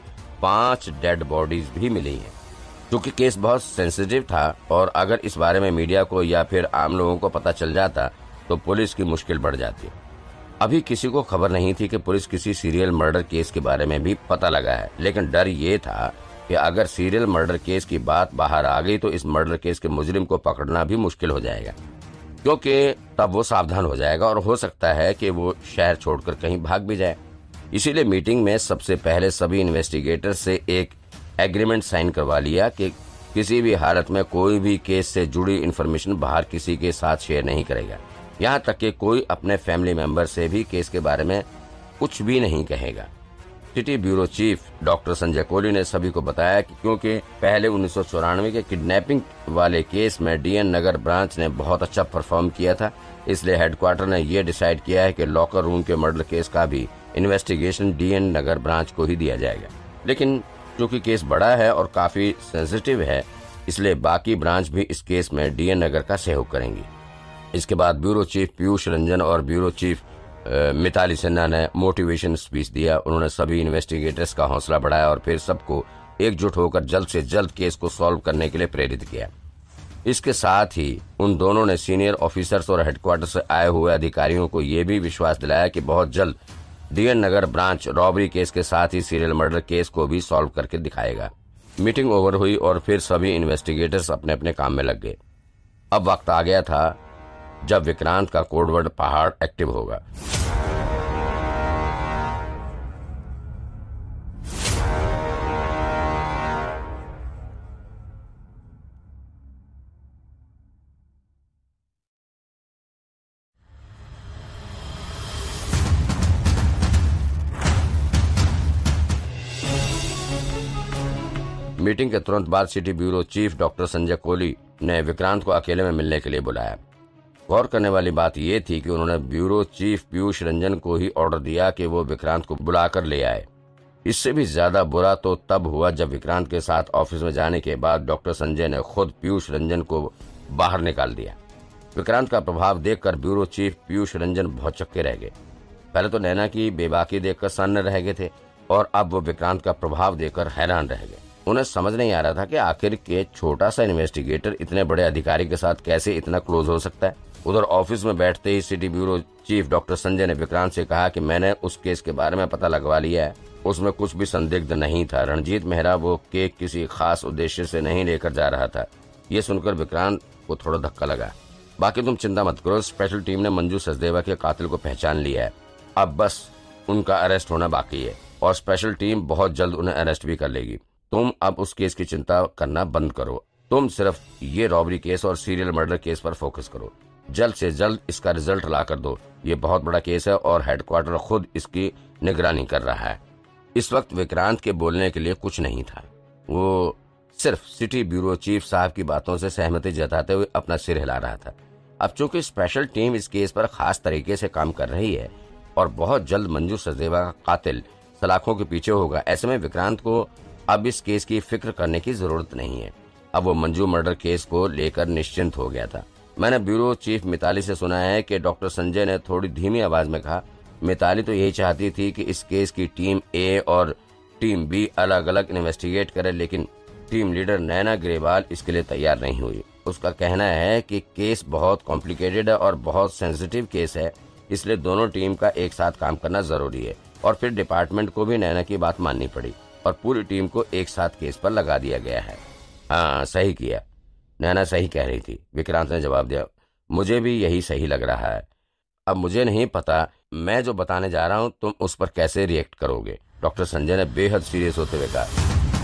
5 डेड बॉडीज भी मिली हैं। क्योंकि केस बहुत सेंसिटिव था और अगर इस बारे में मीडिया को या फिर आम लोगों को पता चल जाता तो पुलिस की मुश्किल बढ़ जाती। अभी किसी को खबर नहीं थी कि पुलिस किसी सीरियल मर्डर केस के बारे में भी पता लगा है, लेकिन डर ये था कि अगर सीरियल मर्डर केस की बात बाहर आ गई तो इस मर्डर केस के मुजरिम को पकड़ना भी मुश्किल हो जाएगा, क्योंकि तब वो सावधान हो जाएगा और हो सकता है कि वो शहर छोड़कर कहीं भाग भी जाए। इसीलिए मीटिंग में सबसे पहले सभी इन्वेस्टिगेटर से एक एग्रीमेंट साइन करवा लिया कि किसी भी हालत में कोई भी केस से जुड़ी इन्फॉर्मेशन बाहर किसी के साथ शेयर नहीं करेगा। यहाँ तक कि कोई अपने फैमिली मेंबर से भी केस के बारे में कुछ भी नहीं कहेगा। City bureau chief doctor Sanjay Kohli ने सभी को बताया कि क्योंकि पहले 1994 के किडनैपिंग वाले केस में डीएन नगर ब्रांच ने बहुत अच्छा परफॉर्म किया था, इसलिए हेडक्वार्टर ने यह डिसाइड किया है कि लॉकर रूम के मर्डर केस का भी इन्वेस्टिगेशन डीएन नगर ब्रांच को ही दिया जाएगा। लेकिन क्योंकि केस बड़ा है और काफी सेंसिटिव है, इसलिए बाकी ब्रांच भी इस केस में डीएन नगर का सहयोग करेंगी। इसके बाद ब्यूरो चीफ पीयूष रंजन और ब्यूरो चीफ मिताली सिन्हा ने मोटिवेशन स्पीच दिया। उन्होंने सभी इन्वेस्टिगेटर्स का हौसला बढ़ाया और फिर सबको एकजुट होकर जल्द से जल्द केस को सॉल्व करने के लिए प्रेरित किया। इसके साथ ही उन दोनों ने सीनियर ऑफिसर्स और हेडक्वार्टर से आए हुए अधिकारियों को ये भी विश्वास दिलाया कि बहुत जल्द DN Nagar branch robbery case के साथ ही सीरियल मर्डर केस को भी सॉल्व करके दिखाएगा। मीटिंग ओवर हुई और फिर सभी इन्वेस्टिगेटर्स अपने अपने काम में लग गए। अब वक्त आ गया था जब विक्रांत का कोडवर्ड पहाड़ एक्टिव होगा। मीटिंग के तुरंत बाद city bureau chief doctor Sanjay Kohli ने विक्रांत को अकेले में मिलने के लिए बुलाया। गौर करने वाली बात यह थी कि उन्होंने ब्यूरो चीफ पीयूष रंजन को ही ऑर्डर दिया कि वो विक्रांत को बुलाकर ले आए। इससे भी ज्यादा बुरा तो तब हुआ जब विक्रांत के साथ ऑफिस में जाने के बाद डॉक्टर संजय ने खुद पीयूष रंजन को बाहर निकाल दिया। विक्रांत का प्रभाव देखकर ब्यूरो चीफ पीयूष रंजन बहुत चक्के रह गए। पहले तो नैना की बेबाकी देखकर सन्न रह गए थे और अब वो विक्रांत का प्रभाव देखकर हैरान रह गए। उन्हें समझ नहीं आ रहा था कि आखिर के छोटा सा इन्वेस्टिगेटर इतने बड़े अधिकारी के साथ कैसे इतना क्लोज हो सकता है। उधर ऑफिस में बैठते ही city bureau chief doctor Sanjay ने विक्रांत से कहा कि मैंने उस केस के बारे में पता लगवा लिया है, उसमें कुछ भी संदिग्ध नहीं था। रणजीत मेहरा वो केक किसी खास उद्देश्य से नहीं लेकर जा रहा था। ये सुनकर विक्रांत को थोड़ा धक्का लगा। बाकी तुम चिंता मत करो, स्पेशल टीम ने मंजू सचदेवा के कातिल को पहचान लिया है। अब बस उनका अरेस्ट होना बाकी है और स्पेशल टीम बहुत जल्द उन्हें अरेस्ट भी कर लेगी। तुम अब उस केस की चिंता करना बंद करो। तुम सिर्फ ये रॉबरी केस और सीरियल मर्डर केस पर फोकस करो। जल्द से जल्द इसका रिजल्ट ला कर दो। ये बहुत बड़ा केस है और हेडक्वार्टर खुद इसकी निगरानी कर रहा है। इस वक्त विक्रांत के बोलने के लिए कुछ नहीं था। वो सिर्फ सिटी ब्यूरो चीफ साहब की बातों से सहमति जताते हुए अपना सिर हिला रहा था। अब चूंकि स्पेशल टीम इस केस पर खास तरीके से काम कर रही है और बहुत जल्द मंजू सचदेवा का कातिल सलाखों के पीछे होगा, ऐसे में विक्रांत को अब इस केस की फिक्र करने की जरूरत नहीं है। अब वो मंजू मर्डर केस को लेकर निश्चिंत हो गया था। मैंने ब्यूरो चीफ मिताली से सुना है कि डॉक्टर संजय ने थोड़ी धीमी आवाज में कहा, मिताली तो यही चाहती थी कि इस केस की टीम ए और टीम बी अलग अलग इन्वेस्टिगेट करे, लेकिन टीम लीडर नैना ग्रेवाल इसके लिए तैयार नहीं हुई। उसका कहना है कि केस बहुत कॉम्प्लिकेटेड है और बहुत सेंसिटिव केस है, इसलिए दोनों टीम का एक साथ काम करना जरूरी है। और फिर डिपार्टमेंट को भी नैना की बात माननी पड़ी और पूरी टीम को एक साथ केस पर लगा दिया गया है। हाँ, सही किया, नैना सही कह रही थी, विक्रांत ने जवाब दिया। मुझे भी यही सही लग रहा है। अब मुझे नहीं पता मैं जो बताने जा रहा हूँ तुम उस पर कैसे रिएक्ट करोगे, डॉक्टर संजय ने बेहद सीरियस होते हुए कहा।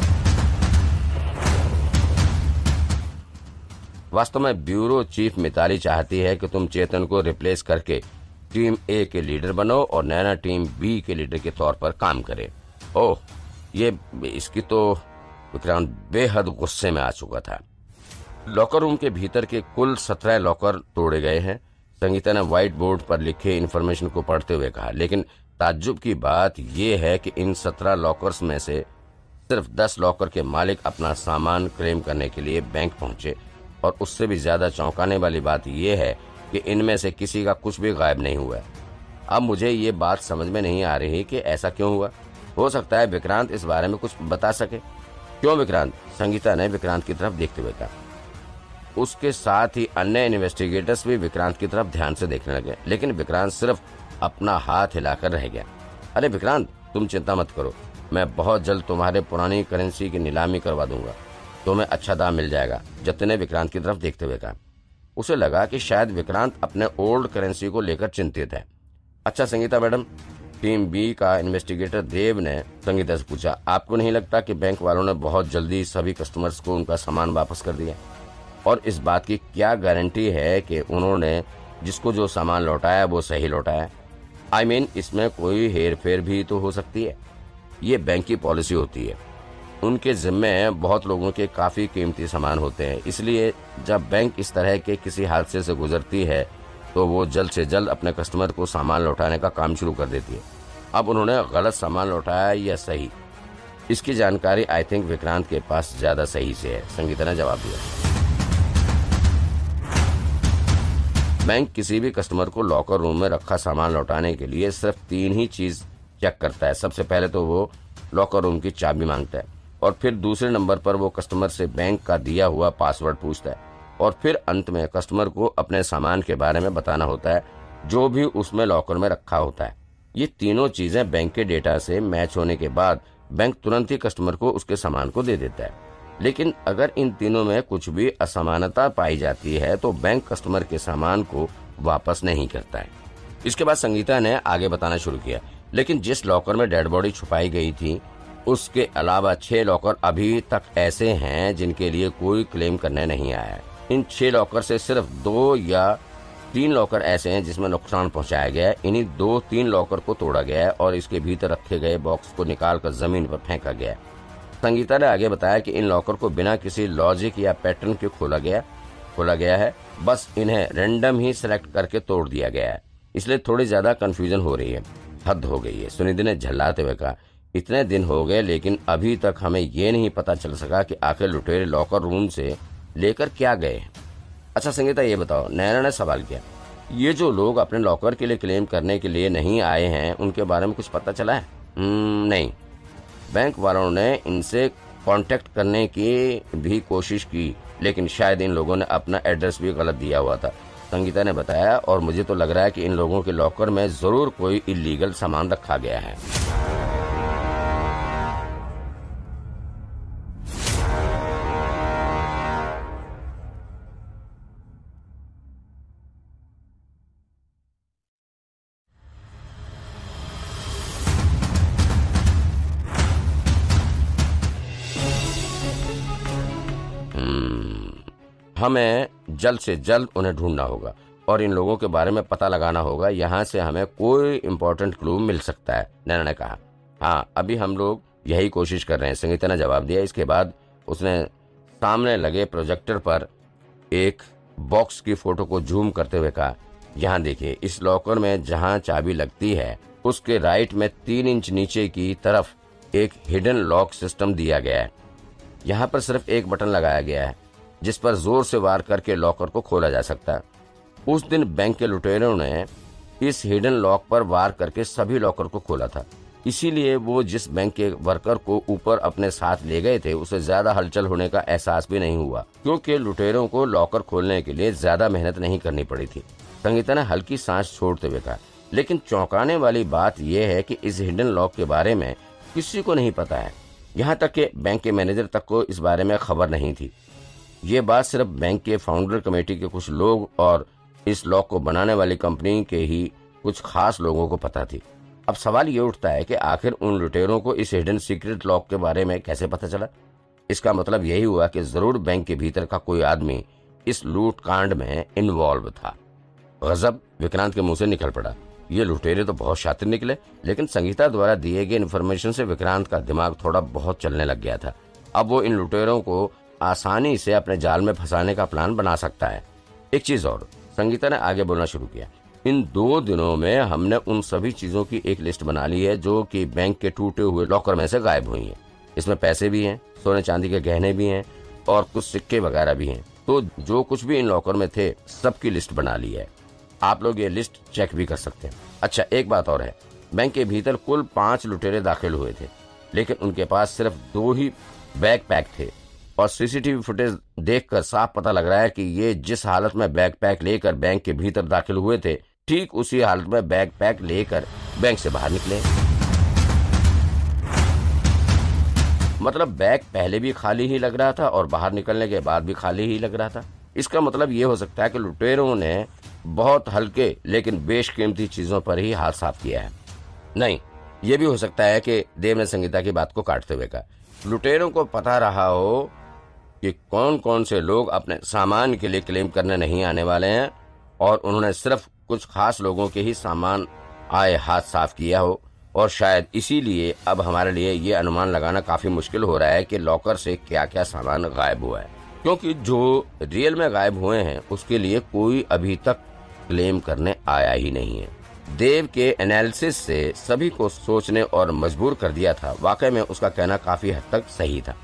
वास्तव में ब्यूरो चीफ मिताली चाहती है कि तुम चेतन को रिप्लेस करके टीम ए के लीडर बनो और नैना टीम बी के लीडर के तौर पर काम करे। ओह, ये इसकी तो विक्रांत बेहद गुस्से में आ चुका था। लॉकर रूम के भीतर के कुल 17 लॉकर तोड़े गए हैं, संगीता ने व्हाइट बोर्ड पर लिखे इन्फॉर्मेशन को पढ़ते हुए कहा। लेकिन ताज्जुब की बात यह है कि इन 17 लॉकर्स में से सिर्फ 10 लॉकर के मालिक अपना सामान क्लेम करने के लिए बैंक पहुंचे और उससे भी ज्यादा चौंकाने वाली बात यह है कि इनमें से किसी का कुछ भी गायब नहीं हुआ। अब मुझे ये बात समझ में नहीं आ रही कि ऐसा क्यों हुआ। हो सकता है विक्रांत इस बारे में कुछ बता सके। क्यों विक्रांत, संगीता ने विक्रांत की तरफ देखते हुए कहा। उसके साथ ही अन्य इन्वेस्टिगेटर्स भी विक्रांत की तरफ ध्यान से देखने लगे, लेकिन विक्रांत सिर्फ अपना हाथ हिलाकर रह गया। अरे विक्रांत, तुम चिंता मत करो, मैं बहुत जल्द तुम्हारे पुरानी करेंसी की नीलामी करवा दूंगा, तुम्हें अच्छा दाम मिल जाएगा, जतिन ने विक्रांत की तरफ देखते हुए कहा। उसे लगा कि शायद विक्रांत अपने ओल्ड करेंसी को लेकर चिंतित है। अच्छा संगीता मैडम, टीम बी का इन्वेस्टिगेटर देव ने संगीता से पूछा, आपको नहीं लगता कि बैंक वालों ने बहुत जल्दी सभी कस्टमर्स को उनका सामान वापस कर दिया? और इस बात की क्या गारंटी है कि उन्होंने जिसको जो सामान लौटाया वो सही लौटाया? I mean, इसमें कोई हेर फेर भी तो हो सकती है। ये बैंक की पॉलिसी होती है, उनके जिम्मे बहुत लोगों के काफी कीमती सामान होते हैं, इसलिए जब बैंक इस तरह के किसी हादसे से गुजरती है तो वो जल्द से जल्द अपने कस्टमर को सामान लौटाने का काम शुरू कर देती है। अब उन्होंने गलत सामान लौटाया या सही, इसकी जानकारी आई थिंक विक्रांत के पास ज्यादा सही से है, संगीता ने जवाब दिया। बैंक किसी भी कस्टमर को लॉकर रूम में रखा सामान लौटाने के लिए सिर्फ 3 ही चीज चेक करता है। सबसे पहले तो वो लॉकर रूम की चाबी मांगता है और फिर दूसरे नंबर पर वो कस्टमर से बैंक का दिया हुआ पासवर्ड पूछता है और फिर अंत में कस्टमर को अपने सामान के बारे में बताना होता है जो भी उसमें लॉकर में रखा होता है। ये तीनों चीजें बैंक के डेटा से मैच होने के बाद बैंक तुरंत ही कस्टमर को उसके सामान को दे देता है। लेकिन अगर इन तीनों में कुछ भी असमानता पाई जाती है तो बैंक कस्टमर के सामान को वापस नहीं करता है। इसके बाद संगीता ने आगे बताना शुरू किया, लेकिन जिस लॉकर में डेड बॉडी छुपाई गई थी उसके अलावा 6 लॉकर अभी तक ऐसे हैं जिनके लिए कोई क्लेम करने नहीं आया है। इन 6 लॉकर से सिर्फ 2 या 3 लॉकर ऐसे हैं जिसमें नुकसान पहुंचाया गया है। इन्हीं 2-3 लॉकर को तोड़ा गया है और इसके भीतर रखे गए बॉक्स को निकालकर जमीन पर फेंका गया है। संगीता ने आगे बताया कि इन लॉकर को बिना किसी लॉजिक या पैटर्न के खोला गया है, बस इन्हें रैंडम ही सिलेक्ट करके तोड़ दिया गया है, इसलिए थोड़ी ज्यादा कंफ्यूजन हो रही है। हद हो गई है, सुनिधि ने झल्लाते हुए कहा। इतने दिन हो गए लेकिन अभी तक हमें ये नहीं पता चल सका कि आखिर लुटेरे लॉकर रूम से लेकर क्या गए। अच्छा संगीता, ये बताओ, नैना ने सवाल किया, ये जो लोग अपने लॉकर के लिए क्लेम करने के लिए नहीं आए हैं उनके बारे में कुछ पता चला है? नहीं, बैंक वालों ने इनसे कांटेक्ट करने की भी कोशिश की, लेकिन शायद इन लोगों ने अपना एड्रेस भी गलत दिया हुआ था, संगीता ने बताया। और मुझे तो लग रहा है कि इन लोगों के लॉकर में जरूर कोई इलीगल सामान रखा गया है। हमें जल्द से जल्द उन्हें ढूंढना होगा और इन लोगों के बारे में पता लगाना होगा। यहाँ से हमें कोई इम्पोर्टेंट क्लू मिल सकता है, नैना ने कहा। हाँ, अभी हम लोग यही कोशिश कर रहे हैं, संगीता ने जवाब दिया। इसके बाद उसने सामने लगे प्रोजेक्टर पर एक बॉक्स की फोटो को जूम करते हुए कहा, यहाँ देखिए, इस लॉकर में जहाँ चाबी लगती है उसके राइट में 3 इंच नीचे की तरफ एक हिडन लॉक सिस्टम दिया गया है। यहाँ पर सिर्फ एक बटन लगाया गया है जिस पर जोर से वार करके लॉकर को खोला जा सकता है। उस दिन बैंक के लुटेरों ने इस हिडन लॉक पर वार करके सभी लॉकर को खोला था। इसीलिए वो जिस बैंक के वर्कर को ऊपर अपने साथ ले गए थे उसे ज्यादा हलचल होने का एहसास भी नहीं हुआ, क्योंकि लुटेरों को लॉकर खोलने के लिए ज्यादा मेहनत नहीं करनी पड़ी थी। संगीता ने हल्की सांस छोड़ते हुए कहा, लेकिन चौंकाने वाली बात यह है कि इस हिडन लॉक के बारे में किसी को नहीं पता है। यहाँ तक कि बैंक के मैनेजर तक को इस बारे में खबर नहीं थी। ये बात सिर्फ बैंक के फाउंडर कमेटी के कुछ लोग और इस लॉक को बनाने वाली कंपनी के ही कुछ खास लोगों को पता थी। अब सवाल ये उठता है कि आखिर उन लुटेरों को इस हिडन सीक्रेट लॉक के बारे में कैसे पता चला। इसका मतलब यही हुआ कि जरूर बैंक के भीतर का कोई आदमी इस लूट कांड में इन्वॉल्व था। गजब विक्रांत के मुंह से निकल पड़ा। ये लुटेरे तो बहुत शातिर निकले, लेकिन संगीता द्वारा दिए गए इन्फॉर्मेशन से विक्रांत का दिमाग थोड़ा बहुत चलने लग गया था। अब वो इन लुटेरों को आसानी से अपने जाल में फंसाने का प्लान बना सकता है। एक चीज और, संगीता ने आगे बोलना शुरू किया, इन 2 दिनों में हमने उन सभी चीजों की एक लिस्ट बना ली है जो कि बैंक के टूटे हुए लॉकर में से गायब हुई हैं। इसमें पैसे भी हैं, सोने चांदी के गहने भी हैं और कुछ सिक्के वगैरह भी हैं। तो जो कुछ भी इन लॉकर में थे सबकी लिस्ट बना ली है। आप लोग ये लिस्ट चेक भी कर सकते हैं। अच्छा, एक बात और है, बैंक के भीतर कुल 5 लुटेरे दाखिल हुए थे, लेकिन उनके पास सिर्फ 2 ही बैकपैक थे और सीसीटीवी फुटेज देखकर साफ पता लग रहा है कि ये जिस हालत में बैकपैक लेकर बैंक के भीतर दाखिल हुए थे ठीक उसी हालत में बैकपैक लेकर बैंक से बाहर निकले। मतलब बैग पहले भी खाली ही लग रहा था और बाहर निकलने के बाद भी खाली ही लग रहा था। इसका मतलब ये हो सकता है कि लुटेरों ने बहुत हल्के लेकिन बेशकीमती चीजों पर ही हाथ साफ किया है। नहीं, ये भी हो सकता है कि देव ने संगीता की बात को काटते हुए कहा, लुटेरों को पता रहा हो कि कौन कौन से लोग अपने सामान के लिए क्लेम करने नहीं आने वाले हैं और उन्होंने सिर्फ कुछ खास लोगों के ही सामान आए हाथ साफ किया हो। और शायद इसीलिए अब हमारे लिए ये अनुमान लगाना काफी मुश्किल हो रहा है कि लॉकर से क्या क्या सामान गायब हुआ है, क्योंकि जो रियल में गायब हुए हैं उसके लिए कोई अभी तक क्लेम करने आया ही नहीं है। देव के एनालिसिस से सभी को सोचने और मजबूर कर दिया था। वाकई में उसका कहना काफी हद तक सही था।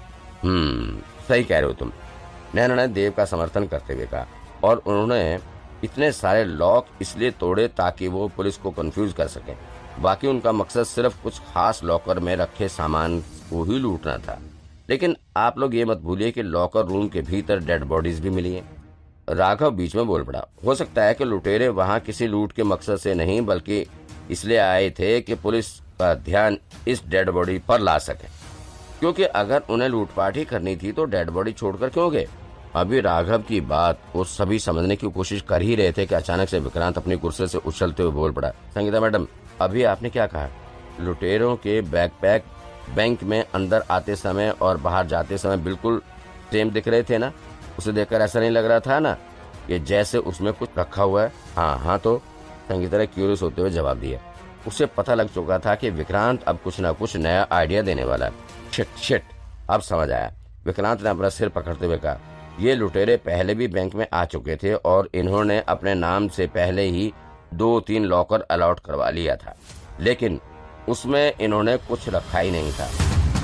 सही कह रहे हो तुम, नैना ने देव का समर्थन करते हुए कहा। और उन्होंने इतने सारे लॉक इसलिए तोड़े ताकि वो पुलिस को कंफ्यूज कर सके। बाकी उनका मकसद सिर्फ कुछ खास लॉकर में रखे सामान को ही लूटना था। लेकिन आप लोग ये मत भूलिए कि लॉकर रूम के भीतर डेड बॉडीज भी मिली हैं। राघव बीच में बोल पड़ा, हो सकता है कि लुटेरे वहां किसी लूट के मकसद से नहीं बल्कि इसलिए आए थे कि पुलिस का ध्यान इस डेड बॉडी पर ला सके, क्योंकि अगर उन्हें लूटपाट ही करनी थी तो डेड बॉडी छोड़कर क्यों गए। अभी राघव की बात को सभी समझने की कोशिश कर ही रहे थे कि अचानक से विक्रांत अपनी कुर्सी से उछलते हुए बोल पड़ा, संगीता मैडम, अभी आपने क्या कहा? लुटेरों के बैकपैक बैंक में अंदर आते समय और बाहर जाते समय बिल्कुल सेम दिख रहे थे ना? उसे देखकर ऐसा नहीं लग रहा था ना कि जैसे उसमें कुछ रखा हुआ है? हाँ, तो संगीता ने क्यूरियस होते हुए जवाब दिया। उसे पता लग चुका था कि विक्रांत अब कुछ न कुछ नया आइडिया देने वाला है। शिट, अब समझ आया। विक्रांत ने अपना सिर पकड़ते हुए कहा, ये लुटेरे पहले भी बैंक में आ चुके थे और इन्होंने अपने नाम से पहले ही 2-3 लॉकर अलॉट करवा लिया था, लेकिन उसमें इन्होंने कुछ रखा ही नहीं था।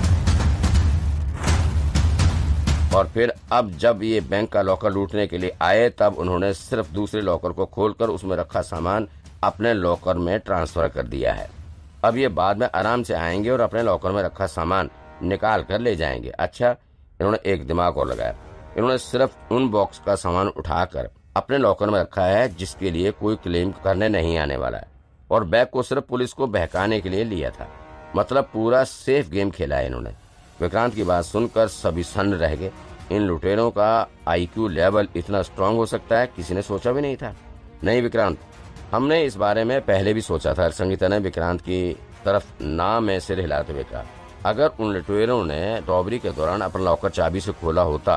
और फिर अब जब ये बैंक का लॉकर लूटने के लिए आए तब उन्होंने सिर्फ दूसरे लॉकर को खोलकर उसमें रखा सामान अपने लॉकर में ट्रांसफर कर दिया है। अब ये बाद में आराम से आएंगे और अपने लॉकर में रखा सामान निकाल कर ले जाएंगे। अच्छा, इन्होंने एक दिमाग और लगाया। इन्होंने सिर्फ उन बॉक्स का सामान उठाकर अपने लॉकर में रखा है जिसके लिए कोई क्लेम करने नहीं आने वाला है, और बैग को सिर्फ पुलिस को बहकाने के लिए लिया था। मतलब पूरा सेफ गेम खेला है इन्होंने। विक्रांत की बात सुनकर सभी सन्न रह गए। इन लुटेरों का आईक्यू लेवल इतना स्ट्रांग हो सकता है, किसी ने सोचा भी नहीं था। नहीं विक्रांत, हमने इस बारे में पहले भी सोचा था। संगीता ने विक्रांत की तरफ ना में सिर हिलाते हुए कहा, अगर उन लुटेरों ने रॉबरी के दौरान अपना लॉकर चाबी से खोला होता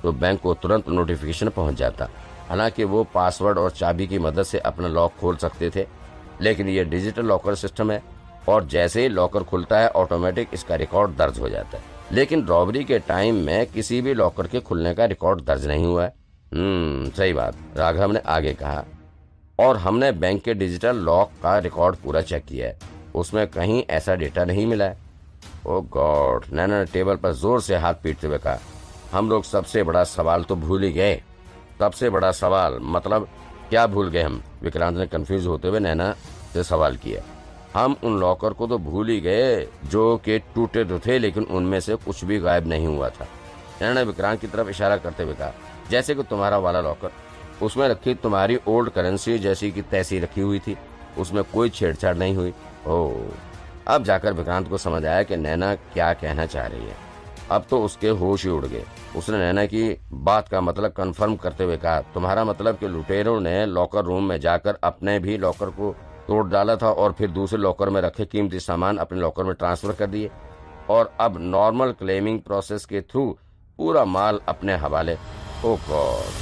तो बैंक को तुरंत नोटिफिकेशन पहुंच जाता। हालांकि वो पासवर्ड और चाबी की मदद से अपना लॉक खोल सकते थे, लेकिन ये डिजिटल लॉकर सिस्टम है और जैसे ही लॉकर खुलता है ऑटोमेटिक इसका रिकॉर्ड दर्ज हो जाता है। लेकिन रॉबरी के टाइम में किसी भी लॉकर के खुलने का रिकॉर्ड दर्ज नहीं हुआ है। सही बात, राघव ने आगे कहा। और हमने बैंक के डिजिटल लॉक का रिकॉर्ड पूरा चेक किया है, उसमें कहीं ऐसा डेटा नहीं मिला है। ओ गॉड, नैना ने टेबल पर जोर से हाथ पीटते हुए कहा। हम लोग सबसे बड़ा सवाल तो भूल ही गए। सबसे बड़ा सवाल मतलब क्या भूल गए हम? विक्रांत ने कंफ्यूज होते हुए नैना से सवाल किया। हम उन लॉकर को तो भूल ही गए जो कि टूटे तो थे, लेकिन उनमें से कुछ भी गायब नहीं हुआ था। नैना ने विक्रांत की तरफ इशारा करते हुए कहा, जैसे कि तुम्हारा वाला लॉकर, उसमें रखी तुम्हारी ओल्ड करेंसी जैसी कि तैसी रखी हुई थी, उसमें कोई छेड़छाड़ नहीं हुई। ओह, अब जाकर विक्रांत को समझ आया कि नैना क्या कहना चाह रही है। अब तो उसके होश ही उड़ गए। उसने नैना की बात का मतलब कंफर्म करते हुए कहा, तुम्हारा मतलब कि लुटेरों ने लॉकर रूम में जाकर अपने भी लॉकर को तोड़ डाला था और फिर दूसरे लॉकर में रखे कीमती सामान अपने लॉकर में ट्रांसफर कर दिए और अब नॉर्मल क्लेमिंग प्रोसेस के थ्रू पूरा माल अपने हवाले। Oh God.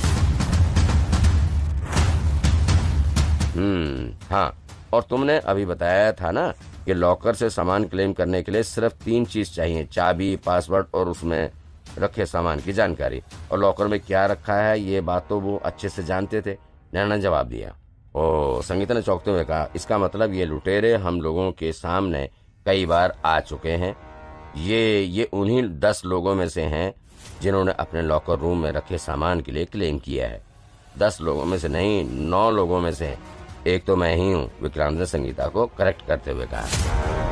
हाँ, और तुमने अभी बताया था ना कि लॉकर से सामान क्लेम करने के लिए सिर्फ 3 चीज चाहिए, चाबी, पासवर्ड और उसमें रखे सामान की जानकारी। और लॉकर में क्या रखा है ये बात तो वो अच्छे से जानते थे, नैना ने जवाब दिया। ओ, संगीता ने चौंकते हुए कहा, इसका मतलब ये लुटेरे हम लोगों के सामने कई बार आ चुके हैं। ये उन्हीं 10 लोगों में से हैं जिन्होंने अपने लॉकर रूम में रखे सामान के लिए क्लेम किया है। 10 लोगों में से नहीं, 9 लोगों में से। एक तो मैं ही हूँ, विक्रांत ने संगीता को करेक्ट करते हुए कहा।